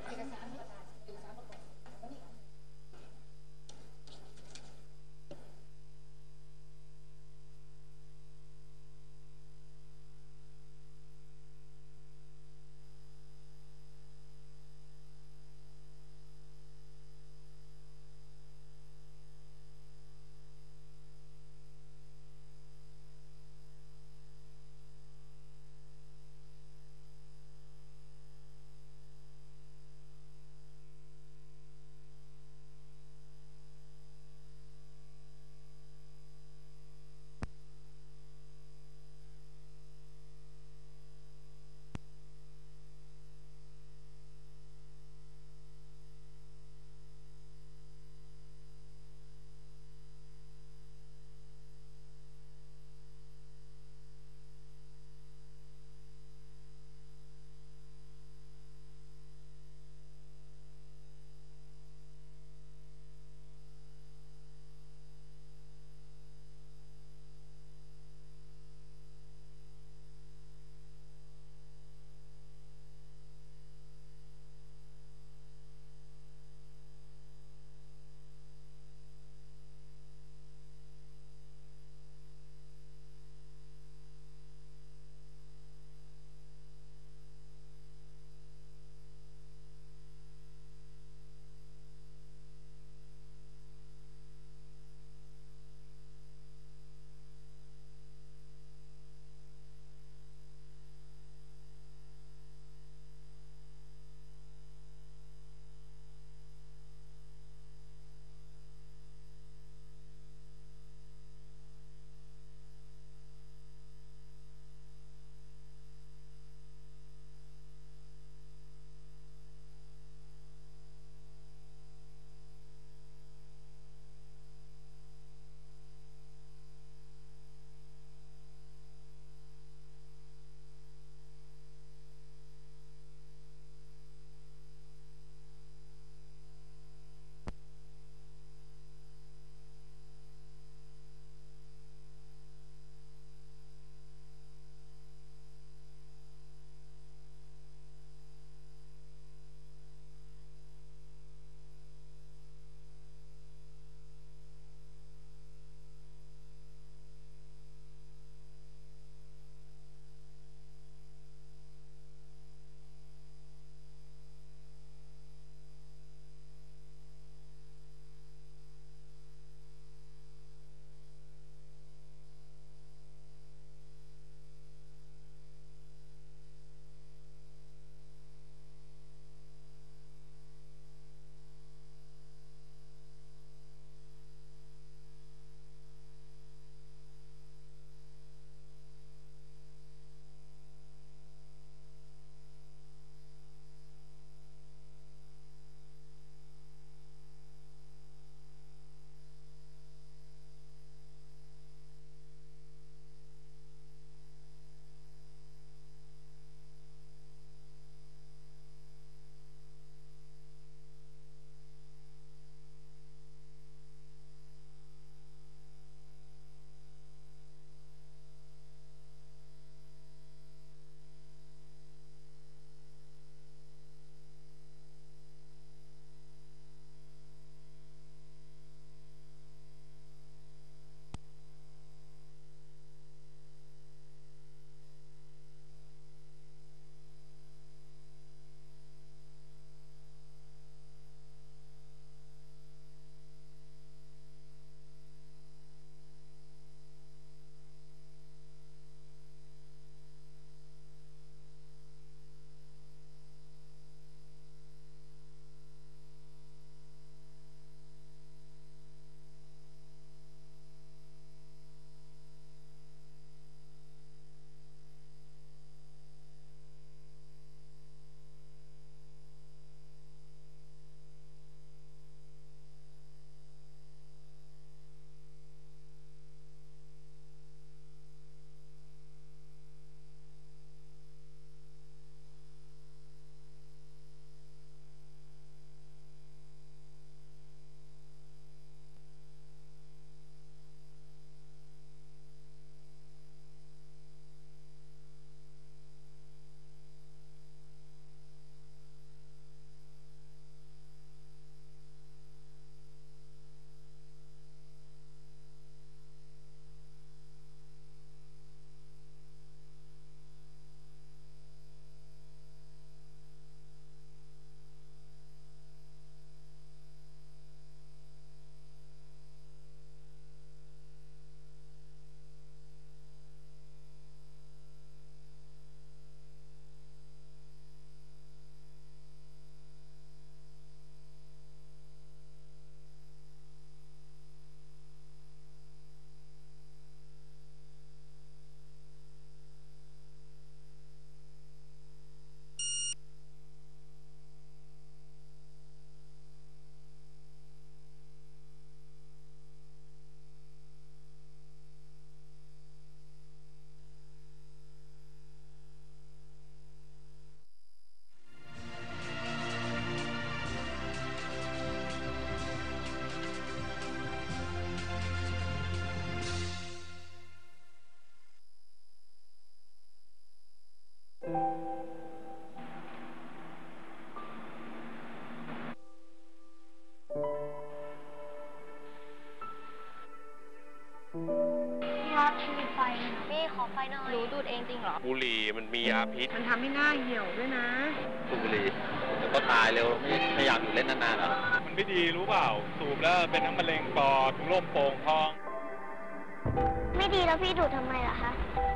ขอไฟหน่อยหนูดูดเองจริงเหรอบุหรี่มันมียาพิษมันทำให้หน้าเหี่ยวด้วยนะสูบบุหรี่เดี๋ยวก็ตายเร็วไม่ไม่อยากอยู่เล่นนานๆแล้วมันไม่ดีรู้เปล่าสูบแล้วเป็นทั้งมะเร็งปอดถุงลมโป่งพองไม่ดีแล้วพี่ดูดทำไมล่ะคะ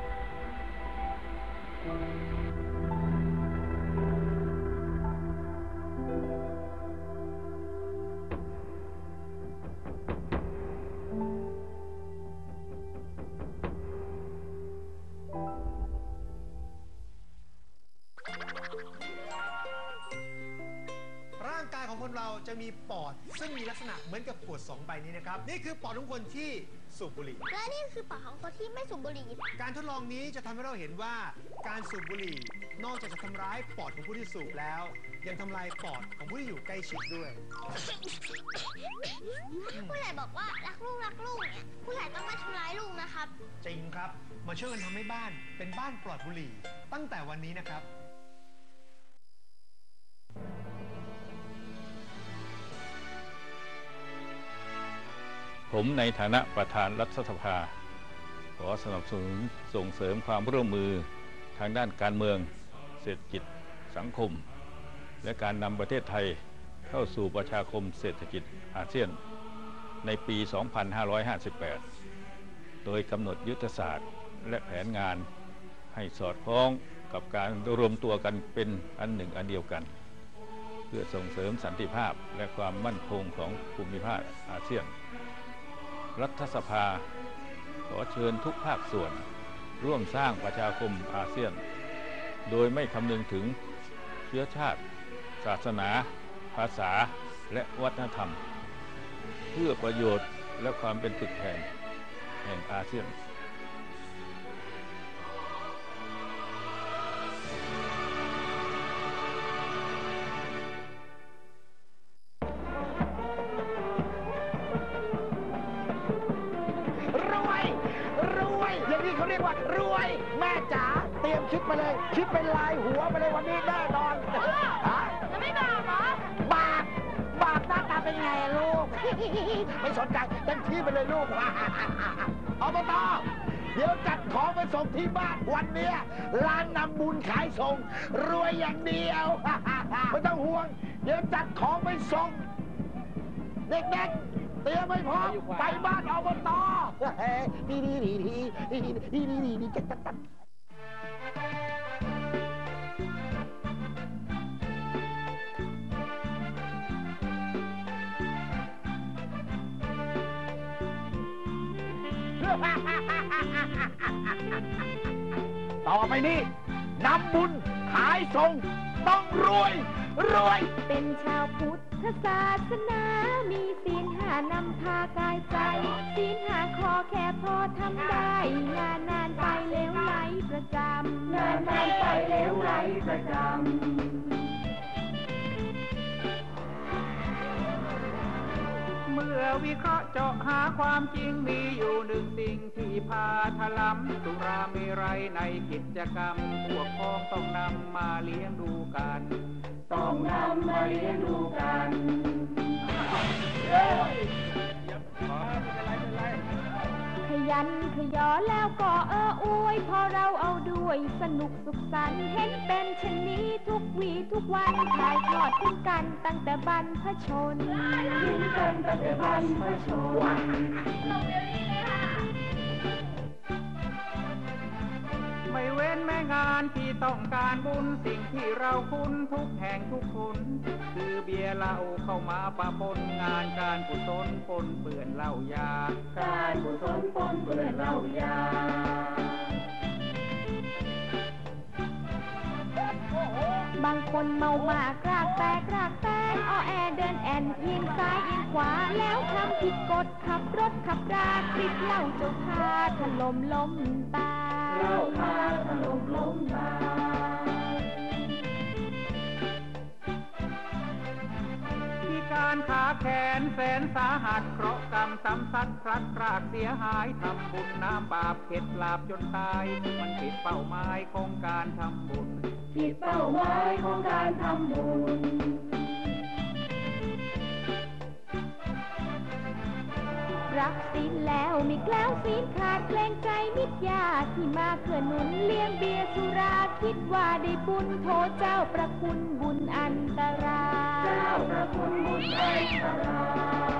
ร่างกายของคนเราจะมีปอดซึ่งมีลักษณะเหมือนกับขวดสองใบนี้นะครับนี่คือปอดของคนที่สูบบุหรี่และนี่คือปอดของคนที่ไม่สูบบุหรี่การทดลองนี้จะทำให้เราเห็นว่าการสูบบุหรี่นอกจากจะทำร้ายปอดของผู้ที่สูบแล้วยังทำลายปอดของผู้ที่อยู่ใกล้ชิดด้วยผู้ใหญ่บอกว่ารักลูกรักลูกเนี่ยผู้ใหญ่ต้องไม่ทำร้ายลูกนะครับจริงครับมาช่วยกันทำให้บ้านเป็นบ้านปลอดบุหรี่ตั้งแต่วันนี้นะครับผมในฐานะประธานรัฐสภาขอสนับสนุนส่งเสริมความร่วมมือทางด้านการเมืองเศรษฐกิจสังคมและการนำประเทศไทยเข้าสู่ประชาคมเศรษฐกิจอาเซียนในปี สองพันห้าร้อยห้าสิบแปด โดยกำหนดยุทธศาสตร์และแผนงานให้สอดคล้องกับการรวมตัวกันเป็นอันหนึ่งอันเดียวกันเพื่อส่งเสริมสันติภาพและความมั่นคงของภูมิภาคอาเซียนรัฐสภาขอเชิญทุกภาคส่วนร่วมสร้างประชาคมอาเซียนโดยไม่คำนึงถึงเชื้อชาติศาสนาภาษาและวัฒนธรรมเพื่อประโยชน์และความเป็นตึกแห่งแห่งอาเซียนเขาเรียกว่ารวยแม่จ๋าเตรียมชุดมาเลยชุดเป็นลายหัวมาเลยวันนี้แน่นอนจะไม่บาปเหรอบาปบาปหน้าตาเป็นไงลูกไม่สนใจเต็มที่ไปเลยลูกอบต.เดี๋ยวจัดของไปส่งที่บ้านวันนี้ร้านนำบุญขายส่งรวยอย่างเดียวไม่ต้องห่วงเดี๋ยวจัดของไปส่งเด็กๆเตรียมไม่พร้อมไปบ้านอบต.ดีดีดีดีดีดีดีดีดีจัดจัดจัดต่อไปนี้นำบุญขายส่งต้องรวยรวยเป็นชาวพุทธศาสนามีศีลห้านำพากายใจศีลห้าขอแค่พอทำได้งานนานไปเลวไหลประจำงานนานไปเลวไหลประจำเมื่อวิเคราะห์เจาะหาความจริงมีอยู่หนึ่งสิ่งที่พาถลำสุราเมรัยในกิจกรรมพวกพ้องต้องนำมาเลี้ยงดูกันต้องนำมาเลี้ยงดูกันขยันขยอแล้วก็เอออวยพอเราเอาด้วยสนุกสุขสันต์เห็นเป็นเช่นนี้ทุกวีทุกวันถ่ายทอดถึงกันตั้งแต่บรรพชนถึงกันตั้งแต่บรรพชนไม่เว้นแม่งานที่ต้องการบุญสิ่งที่เราคุ้นทุกแห่งทุกคนคือเบียร์เหล้าเข้ามาปะปนงานการกุศลปนเปื้อนเหล้ายาการกุศลปนเปื้อนเหล้ายาบางคนเมามากรากแตกรากแตกอ้อแอเดินแอนเอียงซ้ายเอียงขวาแล้วทำผิดกฎขับรถขับราคลิปเหล้าเจ้าพาถล่มล้มตาเหล้าพาถล่มล้มตาพิการขาแขนแสนสาหัสเคราะห์กรรมซ้ำซัดพลัดพรากเสียหายทำบุญน้ำบาปเข็ดลาบจนตายมันผิดเป้าหมายของการทำบุญผิดเป้าหมายของการทำบุญรรักศีลแล้วมิกแล้วศีลขาดเกรงใจมิตรญาติที่มาเกื้อหนุนเลี้ยงเบียร์สุราคิดว่าได้บุญโทษเจ้าประคุณบุญอันตรายเจ้าประคุณบุญอันตราย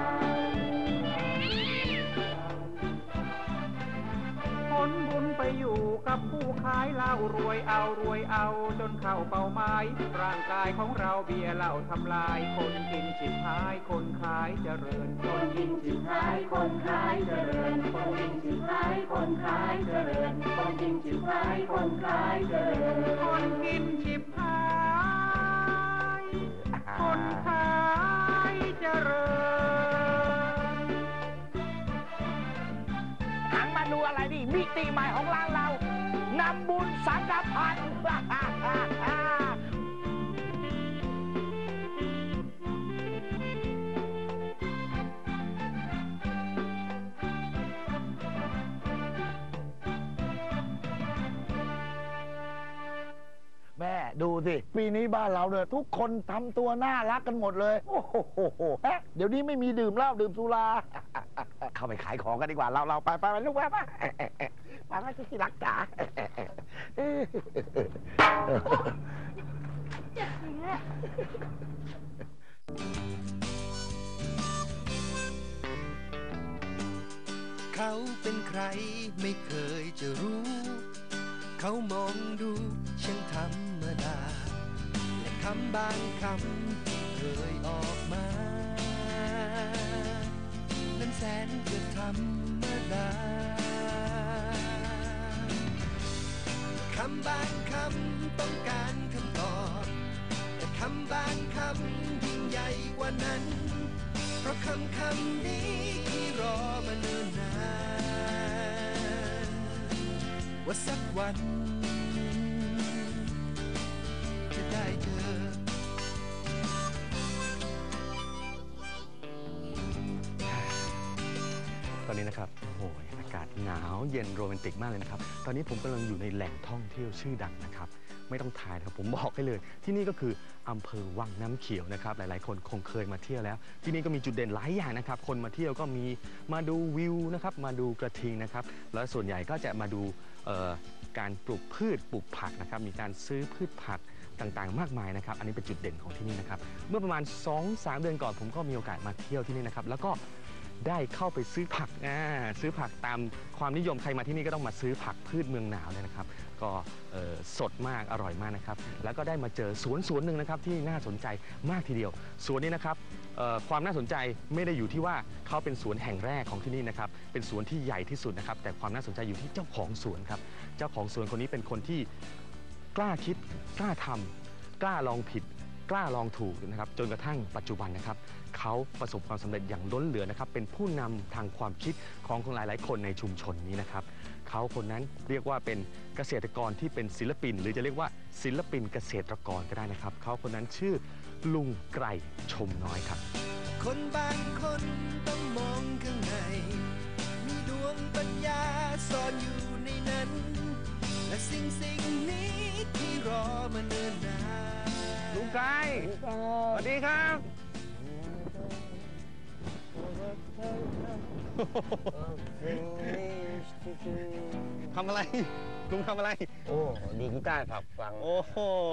ผลบุญไปอยู่กับผู้ขายเหล้ารวยเอารวยเอาจนเข้าเป้าหมายร่างกายของเราเบียร์เหล้าทำลายคนกินชิบหายคนขายเจริญคนกินชิบหายคนขายเจริญคนกินชิบหายคนขายเจริญคนกินชิบหายคนขายเจริญคนกินชิบหายคนขายเจริญหันมาดูอะไรดิมิติใหม่ของร้านเรานำบุญสังฆพันธ์แม่ดูสิปีนี้บ้านเราเนี่ยทุกคนทำตัวน่ารักกันหมดเลยโอ้โหเดี๋ยวนี้ไม่มีดื่มเหล้าดื่มสุราเข้าไปขายของกันดีกว่าเราเราไปไปไปลูกไปไปไปไปที่รักจ๋าเจ็บจริงอะเขาเป็นใครไม่เคยจะรู้เขามองดูช่างธรรมดาและคำบางคำที่เคยออกมานั้นแสนจะธรรมดาคำบางคำต้องการคำตอบแต่คำบางคำยิ่งใหญ่กว่านั้นเพราะคำคำนี้ที่รอมาเนิ่นนานว่าสักวันจะได้เจอตอนนี้นะครับโอ้โหอากาศหนาวเย็นโรแมนติกมากเลยนะครับตอนนี้ผมกำลังอยู่ในแหล่งท่องเที่ยวชื่อดังนะครับไม่ต้องทายนะครับผมบอกให้เลยที่นี่ก็คืออำเภอวังน้ำเขียวนะครับหลายๆคนคงเคยมาเที่ยวแล้วที่นี่ก็มีจุดเด่นหลายอย่างนะครับคนมาเที่ยวก็มีมาดูวิวนะครับมาดูกระทิงนะครับแล้วส่วนใหญ่ก็จะมาดูการปลูกพืชปลูกผักนะครับมีการซื้อพืชผักต่างๆมากมายนะครับอันนี้เป็นจุดเด่นของที่นี่นะครับเมื่อประมาณ สองถึงสาม เดือนก่อนผมก็มีโอกาสมาเที่ยวที่นี่นะครับแล้วก็ได้เข้าไปซื้อผักอ่าซื้อผักตามความนิยมใครมาที่นี่ก็ต้องมาซื้อผักพืชเมืองหนาวเลยนะครับก็สดมากอร่อยมากนะครับแล้วก็ได้มาเจอสวนสวนหนึ่งนะครับที่น่าสนใจมากทีเดียวสวนนี้นะครับความน่าสนใจไม่ได้อยู่ที่ว่าเขาเป็นสวนแห่งแรกของที่นี่นะครับเป็นสวนที่ใหญ่ที่สุดนะครับแต่ความน่าสนใจอยู่ที่เจ้าของสวนครับเจ้าของสวนคนนี้เป็นคนที่กล้าคิดกล้าทำกล้าลองผิดกล้าลองถูกนะครับจนกระทั่งปัจจุบันนะครับเขาประสบความสำเร็จอย่างล้นเหลือนะครับเป็นผู้นำทางความคิดของคนหลายๆคนในชุมชนนี้นะครับเขาคนนั้นเรียกว่าเป็นเกษตรกรที่เป็นศิลปินหรือจะเรียกว่าศิลปินเกษตรกรก็ได้นะครับเขาคนนั้นชื่อลุงไกรชมน้อยครับคนบางคนต้องมองข้างในมีดวงปัญญาซ่อนอยู่ในนั้นและสิ่งสิ่งนี้ที่รอมาเนิ่นนานลุงไกรสวัสดีครับทำอะไรลุงทำอะไรโอ้ดีกีตาร์ครับฟังโอ้โห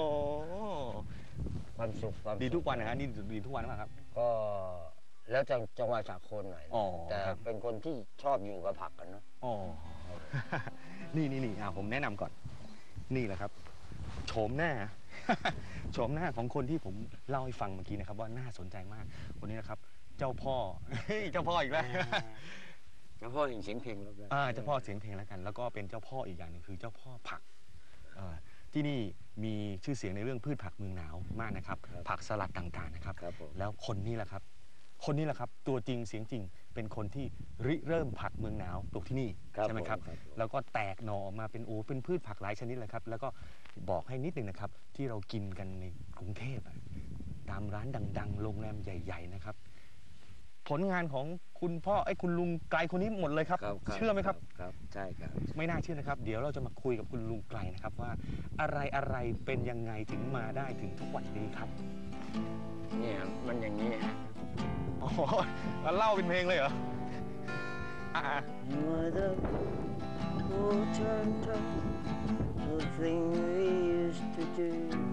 ความสุขความดีทุกวันนะฮะนี่ดีทุกวันหรือเปล่าครับก็แล้วจังจังหวะสากลหน่อยแต่เป็นคนที่ชอบอยู่กับผักกันเนาะอ๋อนี่นี่นี่อ่าผมแนะนำก่อนนี่แหละครับโฉมหน้าโฉมหน้าของคนที่ผมเล่าให้ฟังเมื่อกี้นะครับว่าน่าสนใจมากคนนี้นะครับเจ้าพ่อเจ้าพ่ออีกแล้วเจ้าพ่อเสียงเพลงแล้วกันเจ้าพ่อเสียงเพลงแล้วกันแล้วก็เป็นเจ้าพ่ออีกอย่างหนึ่งคือเจ้าพ่อผักที่นี่มีชื่อเสียงในเรื่องพืชผักเมืองหนาวมากนะครับผักสลัดต่างๆนะครับแล้วคนนี้แหละครับคนนี้แหละครับตัวจริงเสียงจริงเป็นคนที่ริเริ่มผักเมืองหนาวปลูกที่นี่ใช่ไหมครับแล้วก็แตกหน่อออกมาเป็นโอ้เป็นพืชผักหลายชนิดเลยครับแล้วก็บอกให้นิดนึงนะครับที่เรากินกันในกรุงเทพตามร้านดังๆโรงแรมใหญ่ๆนะครับผลงานของคุณพ่อไอ้คุณลุงไกลคนนี้หมดเลยครับเชื่อไหมครับครับใช่ครับไม่น่าเชื่อนะครับเดี๋ยวเราจะมาคุยกับคุณลุงไกลนะครับว่าอะไรอะไรเป็นยังไงถึงมาได้ถึงทุกวันนี้ครับเนี่ยมันอย่างนี้อ๋อเล่าเป็นเพลงเลยเหรอ Mother, oh, turn, turn, the thing we used to do.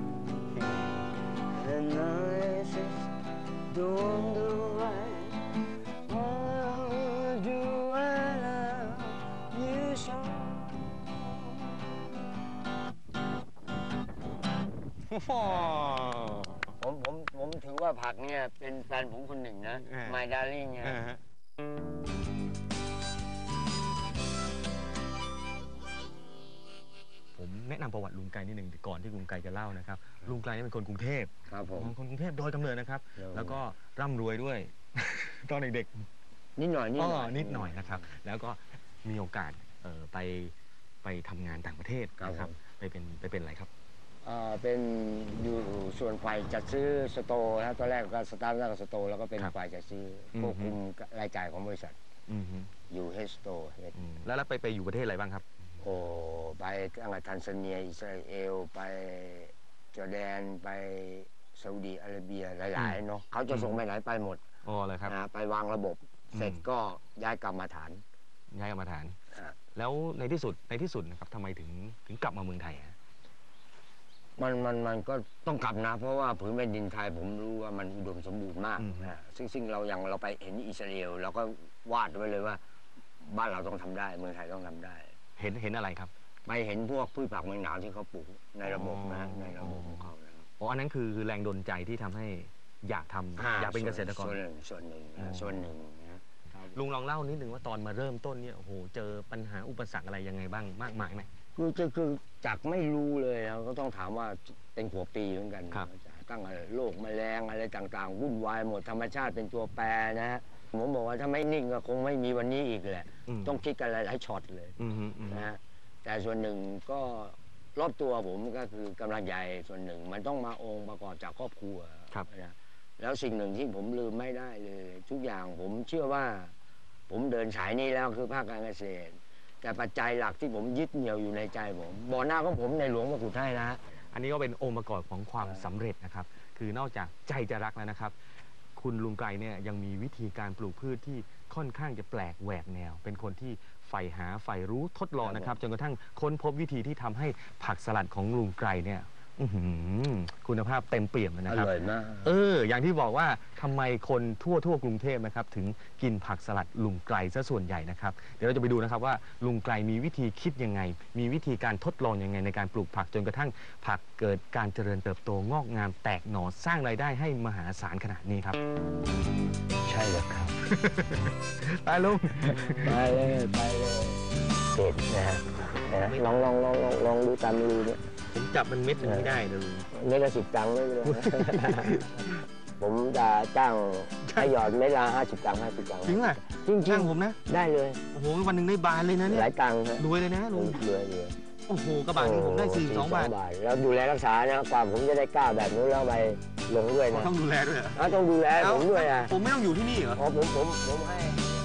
And I says, don't wonder why, why do I love you so? ผมผมผมถือว่าผักเนี่ยเป็นแฟนผมคนหนึ่งนะ My Darling เนี่ยผมแนะนำประวัติลุงไกรนิดหนึ่งก่อนที่ลุงไกรจะเล่านะครับลุงไกรนี่เป็นคนกรุงเทพครับผมคนกรุงเทพโดยกำเนิดนะครับแล้วก็ร่ำรวยด้วย ตอนเด็กๆนิดหน่อยนิดหน่อยนิดหน่อยนะครับแล้วก็มีโอกาสไปไปทำงานต่างประเทศนะครับไปเป็นไปเป็นอะไรครับเป็นอยู่ส่วนฝ่ายจัดซื้อสโตร์นะตอนแรกก็สตาร์ทจากสโตร์แล้วก็เป็นฝ่ายจัดซื้อควบคุมรายจ่ายของบริษัทอยู่เฮสโตร์แล้วแล้วไปไปอยู่ประเทศอะไรบ้างครับโอ้ไปตั้งแต่ทันซาเนียอิสราเอลไปจอร์แดนไปซาอุดีอาระเบียหลายๆเนาะเขาจะส่งไปไหนไปหมดอ๋อเลยครับไปวางระบบเสร็จก็ย้ายกลับมาฐานย้ายกลับมาฐานแล้วในที่สุดในที่สุดนะครับทำไมถึงถึงกลับมาเมืองไทยมันมันมันก็ต้องกลับนะเพราะว่าผืนแผ่นดินไทยผมรู้ว่ามันอุดมสมบูรณ์มากนะซึ่งซึ่งเราอย่างเราไปเห็นอิสราเอลเราก็วาดไว้เลยว่าบ้านเราต้องทำได้เมืองไทยต้องทำได้เห็นเห็นอะไรครับไปเห็นพวกพืชผักเมืองหนาวที่เขาปลูกในระบบนะในระบบของเขานะครับอ๋ออันนั้นคือแรงดลใจที่ทำให้อยากทำอยากเป็นเกษตรกรส่วนหนึ่งส่วนหนึ่งส่วนหนึ่งนะลุงลองเล่านิดนึงว่าตอนมาเริ่มต้นเนี่ยโอ้โหเจอปัญหาอุปสรรคอะไรยังไงบ้างมากมายไหมคือจะคือจากไม่รู้เลยเราก็ต้องถามว่าเป็นหัวปีเหมือนกันตั้งโรคแมลงอะไรต่างๆวุ่นวายหมดธรรมชาติเป็นตัวแปรนะฮะผมบอกว่าถ้าไม่นิ่งก็คงไม่มีวันนี้อีกแหละต้องคิดกันหลายๆช็อตเลยนะฮะแต่ส่วนหนึ่งก็รอบตัวผมก็คือกำลังใหญ่ส่วนหนึ่งมันต้องมาองค์ประกอบจากครอบครัวนะแล้วสิ่งหนึ่งที่ผมลืมไม่ได้เลยทุกอย่างผมเชื่อว่าผมเดินสายนี้แล้วคือภาคการเกษตรแต่ปัจจัยหลักที่ผมยึดเหนี่ยวอยู่ในใจผมบ่อหน้าของผมในหลวงพระขุนให้นะอันนี้ก็เป็นองค์ประกอบของความสำเร็จนะครับคือนอกจากใจจะรักแล้วนะครับคุณลุงไกรเนี่ยยังมีวิธีการปลูกพืชที่ค่อนข้างจะแปลกแหวกแนวเป็นคนที่ใฝ่หาใฝ่รู้ทดลองนะครับจนกระทั่งค้นพบวิธีที่ทำให้ผักสลัดของลุงไกรเนี่ยคุณภาพเต็มเปี่ยมนะครับอร่อยมากเอออย่างที่บอกว่าทำไมคนทั่วทั่วกรุงเทพนะครับถึงกินผักสลัดลุงไกรซะส่วนใหญ่นะครับเดี๋ยวเราจะไปดูนะครับว่าลุงไกรมีวิธีคิดยังไงมีวิธีการทดลองยังไงในการปลูกผักจนกระทั่งผักเกิดการเจริญเติบโตงอกงามแตกหน่อสร้างรายได้ให้มหาศาลขนาดนี้ครับใช่เลยครับไปลุงไปเลยไปเลยเด็ดนะฮะลองลองลองลองดูตามรูเนี่ยผมจับมันเม็ดไม่ได้เลยเม็ดละสิบตังค์เลยผมจะจ้างให้หยอดเม็ดละห้าสิบตังค์ห้าสิบตังค์จริงไหมจริงจริงผมนะได้เลยโอ้โหวันหนึ่งได้บานเลยนะเนี่ยหลายตังค์รวยเลยนะลุงรวยเลยโอ้โหกระบะนึงผมได้สี่สองบาทแล้วดูแลรักษานะกว่าผมจะได้กล้าแบบนู้นแล้วไปลงด้วยนะต้องดูแลด้วยต้องดูแลผมด้วยอ่ะผมไม่ต้องอยู่ที่นี่เหรอผมผมผมให้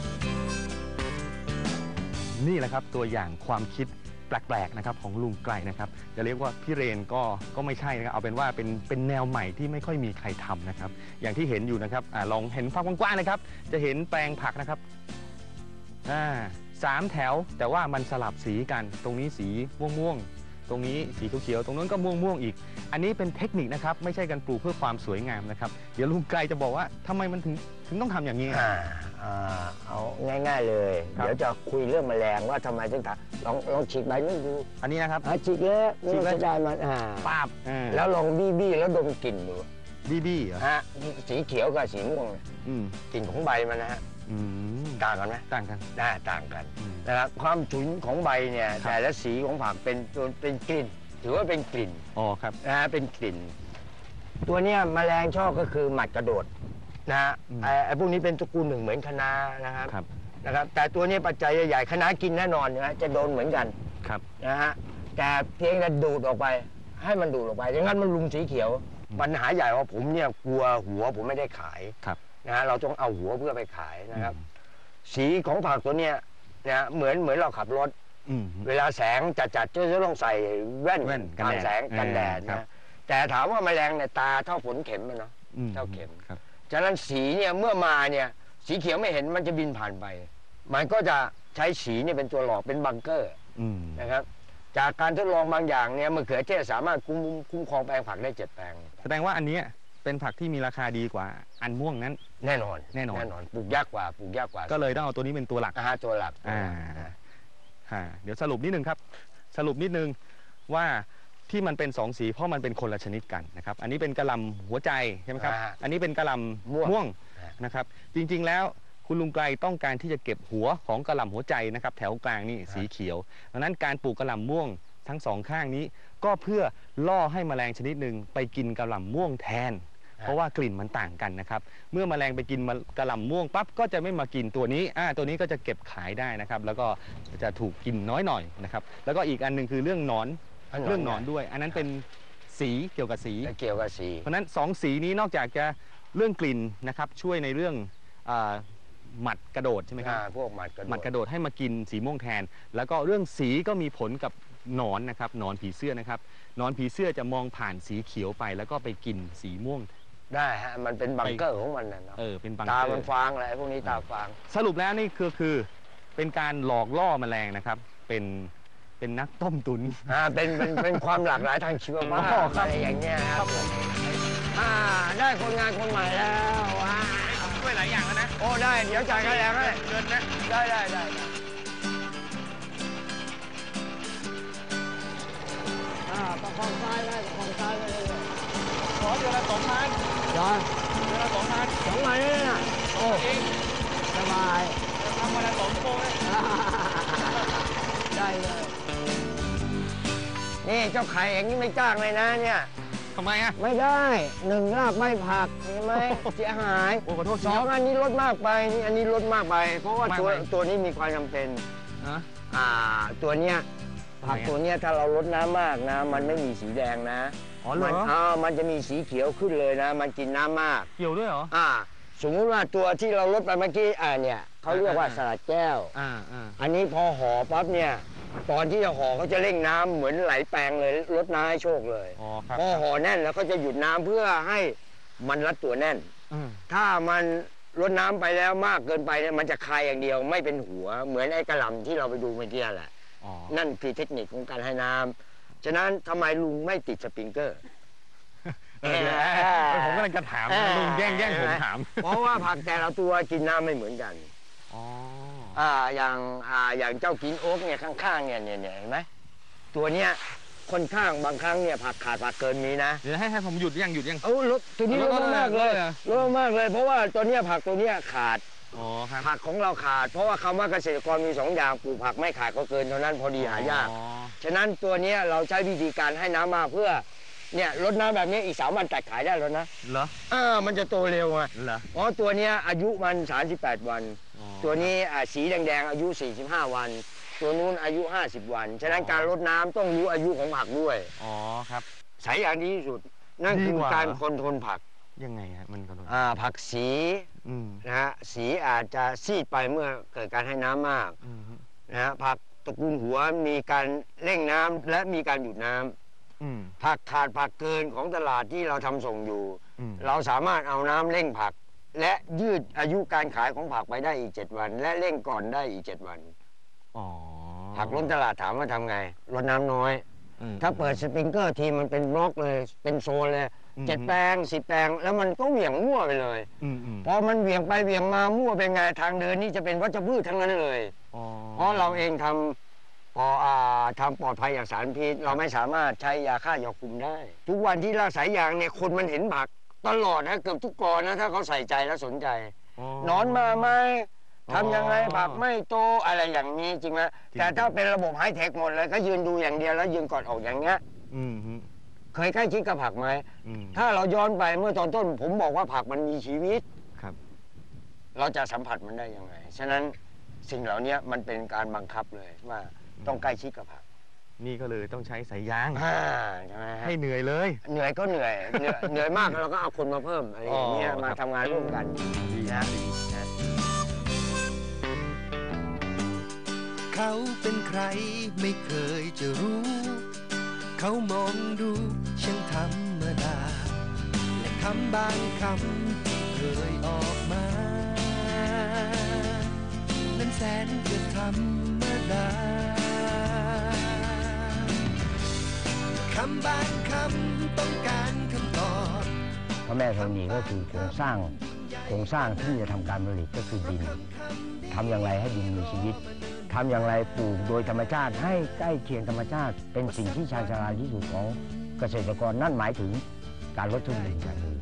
นี่แหละครับตัวอย่างความคิดแปลกๆนะครับของลุงไกรนะครับจะเรียกว่าพี่เรนก็ก็ไม่ใช่นะครับเอาเป็นว่าเป็นเป็นแนวใหม่ที่ไม่ค่อยมีใครทำนะครับอย่างที่เห็นอยู่นะครับอ่าลองเห็นภาพกว้างๆนะครับจะเห็นแปลงผักนะครับอ่าสามแถวแต่ว่ามันสลับสีกันตรงนี้สีม่วงๆตรงนี้สีเขียวๆตรงนั้นก็ม่วงๆอีกอันนี้เป็นเทคนิคนะครับไม่ใช่การปลูกเพื่อความสวยงามนะครับเดี๋ยวลุงไกรจะบอกว่าทำไมมันถึงถึงต้องทำอย่างนี้เอาง่ายๆเลยเดี๋ยวจะคุยเรื่องแมลงว่าทำไมถึงทำลองลองฉีกใบนู้นดูอันนี้นะครับฉีกแล้วฉีกแล้วได้มันอ่าปาบแล้วลองบี้บี้แล้วดมกลิ่นดูบี้บี้เหรอฮะสีเขียวกับสีม่วงกลิ่นของใบมันนะฮะต่างกันไหมต่างกันได้ต่างกันนะครับความฉุนของใบเนี่ยแต่ละสีของผักเป็นตัวเป็นกลิ่นถือว่าเป็นกลิ่นอ๋อครับนะฮะเป็นกลิ่นตัวเนี้ยแมลงชอบก็คือหมัดกระโดดนะฮะไอ้พวกนี้เป็นตระกูลหนึ่งเหมือนคะน้านะครับนะครับแต่ตัวนี้ปัจจัยใหญ่ๆคะน้ากินแน่นอนนะจะโดนเหมือนกันครับนะฮะแต่เพียงแต่ดูดออกไปให้มันดูดออกไปอย่างนั้นมันลุงสีเขียวปัญหาใหญ่ว่าผมเนี่ยกลัวหัวผมไม่ได้ขายนะฮะเราต้องเอาหัวเพื่อไปขายนะครับสีของผักตัวเนี้ยนะเหมือนเหมือนเราขับรถเวลาแสงจัดๆจะต้องใส่แว่นกันแสงกันแดดนะแต่ถามว่าแมลงในตาเท่าฝนเข็มไหมเนาะเท่าเข็มฉะนั้นสีเนี่ยเมื่อมาเนี่ยสีเขียวไม่เห็นมันจะบินผ่านไปมันก็จะใช้ฉีเนี่ยเป็นตัวหลอกเป็นบังเกอร์นะครับจากการทดลองบางอย่างเนี่ยมะเขือเทศสามารถคุ้มคุ้มครองแปลงผักได้เจ็ดแปลงแสดงว่าอันนี้เป็นผักที่มีราคาดีกว่าอันม่วงนั้นแน่นอนแน่นอนแน่นอนปลูกยากกว่าปลูกยากกว่าก็เลยต้องเอาตัวนี้เป็นตัวหลักอ่าตัวหลักอ่าเดี๋ยวสรุปนิดนึงครับสรุปนิดนึงว่าที่มันเป็นสองสีเพราะมันเป็นคนละชนิดกันนะครับอันนี้เป็นกะหล่ำหัวใจใช่ไหมครับอันนี้เป็นกะหล่ำม่วงนะครับจริงๆแล้วคุณลุงไกลต้องการที่จะเก็บหัวของกะหล่ำหัวใจนะครับแถวกลางนี่สีเขียวดังนั้นการปลูกกะหล่ำม่วงทั้งสองข้างนี้ก็เพื่อล่อให้แมลงชนิดหนึ่งไปกินกะหล่ำม่วงแทนเพราะว่ากลิ่นมันต่างกันนะครับเมื่อแมลงไปกินกะหล่ำม่วงปั๊บก็จะไม่มากินตัวนี้อ่าตัวนี้ก็จะเก็บขายได้นะครับแล้วก็จะถูกกินน้อยหน่อยนะครับแล้วก็อีกอันหนึ่งคือเรื่องหนอนเรื่องหนอนด้วยอันนั้นเป็นสีเกี่ยวกับสีเกี่ยวกับสีเพราะนั้นสองสีนี้นอกจากจะเรื่องกลิ่นนะครับช่วยในเรื่องหมัดกระโดดใช่ไหมครับพวกหมัดกระโดดหมัดกระโดดให้มากินสีม่วงแทนแล้วก็เรื่องสีก็มีผลกับหนอนนะครับหนอนผีเสื้อนะครับหนอนผีเสื้อจะมองผ่านสีเขียวไปแล้วก็ไปกินสีม่วงได้ฮะมันเป็นบังเกอร์ของมันนะเออเป็นบังเกอร์ตามันฟางอะไรพวกนี้ตาฟางสรุปแล้วนี่คือคือเป็นการหลอกล่อแมลงนะครับเป็นเป็นนักต้มตุนอ่าเป็นเป็นเป็นความหลากหลายทางชีวภาพอะไรอย่างเงี้ยครับอ่าได้คนงานคนใหม่แล้วว้าช่วยหลายอย่างแล้วนะโอ้ได้เดี๋ยวจ่ายค่าแรงให้เงินนะได้ได้ได้อ่าประคองซ้ายได้ประคองซ้ายได้เลยขอเดือนละสองพันจ้าเดือนละสองพันสองพันเนี่ยโอ้สบายทำมาละสองชั่วโมงเลยได้เลยนี่เจ้าไข่อย่างนี้ไม่จ้างเลยนะเนี่ยทำไมอ่ะไม่ได้หนึ่งรากไม่ผักใช่ไหมเสียหายสองอันนี้ลดมากไปนี่อันนี้ลดมากไปเพราะว่าตัวตัวนี้มีความจำเป็นอ่าตัวเนี้ยผักตัวเนี้ยถ้าเราลดน้ำมากนะมันไม่มีสีแดงนะอ๋อเหรออ่ามันจะมีสีเขียวขึ้นเลยนะมันกินน้ำมากเกี่ยวด้วยเหรออ่าสมมติว่าตัวที่เราลดไปเมื่อกี้อ่าเนี่ยเขาเรียกว่าสลัดแก้วอ่าอ่าอันนี้พอห่อปั๊บเนี่ยตอนที่จะห่อเขาจะเร่งน้ำเหมือนไหลแปลงเลยลดน้ำให้โชคเลยพอห่อแน่นแล้วก็จะหยุดน้ำเพื่อให้มันรัดตัวแน่นถ้ามันลดน้ำไปแล้วมากเกินไปเนี่ยมันจะคายอย่างเดียวไม่เป็นหัวเหมือนไอ้กระหล่ำที่เราไปดูเมื่อกี้แหละนั่นคือเทคนิคของการให้น้ำฉะนั้นทำไมลุงไม่ติดสปริงเกอร์ผมกำลังจะถามลุงแย่งแย่งผมถามเพราะว่าผักแต่ละตัวกินน้ำไม่เหมือนกันอ่าอย่างอ่าอย่างเจ้ากินโอ๊กเนี่ยข้างๆเนี่ยเนี่ยเห็นไหมตัวเนี้ยค่อนข้างบางครั้งเนี่ยผักขาดผักเกินมีนะเดี๋ยวให้ให้ผมหยุดยังหยุดยังเออลดตัวนี้ลดมากเลยลดมากเลยเพราะว่าตัวเนี้ยผักตัวเนี้ยขาดอ๋อครับผักของเราขาดเพราะว่าคำว่าเกษตรกรมีสองอย่างปลูกผักไม่ขาดก็เกินเท่านั้นพอดีหายากฉะนั้นตัวเนี้ยเราใช้วิธีการให้น้ำมาเพื่อเนี่ยลดน้ำแบบนี้อีกสามวันตัดขายได้แล้วนะเหรออ่ามันจะโตเร็วไงเหรออ๋อตัวเนี้ยอายุมันสามสิบแปดวันตัวนี้สีแดงๆอายุสี่สิบห้าวันตัวนู้นอายุห้าสิบวันฉะนั้นการลดน้ำต้องรู้อายุของผักด้วยอ๋อครับใช้อย่างดีที่สุดนั่นคือการคอนโทรลผักยังไงฮะมันคอนโทรลอ่าผักสีนะฮะสีอาจจะซีดไปเมื่อเกิดการให้น้ำมากนะฮะผักตระกูลหัวมีการเร่งน้ำและมีการหยุดน้ำผักขาดผักเกินของตลาดที่เราทำส่งอยู่เราสามารถเอาน้ำเร่งผักและยืดอายุการขายของผักไปได้อีกเจ็ดวันและเร่งก่อนได้อีกเจ็ดวันผักล้นตลาดถามว่าทำไงลดน้ำน้อยถ้าเปิดสปริงเกอร์ทีมันเป็นบล็อกเลยเป็นโซนเลยเจ็ดแปลงสิบแปลงแล้วมันก็เหวี่ยงมั่วไปเลยพอมันเหวี่ยงไปเหวี่ยงมามั่วเป็นไงทางเดินนี่จะเป็นวัชพืชทั้งนั้นเลยเพราะเราเองทำพอทำปลอดภัยอย่างสารพิษเราไม่สามารถใช้ยาฆ่ายาคุมได้ทุกวันที่เราสายยางเนี่ยคนมันเห็นผักตลอดนะเกือบทุกกอนะถ้าเขาใส่ใจและสนใจนอนมาไหมทำยังไงผักไม่โตอะไรอย่างนี้จริงไหมแต่ถ้าเป็นระบบไฮเทคหมดเลยก็ยืนดูอย่างเดียวแล้วยืนกอดอกอย่างเงี้ยเคยใกล้ชิดกับผักไหมถ้าเราย้อนไปเมื่อตอนต้นผมบอกว่าผักมันมีชีวิตครับเราจะสัมผัสมันได้ยังไงฉะนั้นสิ่งเหล่านี้มันเป็นการบังคับเลยว่าต้องใกล้ชิดกับผักนี่ก็เลยต้องใช้สายยางใช่ไหมให้เหนื่อยเลยเหนื่อยก็เหนื่อยเหนื่อยมากเราก็เอาคนมาเพิ่มอะไรอย่างเงี้ยมาทำงานร่วมกันดีนะเขาเป็นใครไม่เคยจะรู้เขามองดูช่างธรรมดาและคำบางคำที่เคยออกมานั้นแสนรมดาคำบางคำต้องการคำตอบพระแม่ธรณีก็คือโครงสร้างโครงสร้างที่จะทำการผลิตก็คือดินทำอย่างไรให้ดินมีชีวิตทำอย่างไรปลูกโดยธรรมชาติให้ใกล้เคียงธรรมชาติเป็นสิ่งที่ชาญฉลาดที่สุดของเกษตรกรนั่นหมายถึงการลดทุนในการผลิต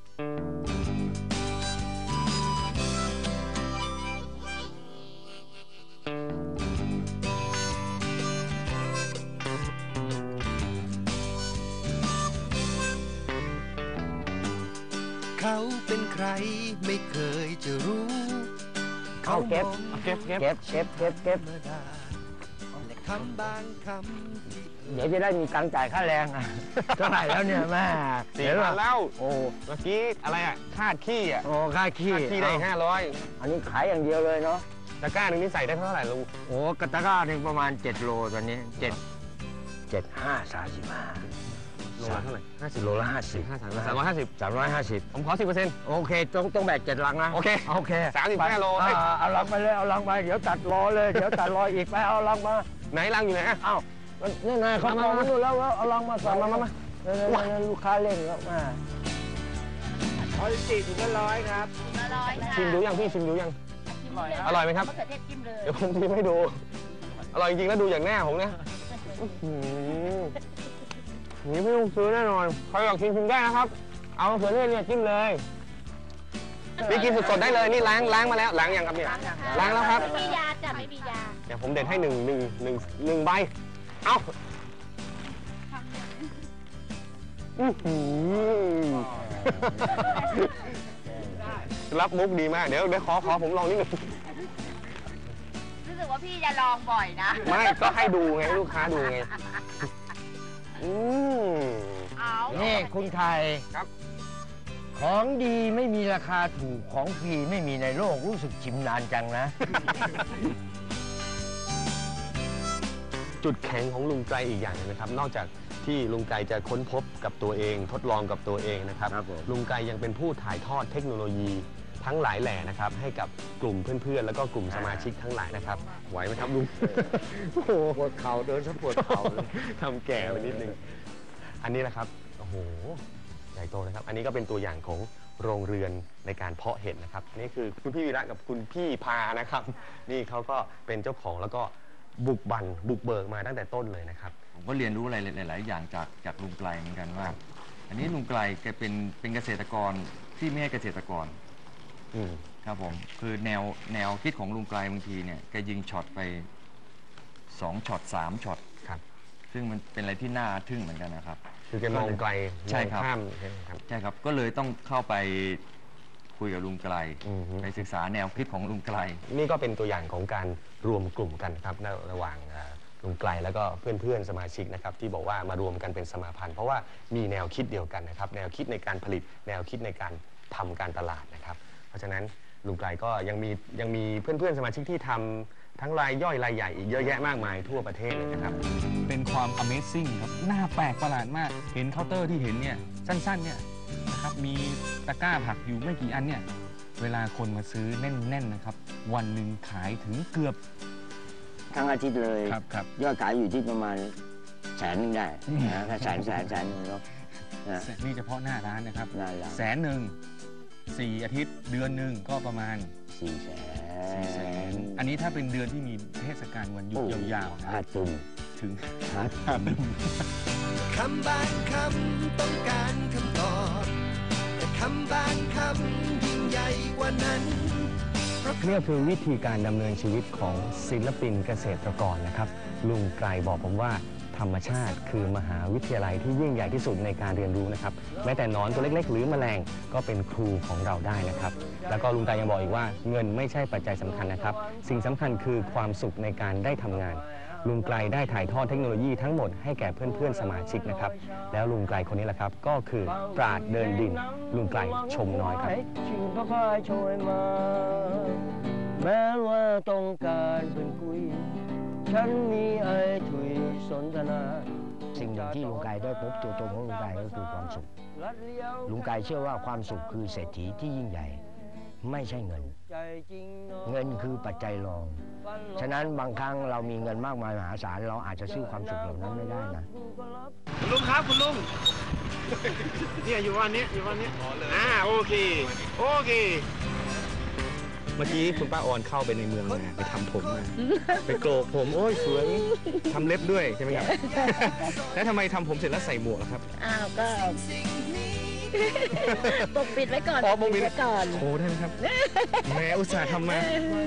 เขาเป็นใครไม่เคยจะรู้เอาเก็บเก็บเก็บเก็บเก็บเก็บเก็บคำบางคำเดี๋ยวจะได้มีตังค์จ่ายค่าแรงอ่ะเท่าไหร่แล้วเนี่ยแม่สี่พันแล้วโอ้เมื่อกี้อะไรอ่ะคาดขี้อ่ะโอ้ค่าขี้ขี้ได้ห้าร้อยอันนี้ขายอย่างเดียวเลยเนาะตะกร้าหนึ่งนี่ใส่ได้เท่าไหร่ลุงโอ้กระตะกร้าหนึ่งประมาณเจ็ดโลตอนนี้เจ็ดเจ็ดห้าสามสิบห้าโลละเท่าไหร่ห้าสิบโลละห้าสิบห้าสามสามร้อยห้าสิบสามร้อยห้าสิบผมขอสิบเปอร์เซ็นต์โอเคต้องต้องแบกเจ็ดลังนะโอเคโอเคสามสิบห้าโลเอาลังไปเลยเอาลังไปเดี๋ยวตัดรอเลยเดี๋ยวตัดรออีกไปเอาลังมาไหนลังอยู่ไหนอ่ะอ้าวนี่นายเขามองมันอยู่แล้วเอาลังมาใส่มามามาลูกค้าเล่นแล้วมาเอาสี่ถุงละร้อยครับละร้อยค่ะชิมดูยังพี่ชิมดูยังอร่อยไหมครับเดี๋ยวผมชิมให้ดูอร่อยจริงๆแล้วดูอย่างแน่ผมเนี่ยนี่ไม่ต้องซื้อแน่นอนใครอยากชิมชิมได้นะครับเอามะเขือเทศเนี่ยจิ้มเลยนี่กินสดๆได้เลยนี่ล้างล้างมาแล้วล้างยังครับเนี่ยล้างแล้วครับไม่มียาจ้ะไม่มียาเดี๋ยวผมเด็ดให้หนึ่งหนึ่งหนึ่งหนึ่งใบเอ้ารับมุกดีมากเดี๋ยวเดี๋ยวขอขอผมลองนิดนึงรู้สึกว่าพี่จะลองบ่อยนะไม่ก็ให้ดูไงลูกค้าดูไงอืมนี่คุณไทยครับของดีไม่มีราคาถูกของฟรีไม่มีในโลกรู้สึกชิมนานจังนะจุดแข็งของลุงไกรอีกอย่างนึงนะครับนอกจากที่ลุงไกรจะค้นพบกับตัวเองทดลองกับตัวเองนะครับลุงไกรยังเป็นผู้ถ่ายทอดเทคโนโลยีทั้งหลายแหล่นะครับให้กับกลุ่มเพื่อนๆแล้วก็กลุ่มสมาชิกทั้งหลายนะครับไหวไหมครับลุงโอ้โหปวดเข่าเดินซะปวดเข่าเลยทำแก่ไปนิดนึงอันนี้นะครับโอ้โหใหญ่โตนะครับอันนี้ก็เป็นตัวอย่างของโรงเรือนในการเพาะเห็ดนะครับนี่คือคุณพี่วีระกับคุณพี่พานะครับนี่เขาก็เป็นเจ้าของแล้วก็บุกบันบุกเบิกมาตั้งแต่ต้นเลยนะครับผมก็เรียนรู้อะไรหลายๆอย่างจากจากลุงไกรเหมือนกันว่าอันนี้ลุงไกรแกเป็นเป็นเกษตรกรที่ไม่ใช่เกษตรกรครับผมคือแนวแนวคิดของลุงไกรบางทีเนี่ยแกยิงช็อตไปสองช็อตสามช็อตครับซึ่งมันเป็นอะไรที่น่าทึ่งเหมือนกันนะครับคือแกมองไกลใช่ครับข้ามใช่ครับก็เลยต้องเข้าไปคุยกับลุงไกรไปศึกษาแนวคิดของลุงไกรนี่ก็เป็นตัวอย่างของการรวมกลุ่มกันครับระหว่างลุงไกรแล้วก็เพื่อนๆสมาชิกนะครับที่บอกว่ามารวมกันเป็นสมาพันธ์เพราะว่ามีแนวคิดเดียวกันนะครับแนวคิดในการผลิตแนวคิดในการทำการตลาดนะครับเพราะฉะนั้นลุงไกรก็ยังมียังมีเพื่อนๆสมาชิกที่ทำทั้งรายย่อยรายใหญ่อีกเยอะแยะมากมายทั่วประเทศเลยนะครับเป็นความ Amazing ครับน่าแปลกประหลาดมากเห็นเคาน์เตอร์ที่เห็นเนี่ยสั้นๆเนี่ยนะครับมีตะกร้าผักอยู่ไม่กี่อันเนี่ยเวลาคนมาซื้อแน่นๆนะครับวันหนึ่งขายถึงเกือบทั้งอาทิตย์เลยครับครับยอดขายอยู่ที่ประมาณแสนนึงได้นะถ้าแสนแสนแสนนึงเนาะนี่เฉพาะหน้าร้านนะครับแสนหนึ่งสี่อาทิตย์เดือนหนึ่งก็ประมาณสี่แสนอันนี้ถ้าเป็นเดือนที่มีเทศกาลวันหยุดยาวๆนะห้าตุ่มถึงห้าตุ่มคำบางคำต้องการคำตอบแต่คำบางคำยิ่งใหญ่กว่านั้นนี่คือวิธีการดำเนินชีวิตของศิลปินเกษตรกรนะครับลุงไกรบอกผมว่าธรรมชาติคือมหาวิทยาลัยที่ยิ่งใหญ่ที่สุดในการเรียนรู้นะครับแม้แต่หนอนตัวเล็กๆหรือแมลงก็เป็นครูของเราได้นะครับแล้วก็ลุงไกรยังบอกอีกว่าเงินไม่ใช่ปัจจัยสำคัญนะครับสิ่งสำคัญคือความสุขในการได้ทำงานลุงไกรได้ถ่ายทอดเทคโนโลยีทั้งหมดให้แก่เพื่อนๆสมาชิกนะครับแล้วลุงไกรคนนี้แหละครับก็คือปราชญ์เดินดินลุงไกรชมน้อยครับแม้ว่าต้องการเป็นคุยฉันมีไอ้ถุยสนทนาสิ่งหนึ่งที่ลุงไก่ได้พบตัวตนของลุงไก่ก็คือความสุขลุงไก่เชื่อว่าความสุขคือเศรษฐีที่ยิ่งใหญ่ไม่ใช่เงินเงินคือปัจจัยรองฉะนั้นบางครั้งเรามีเงินมากมายมหาศาลเราอาจจะซื้อความสุขเหล่านั้นไม่ได้นะคุณลุงครับคุณลุง เนี่ยอยู่วันนี้อยู่วันนี้อ่าโอเคโอเคเมื่อกี้คุณป้าออนเข้าไปในเมืองมาไปทำผมมาไปโกรกผมโอ้ยสวยทำเล็บด้วยใช่ไหมครับ แล้วทำไมทำผมเสร็จแล้วใส่หมวกครับอ้าวก็ปกปิดไว้ก่อนอ๋อปกปิดไว้ก่อนโอ้ได้ไหมครับแม่อุตส่าห์ทำมา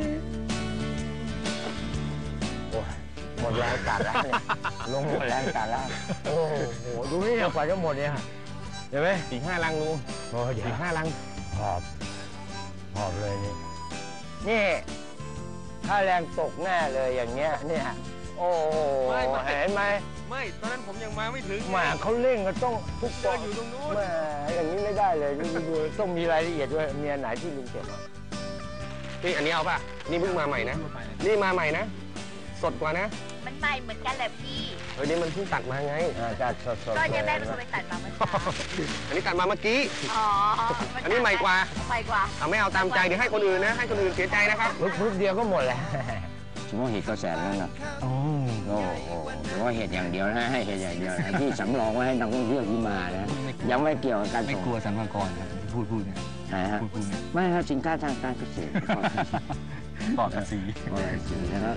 โอ้ยหมดแรงกัดแล้วเนี่ยลงหมดแรงกัดแล้วโอ้โหดูนี่กว่าจะหมดเนี่ยเห็นไหมสี่ห้าลังลุงโอ้ยสี่ห้าลังหอบหอบเลยนี่นี่ค่าแรงตกแน่เลยอย่างเงี้ยเนี่ยโอ้โหเห็นไหมไม่ตอนนั้นผมยังมาไม่ถึงแหมเขาเร่งก็ต้องทุกเดินอยู่ตรงนู้นแหมอย่างนี้ไม่ได้เลยดูดูต้องมีรายละเอียดด้วยมีอันไหนที่ลุงเก็บอ่ะนี่อันนี้เอาป่ะ นี่เพิ่งมาใหม่นะ นี่มาใหม่นะ สดกว่านะมันใหม่เหมือนกันแหละพี่เฮ้ยนี่มันเพิ่งตัดมาไงตัดสดสดก็เนี่ยแม่เป็นคนไปตัดมาเมื่อเช้าอันนี้ตัดมาเมื่อกี้อ๋ออันนี้ใหม่กว่าใหม่กว่าเอาไม่เอาตามใจเดี๋ยวให้คนอื่นนะ ให้คนอื่นเสียใจนะครับปุ๊บเดียวก็หมดแหละเฉพาะเห็ดก็แสนแล้วนะโอ้โหเฉพาะเห็ดอย่างเดียวนะให้เห็ดอย่างเดียวนะที่สำรองไว้ให้นักท่องเที่ยวที่มานะยังไม่เกี่ยวกับการไม่กลัวสรรพากรครับพูดพูดเนี่ยพูดพูดเนี่ยไม่ครับสินค้าทางการเกษตรปลอดภาษีปลอดภาษีนะครับ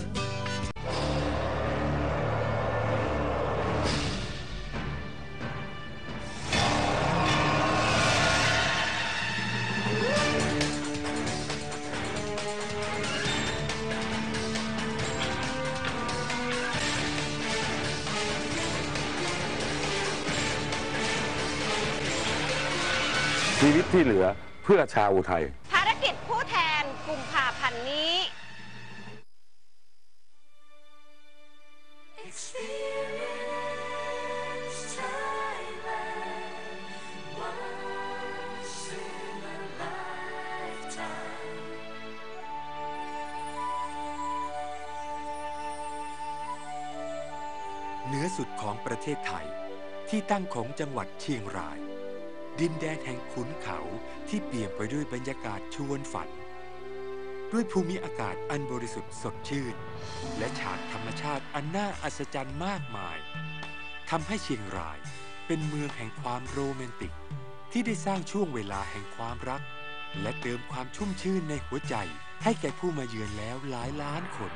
ชีวิตที่เหลือเพื่อชาวอุทัยภารกิจผู้แทนกุมภาพันธ์นี้เหนือสุดของประเทศไทยที่ตั้งของจังหวัดเชียงรายดินแดนแห่งขุนเขาที่เปี่ยมไปด้วยบรรยากาศชวนฝันด้วยภูมิอากาศอันบริสุทธิ์สดชื่นและฉากธรรมชาติอันน่าอัศจรรย์มากมายทำให้เชียงรายเป็นเมืองแห่งความโรแมนติกที่ได้สร้างช่วงเวลาแห่งความรักและเติมความชุ่มชื่นในหัวใจให้แก่ผู้มาเยือนแล้วหลายล้านคน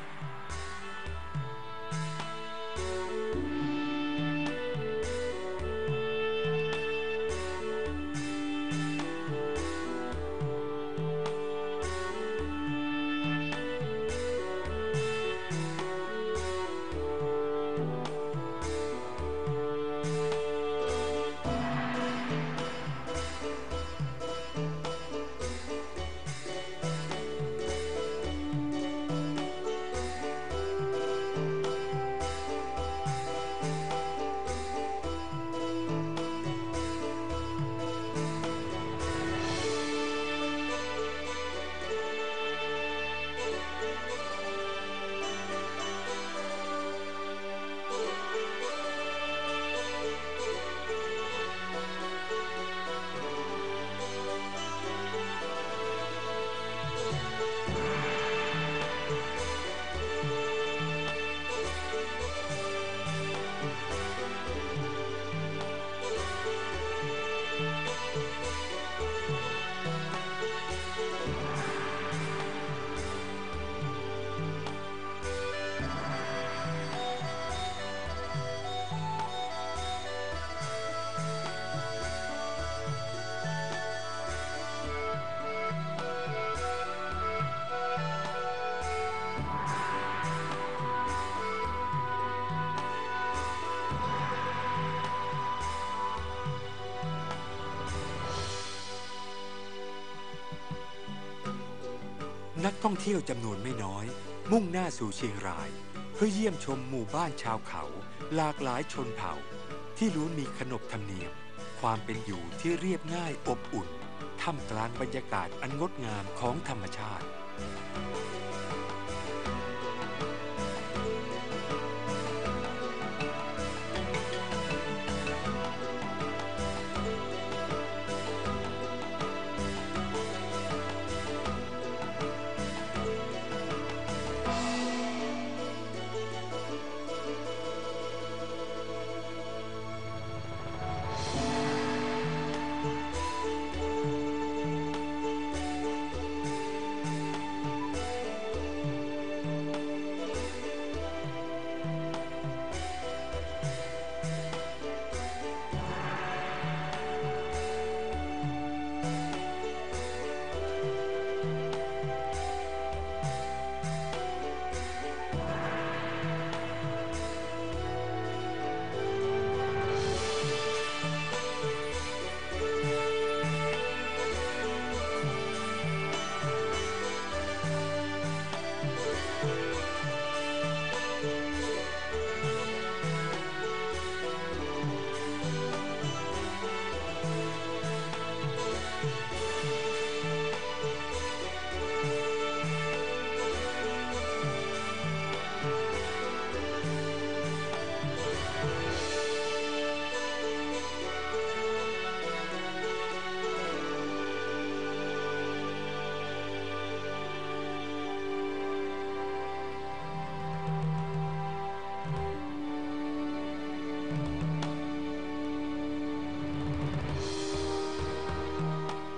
นักท่องเที่ยวจำนวนไม่น้อยมุ่งหน้าสู่เชียงรายเพื่อเยี่ยมชมหมู่บ้านชาวเขาหลากหลายชนเผ่าที่ล้วนมีขนบธรรมเนียมความเป็นอยู่ที่เรียบง่ายอบอุ่นท่ามกลางบรรยากาศอันงดงามของธรรมชาติ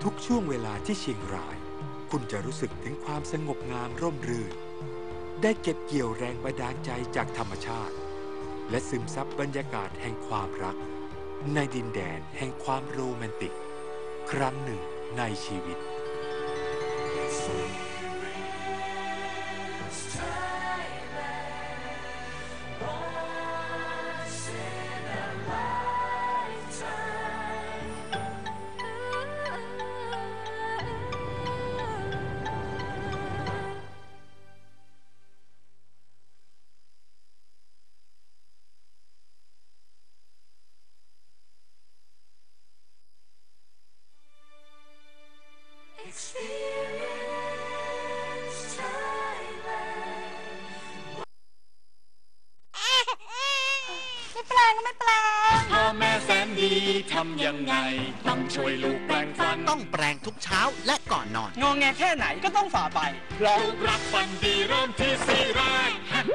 ทุกช่วงเวลาที่เชียงราย คุณจะรู้สึกถึงความสงบงามร่มรื่นได้เก็บเกี่ยวแรงบันดาลใจจากธรรมชาติและซึมซับบรรยากาศแห่งความรักในดินแดนแห่งความโรแมนติกครั้งหนึ่งในชีวิตทำยังไงต้องช่วยลูกแปรงฟันต้องแปรงทุกเช้าและก่อนนอนงอแงแค่ไหนก็ต้องฝ่าไปเรารักฟันดีเริ่มที่สีแรก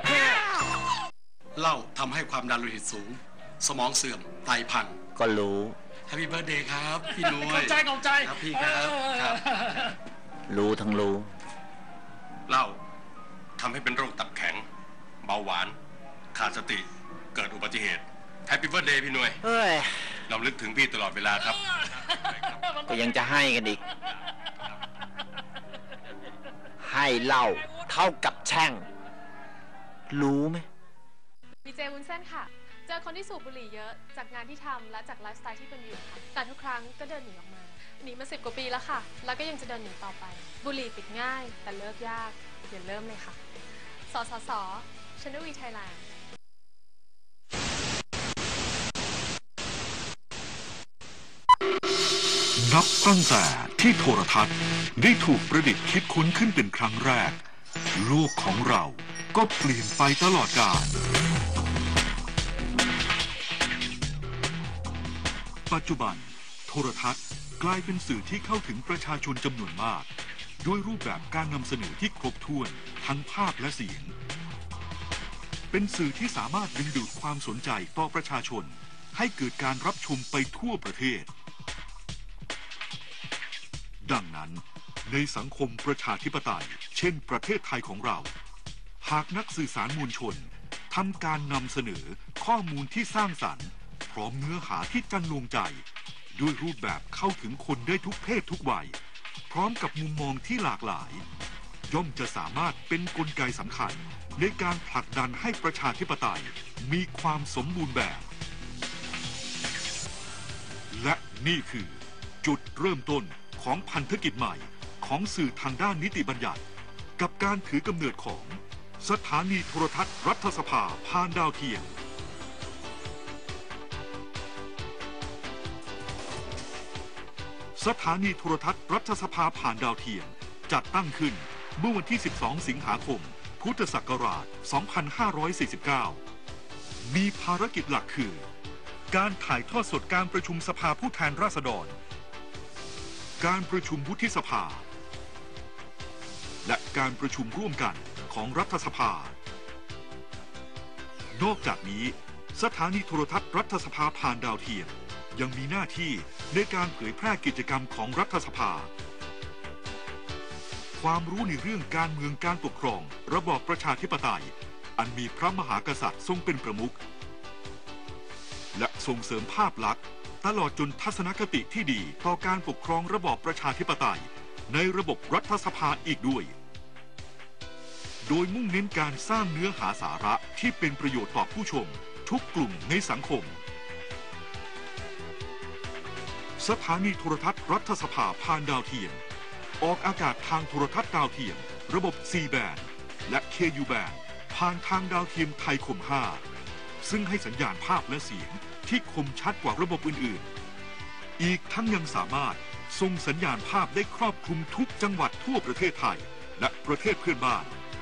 เหล้าทำให้ความดันโลหิตสูงสมองเสื่อมไตพังก็รู้แฮปปี้เบิร์ธเดย์ครับพี่นุ้ยเข้าใจเข้าใจครับพี่ครับครับรู้ทั้งรู้เหล้าทำให้เป็นโรคตับแข็งเบาหวานขาดสติเกิดอุบัติเหตุแฮปปี้เบิร์ธเดย์พี่นุ้ยเฮ้ยเราลึกถึงพี่ตลอดเวลาครับก็ยังจะให้กันอีกให้เหล้าเท่ากับแช่งรู้ไหมดีเจวุ้นเส้นค่ะเจอคนที่สูบบุหรี่เยอะจากงานที่ทำและจากไลฟ์สไตล์ที่เป็นอยู่ค่ะแต่ทุกครั้งก็เดินหนีออกมาหนีมาสิบกว่าปีแล้วค่ะแล้วก็ยังจะเดินหนีต่อไปบุหรี่ปิดง่ายแต่เลิกยากอย่าเริ่มเลยค่ะสสส Channel V Thailand นับตั้งแต่ที่โทรทัศน์ได้ถูกประดิษฐ์คิดค้นขึ้นเป็นครั้งแรกโลกของเราก็เปลี่ยนไปตลอดกาลปัจจุบันโทรทัศน์กลายเป็นสื่อที่เข้าถึงประชาชนจำนวนมากด้วยรูปแบบการนำเสนอที่ครบถ้วนทั้งภาพและเสียงเป็นสื่อที่สามารถดึงดูดความสนใจต่อประชาชนให้เกิดการรับชมไปทั่วประเทศดังนั้นในสังคมประชาธิปไตยเช่นประเทศไทยของเราหากนักสื่อสารมวลชนทำการนำเสนอข้อมูลที่สร้างสรรค์พร้อมเนื้อหาที่จันลงใจด้วยรูปแบบเข้าถึงคนได้ทุกเพศทุกวัยพร้อมกับมุมมองที่หลากหลายย่อมจะสามารถเป็นกลไกสำคัญในการผลักดันให้ประชาธิปไตยมีความสมบูรณ์แบบและนี่คือจุดเริ่มต้นของพันธกิจใหม่ของสื่อทางด้านนิติบัญญัติกับการถือกำเนิดของสถานีโทรทัศน์รัฐสภาผ่านดาวเทียมสถานีโทรทัศน์รัฐสภาผ่านดาวเทียมจัดตั้งขึ้นเมื่อวันที่สิบสองสิงหาคมพุทธศักราชสองพันห้าร้อยสี่สิบเก้ามีภารกิจหลักคือการถ่ายทอดสดการประชุมสภาผู้แทนราษฎรการประชุมวุฒิสภาและการประชุมร่วมกันของรัฐสภานอกจากนี้สถานีโทรทัศน์รัฐสภาผ่านดาวเทียมยังมีหน้าที่ในการเผยแพร่กิจกรรมของรัฐสภาความรู้ในเรื่องการเมืองการปกครองระบอบประชาธิปไตยอันมีพระมหากษัตริย์ทรงเป็นประมุขและส่งเสริมภาพลักษณ์ตลอดจนทัศนคติที่ดีต่อการปกครองระบอบประชาธิปไตยในระบบรัฐสภาอีกด้วยโดยมุ่งเน้นการสร้างเนื้อหาสาระที่เป็นประโยชน์ต่อผู้ชมทุกกลุ่มในสังคมสถานีโทรทัศน์รัฐสภาผ่านดาวเทียมออกอากาศทางโทรทัศน์ดาวเทียมระบบ ซี แบนด์ และ เค ยู แบนด์ ผ่านทางดาวเทียมไทยคม ห้าซึ่งให้สัญญาณภาพและเสียงที่คมชัดกว่าระบบอื่นๆอีกทั้งยังสามารถส่งสัญญาณภาพได้ครอบคลุมทุกจังหวัดทั่วประเทศไทยและประเทศเพื่อนบ้าน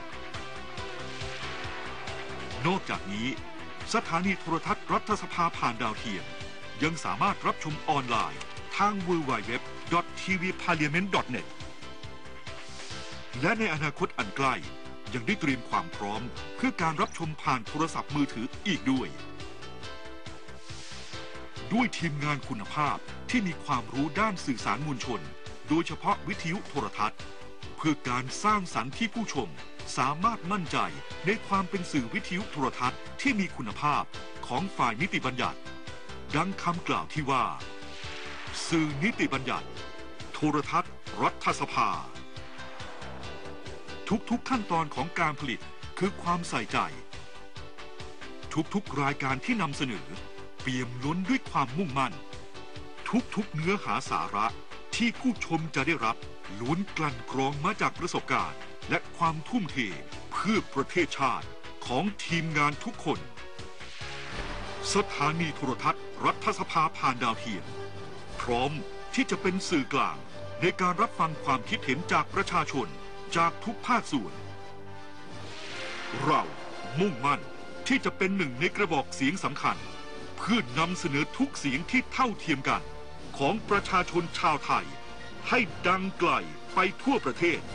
นอกจากนี้สถานีโทรทัศน์รัฐสภาผ่านดาวเทียมยังสามารถรับชมออนไลน์ทาง ดับเบิลยู ดับเบิลยู ดับเบิลยู ดอท ที วี พาร์ลิเมนต์ ดอท เน็ต และในอนาคตอันใกล้ยังได้เตรียมความพร้อมเพื่อการรับชมผ่านโทรศัพท์มือถืออีกด้วยด้วยทีมงานคุณภาพที่มีความรู้ด้านสื่อสารมวลชนโดยเฉพาะวิทยุโทรทัศน์เพื่อการสร้างสรรค์ที่ผู้ชมสามารถมั่นใจในความเป็นสื่อวิทยุโทรทัศน์ที่มีคุณภาพของฝ่ายนิติบัญญัติดังคำกล่าวที่ว่าสื่อนิติบัญญัติโทรทัศน์รัฐสภาทุกๆขั้นตอนของการผลิตคือความใส่ใจทุกๆรายการที่นำเสนอเปี่ยมล้นด้วยความมุ่งมั่นทุกๆเนื้อหาสาระที่ผู้ชมจะได้รับล้วนกลั่นกรองมาจากประสบการณ์และความทุ่มเทเพื่อประเทศชาติของทีมงานทุกคนสถานีโทรทัศน์รัฐสภาผ่านดาวเทียมพร้อมที่จะเป็นสื่อกลางในการรับฟังความคิดเห็นจากประชาชนจากทุกภาคส่วนเรามุ่งมั่นที่จะเป็นหนึ่งในกระบอกเสียงสำคัญเพื่อนำเสนอทุกเสียงที่เท่าเทียมกันของประชาชนชาวไทยให้ดังไกลไปทั่วประเทศ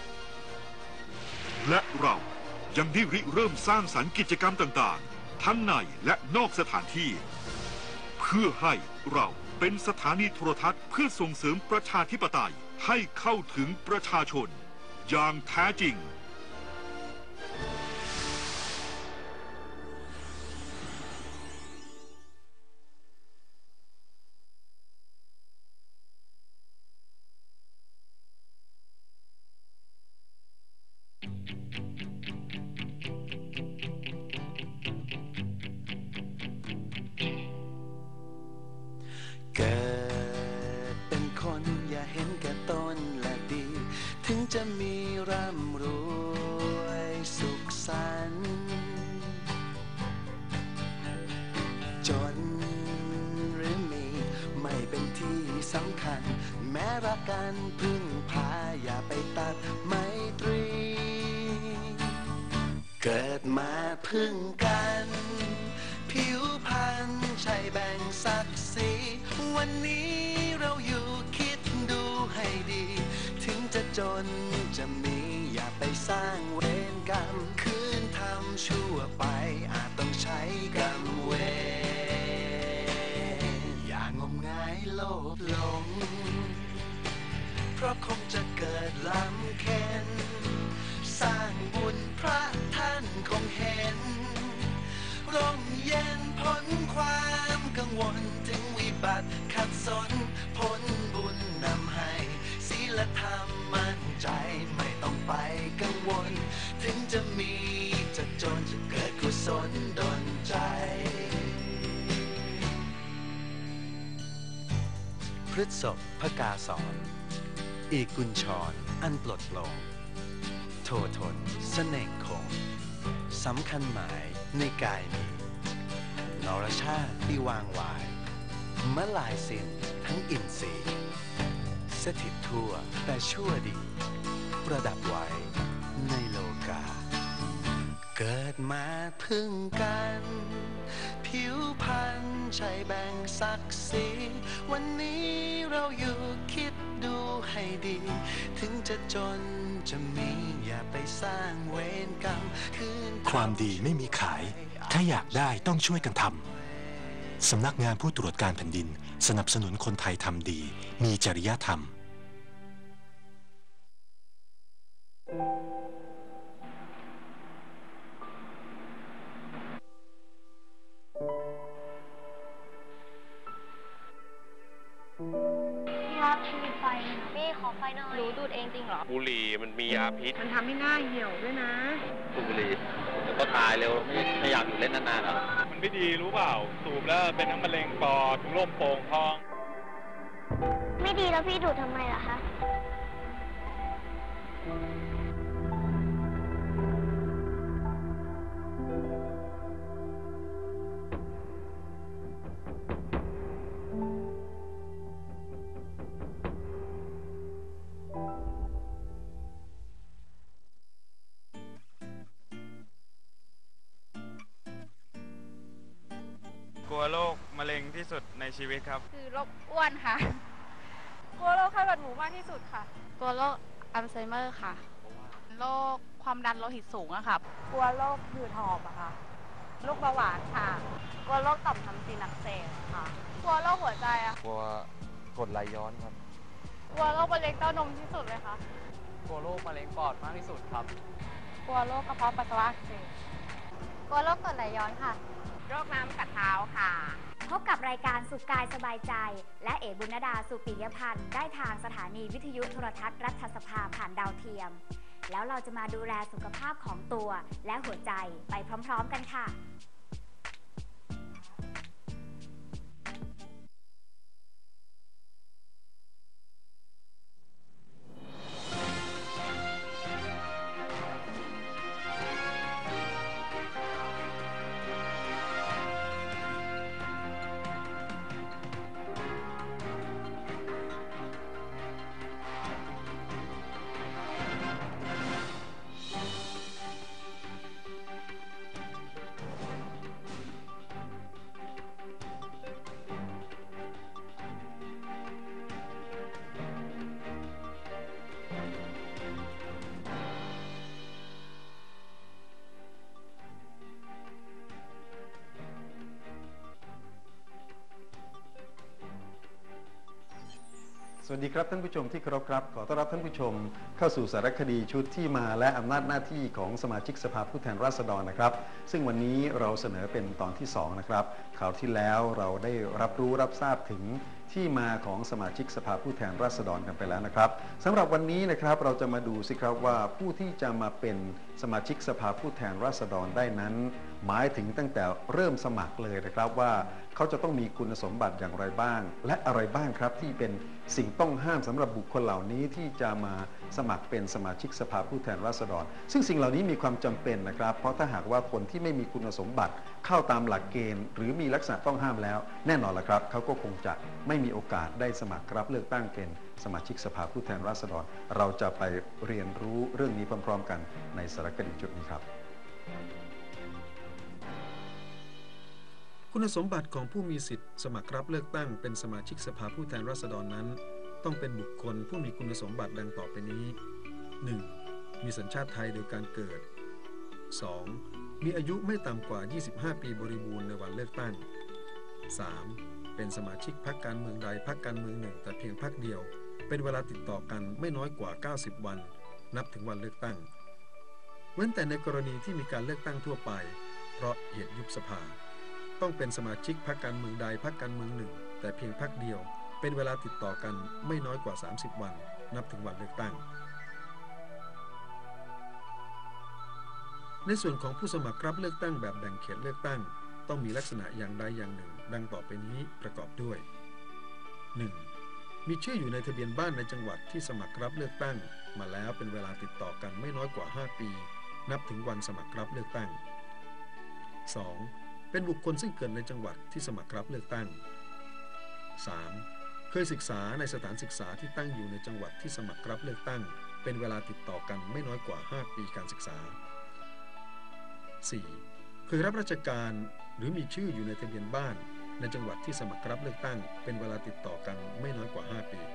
และเรายังได้ริเริ่มสร้างสรรค์กิจกรรมต่างๆทั้งในและนอกสถานที่เพื่อให้เราเป็นสถานีโทรทัศน์เพื่อส่งเสริมประชาธิปไตยให้เข้าถึงประชาชนอย่างแท้จริงเกิดเป็นคนอย่าเห็นแก่ตนและดีถึงจะมีร่ำรวยสุขสันต์จนหรือมีไม่เป็นที่สำคัญแม้รักกันพึ่งพาอย่าไปตัดไมตรีเกิดมาพึ่งกันผิวพรรณใช่แบ่งศักดิ์ศรีวันนี้เราอยู่คิดดูให้ดีถึงจะจนจะมีอย่าไปสร้างเวรกรรมคืนทำชั่วไปอาจต้องใช้กรรมเวรอย่างมงายโลภหลงเพราะคงจะเกิดลำเค็ญสร้างบุญพระท่านคงเห็นร่มเย็นพ้นความกังวลถึงวิบัติขัดสนผลบุญนำให้ศีลธรรมมั่นใจไม่ต้องไปกังวลถึงจะมีจะจนจะเกิดกุศลดลใจพฤษภพกาสอนอีกุญชรอันปลดปลงโททนเสน่ห์คงสำคัญหมายในกายมีนรชาติที่วางวายมะลายสิ้นทั้งอินทรีย์สถิตทั่วแต่ชั่วดีประดับไว้ในโลกาเกิดมาพึ่งกันผิวพรรณใช่แบ่งศักดิ์ศรีวันนี้เราอยู่คิดดูให้ดีถึงจะจนจะมีอย่าไปสร้างเวรกรรมคืนความดีไม่มีขายถ้าอยากได้ต้องช่วยกันทำสำนักงานผู้ตรวจการแผ่นดินสนับสนุนคนไทยทำดีมีจริยธรรมมีไฟพี่ขอไฟหน่อยรู้ดูดเองจริงเหรอบุหรี่มันมียาพิษมันทำให้หน้าเหี่ยวด้วยนะสูบบุหรี่เดี๋ยวก็ตายเร็วไม่ไม่อยากอยู่เล่นนานๆหรอกมันไม่ดีรู้เปล่าสูบแล้วเป็นทั้งมะเร็งปอดถุงลมโป่งพองไม่ดีแล้วพี่ดูดทำไมล่ะคะกลัวโรคมะเร็งที่สุดในชีวิตครับคือโรคอ้วนค่ะกลัวโรคไข้หวัดหมูมากที่สุดค่ะกลัวโรคอัลไซเมอร์ค่ะโรคความดันโลหิตสูงอะค่ะกลัวโรคหืดหอบอะค่ะโรคเบาหวานค่ะกลัวโรคต่อมน้ำดีอักเสบค่ะกลัวโรคหัวใจอะกลัวกรดไหลย้อนครับกลัวโรคมะเร็งเต้านมที่สุดเลยค่ะกลัวโรคมะเร็งปอดมากที่สุดครับกลัวโรคกระเพาะปัสสาวะอักเสบกลัวโรคกรดไหลย้อนค่ะโรคน้ำกัดเท้าค่ะพบกับรายการสุขกายสบายใจและเอ๋บุญดาสุปิยพันธ์ได้ทางสถานีวิทยุโทรทัศน์รัฐสภาผ่านดาวเทียมแล้วเราจะมาดูแลสุขภาพของตัวและหัวใจไปพร้อมๆกันค่ะสวัสดีครับท่านผู้ชมที่เคารพครับขอต้อนรับท่านผู้ชมเข้าสู่สารคดีชุดที่มาและอำนาจหน้าที่ของสมาชิกสภาผู้แทนราษฎรนะครับซึ่งวันนี้เราเสนอเป็นตอนที่สองนะครับคราวที่แล้วเราได้รับรู้รับทราบถึงที่มาของสมาชิกสภาผู้แทนราษฎรกันไปแล้วนะครับสำหรับวันนี้นะครับเราจะมาดูสิครับว่าผู้ที่จะมาเป็นสมาชิกสภาผู้แทนราษฎรได้นั้นหมายถึงตั้งแต่เริ่มสมัครเลยนะครับว่าเขาจะต้องมีคุณสมบัติอย่างไรบ้างและอะไรบ้างครับที่เป็นสิ่งต้องห้ามสำหรับบุคคลเหล่านี้ที่จะมาสมัครเป็นสมาชิกสภาผู้แทนราษฎรซึ่งสิ่งเหล่านี้มีความจำเป็นนะครับเพราะถ้าหากว่าคนที่ไม่มีคุณสมบัติเข้าตามหลักเกณฑ์หรือมีลักษณะต้องห้ามแล้วแน่นอนละครับเขาก็คงจะไม่มีโอกาสได้สมัครรับเลือกตั้งเป็นสมาชิกสภาผู้แทนราษฎรเราจะไปเรียนรู้เรื่องนี้พร้อมๆกันในสารคดีจุดนี้ครับคุณสมบัติของผู้มีสิทธิ์สมัครรับเลือกตั้งเป็นสมาชิกสภาผู้แทนราษฎรนั้นต้องเป็นบุคคลผู้มีคุณสมบัติดังต่อไปนี้ หนึ่ง. มีสัญชาติไทยโดยการเกิด สอง. มีอายุไม่ต่ำกว่ายี่สิบห้าปีบริบูรณ์ในวันเลือกตั้ง สาม. เป็นสมาชิกพรรคการเมืองใดพรรคการเมืองหนึ่งแต่เพียงพรรคเดียวเป็นเวลาติดต่อกันไม่น้อยกว่าเก้าสิบวันนับถึงวันเลือกตั้งเว้นแต่ในกรณีที่มีการเลือกตั้งทั่วไปเพราะเหตุยุบสภาต้องเป็นสมาชิกพรรคการเมืองใดพรรคการเมืองหนึ่งแต่เพียงพรรคเดียวเป็นเวลาติดต่อกันไม่น้อยกว่าสามสิบวันนับถึงวันเลือกตั้งในส่วนของผู้สมัครรับเลือกตั้งแบบแบ่งเขตเลือกตั้งต้องมีลักษณะอย่างใดอย่างหนึ่งดังต่อไปนี้ประกอบด้วย หนึ่ง. มีชื่ออยู่ในทะเบียนบ้านในจังหวัดที่สมัครรับเลือกตั้งมาแล้วเป็นเวลาติดต่อกันไม่น้อยกว่าห้าปีนับถึงวันสมัครรับเลือกตั้ง สอง. เป็นบุคคลซึ่งเกิดในจังหวัดที่สมัครรับเลือกตั้ง สาม. เคยศึกษาในสถานศึกษาที่ตั้งอยู่ในจังหวัดที่สมัครรับเลือกตั้งเป็นเวลาติดต่อกันไม่น้อยกว่าห้าปีการศึกษา สี่. เคยรับราชการหรือมีชื่ออยู่ในทะเบียนบ้านในจังหวัดที่สมัครรับเลือกตั้งเป็นเวลาติดต่อกันไม่น้อยกว่าห้าปี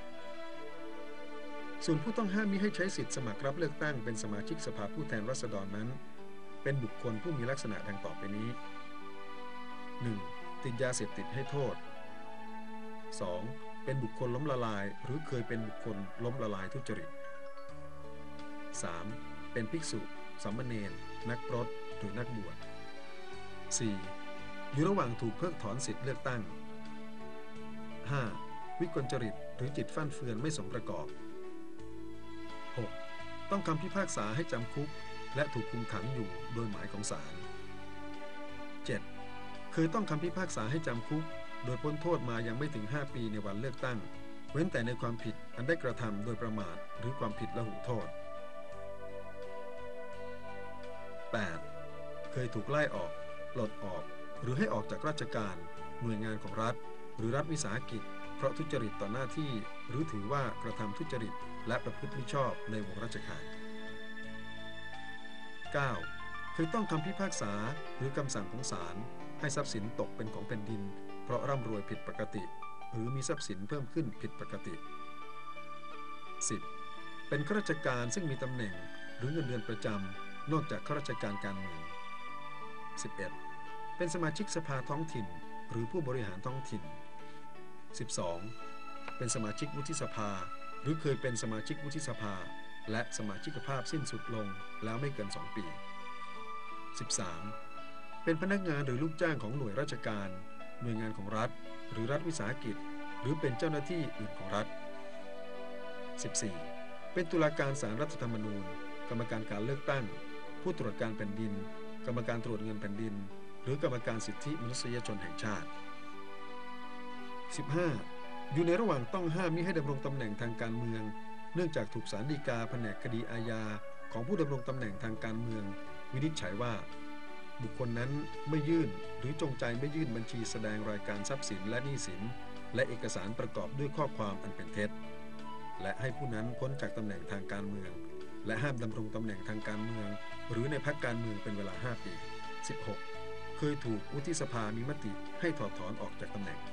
ส่วนผู้ต้องห้ามมิให้ใช้สิทธิสมัครรับเลือกตั้งเป็นสมาชิกสภาผู้แทนราษฎรนั้นเป็นบุคคลผู้มีลักษณะดังต่อไปนี้ หนึ่ง. ติดยาเสพติดให้โทษ สอง. เป็นบุคคลล้มละลายหรือเคยเป็นบุคคลล้มละลายทุจริต สาม. เป็นภิกษุสามเณรนักพรตหรือนักบวช สี่. อยู่ระหว่างถูกเพิกถอนสิทธิเลือกตั้ง ห้า. วิกลจริตหรือจิตฟั่นเฟือนไม่สมประกอบ หก. ต้องคำพิพากษาให้จำคุกและถูกคุมขังอยู่โดยหมายของศาล เจ็ด. เคยต้องคำพิพากษาให้จำคุกโดยพ้นโทษมายังไม่ถึงห้าปีในวันเลือกตั้งเว้นแต่ในความผิดอันได้กระทำโดยประมาทหรือความผิดละหุโทษ แปด. เคยถูกไล่ออกปลดออกหรือให้ออกจากราชการหน่วยงานของรัฐหรือรัฐวิสาหกิจเพราะทุจริตต่อหน้าที่หรือถือว่ากระทำทุจริตและประพฤติมิชอบในวงราชการ เก้า. คือต้องคำพิพากษาหรือคำสั่งของศาลให้ทรัพย์สินตกเป็นของแผ่นดินเพราะร่ำรวยผิดปกติหรือมีทรัพย์สินเพิ่มขึ้นผิดปกติ สิบ. เป็นข้าราชการซึ่งมีตำแหน่งหรือเงินเดือนประจำนอกจากข้าราชการการเมือง สิบเอ็ด. เป็นสมาชิกสภาท้องถิ่นหรือผู้บริหารท้องถิ่น สิบสอง. เป็นเป็นสมาชิกวุฒิสภาหรือเคยเป็นสมาชิกวุฒิสภาและสมาชิกภาพสิ้นสุดลงแล้วไม่เกินสองปี สิบสาม เป็นพนักงานหรือลูกจ้างของหน่วยราชการหน่วยงานของรัฐหรือรัฐวิสาหกิจหรือเป็นเจ้าหน้าที่อื่นของรัฐ สิบสี่ เป็นตุลาการศาลรัฐธรรมนูญกรรมการการเลือกตั้งผู้ตรวจการแผ่นดินกรรมการตรวจเงินแผ่นดินหรือกรรมการสิทธิมนุษยชนแห่งชาติ สิบห้า อยู่ในระหว่างต้องห้ามมิให้ดำรงตำแหน่งทางการเมืองเนื่องจากถูกศาลฎีกาแผนกคดีอาญาของผู้ดำรงตำแหน่งทางการเมืองวินิจฉัยว่าบุคคลนั้นไม่ยื่นหรือจงใจไม่ยื่นบัญชีแสดงรายการทรัพย์สินและหนี้สินและเอกสารประกอบด้วยข้อความอันเป็นเท็จและให้ผู้นั้นพ้นจากตำแหน่งทางการเมืองและห้ามดำรงตำแหน่งทางการเมืองหรือในพรรคการเมืองเป็นเวลาห้าปี สิบหก เคยถูกวุฒิสภามีมติให้ถอดถอนออกจากตำแหน่ง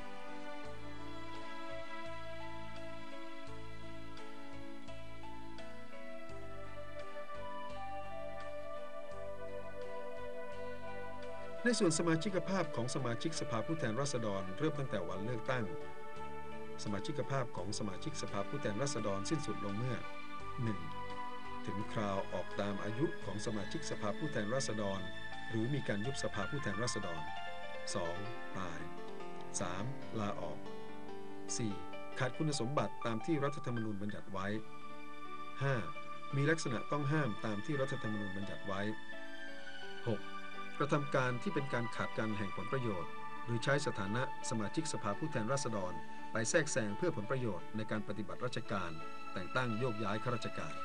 ในส่วนสมาชิกภาพของสมาชิกสภาผู้แทนราษฎรเริ่มตั้งแต่วันเลือกตั้งสมาชิกภาพของสมาชิกสภาผู้แทนราษฎรสิ้นสุดลงเมื่อ หนึ่ง ถึงคราวออกตามอายุของสมาชิกสภาผู้แทนราษฎรหรือมีการยุบสภาผู้แทนราษฎร สอง ตาย สาม ลาออก สี่ ขาดคุณสมบัติตามที่รัฐธรรมนูญบัญญัติไว้ ห้า มีลักษณะต้องห้ามตามที่รัฐธรรมนูญบัญญัติไว้ หกกระทำการที่เป็นการขาดการแห่งผลประโยชน์หรือใช้สถานะสมาชิกสภาผู้แทนราษฎรไปแทรกแซงเพื่อผลประโยชน์ในการปฏิบัติราชการแต่งตั้งโยกย้ายข้าราชการ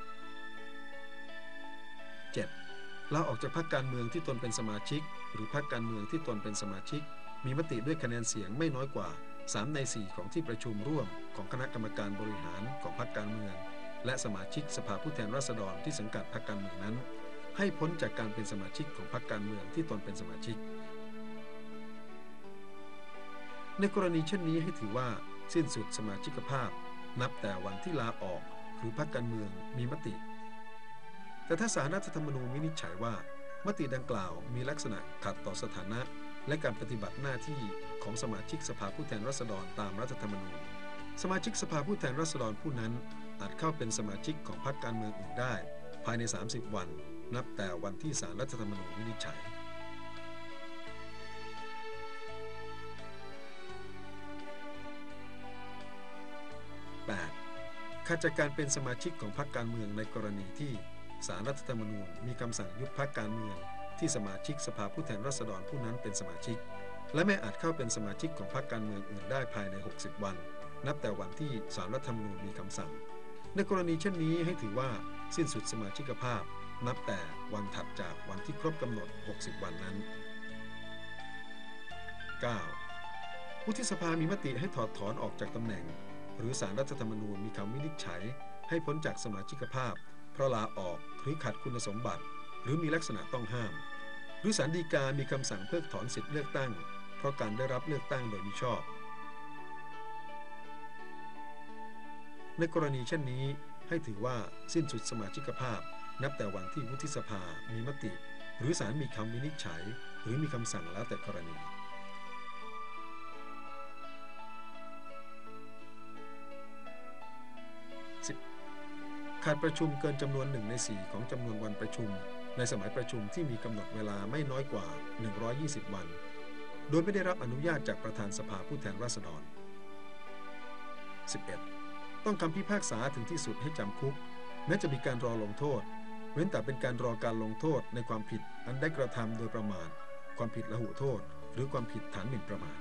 เจ็ด ลาออกจากพรรคการเมืองที่ตนเป็นสมาชิกหรือพรรคการเมืองที่ตนเป็นสมาชิกมีมติด้วยคะแนนเสียงไม่น้อยกว่าสามในสี่ของที่ประชุมร่วมของคณะกรรมการบริหารของพรรคการเมืองและสมาชิกสภาผู้แทนราษฎรที่สังกัดพรรคการเมืองนั้นให้พ้นจากการเป็นสมาชิกของพรรคการเมืองที่ตนเป็นสมาชิกในกรณีเช่นนี้ให้ถือว่าสิ้นสุดสมาชิกภาพนับแต่วันที่ลาออกหรือพรรคการเมืองมีมติแต่ถ้าศาลรัฐธรรมนูญวินิจฉัยว่ามติดังกล่าวมีลักษณะขัดต่อสถานะและการปฏิบัติหน้าที่ของสมาชิกสภาผู้แทนราษฎรตามรัฐธรรมนูญสมาชิกสภาผู้แทนราษฎรผู้นั้นอาจเข้าเป็นสมาชิกของพรรคการเมืองอื่นได้ภายในสามสิบวันนับแต่วันที่ศาลรัฐธรรมนูญวินิจฉัย แปด ขัดจากการเป็นสมาชิกของพรรคการเมืองในกรณีที่ศาลรัฐธรรมนูญมีคำสั่งยุบพรรคการเมืองที่สมาชิกสภาผู้แทนราษฎรผู้นั้นเป็นสมาชิกและไม่อาจเข้าเป็นสมาชิกของพรรคการเมืองอื่นได้ภายในหกสิบวันนับแต่วันที่ศาลรัฐธรรมนูญมีคำสั่งในกรณีเช่นนี้ให้ถือว่าสิ้นสุดสมาชิกภาพนับแต่วันถัดจากวันที่ครบกำหนดหกสิบวันนั้น เก้า วุฒิสภามีมติให้ถอดถอนออกจากตำแหน่งหรือศาลรัฐธรรมนูญมีคำวินิจฉัยให้พ้นจากสมาชิกภาพเพราะลาออกหรือขัดคุณสมบัติหรือมีลักษณะต้องห้ามหรือศาลฎีกามีคำสั่งเพิกถอนสิทธิเลือกตั้งเพราะการได้รับเลือกตั้งโดยมิชอบในกรณีเช่นนี้ให้ถือว่าสิ้นสุดสมาชิกภาพนับแต่วันที่วุฒิสภามีมติหรือศาลมีคำวินิจฉัยหรือมีคำสั่งแล้วแต่กรณี สิบ ขาดประชุมเกินจำนวนหนึ่งในสี่ของจำนวนวันประชุมในสมัยประชุมที่มีกำหนดเวลาไม่น้อยกว่าหนึ่งร้อยยี่สิบวันโดยไม่ได้รับอนุญาตจากประธานสภาผู้แทนราษฎร สิบเอ็ด ต้องคำพิพากษาถึงที่สุดให้จำคุกแม้จะมีการรอลงโทษเว้นแต่เป็นการรอการลงโทษในความผิดอันได้กระทำโดยประมาทความผิดละหุโทษหรือความผิดฐานหมิ่นประมาท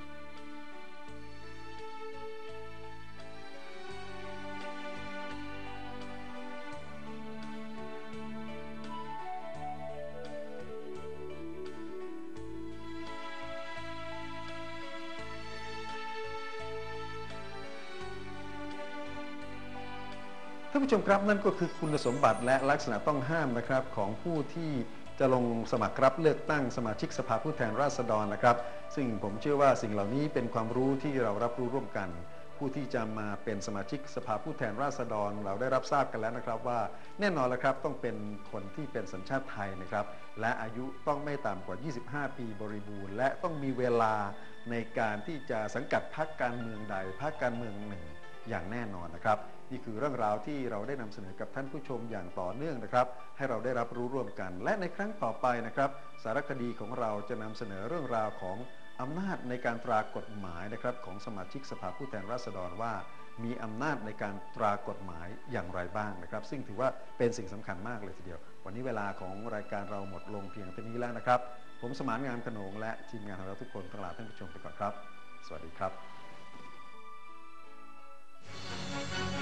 ท่านผู้ชมครับนั่นก็คือคุณสมบัติและลักษณะต้องห้ามนะครับของผู้ที่จะลงสมัครรับเลือกตั้งสมาชิกสภาผู้แทนราษฎรนะครับซึ่งผมเชื่อว่าสิ่งเหล่านี้เป็นความรู้ที่เรารับรู้ร่วมกันผู้ที่จะมาเป็นสมาชิกสภาผู้แทนราษฎรเราได้รับทราบกันแล้วนะครับว่าแน่นอนแล้วครับต้องเป็นคนที่เป็นสัญชาติไทยนะครับและอายุต้องไม่ต่ำกว่ายี่สิบห้าปีบริบูรณ์และต้องมีเวลาในการที่จะสังกัดพรรคการเมืองใดพรรคการเมืองหนึ่งอย่างแน่นอนนะครับนี่คือเรื่องราวที่เราได้นำเสนอกับท่านผู้ชมอย่างต่อเนื่องนะครับให้เราได้รับรู้ร่วมกันและในครั้งต่อไปนะครับสารคดีของเราจะนำเสนอเรื่องราวของอำนาจในการตรากฎหมายนะครับของสมาชิกสภาผู้แทนราษฎรว่ามีอำนาจในการตรากฎหมายอย่างไรบ้างนะครับซึ่งถือว่าเป็นสิ่งสำคัญมากเลยทีเดียววันนี้เวลาของรายการเราหมดลงเพียงเท่านี้แล้วนะครับผมสมานงามขนงและทีมงานของเราทุกคนต้องลาท่านผู้ชมไปก่อนครับสวัสดีครับ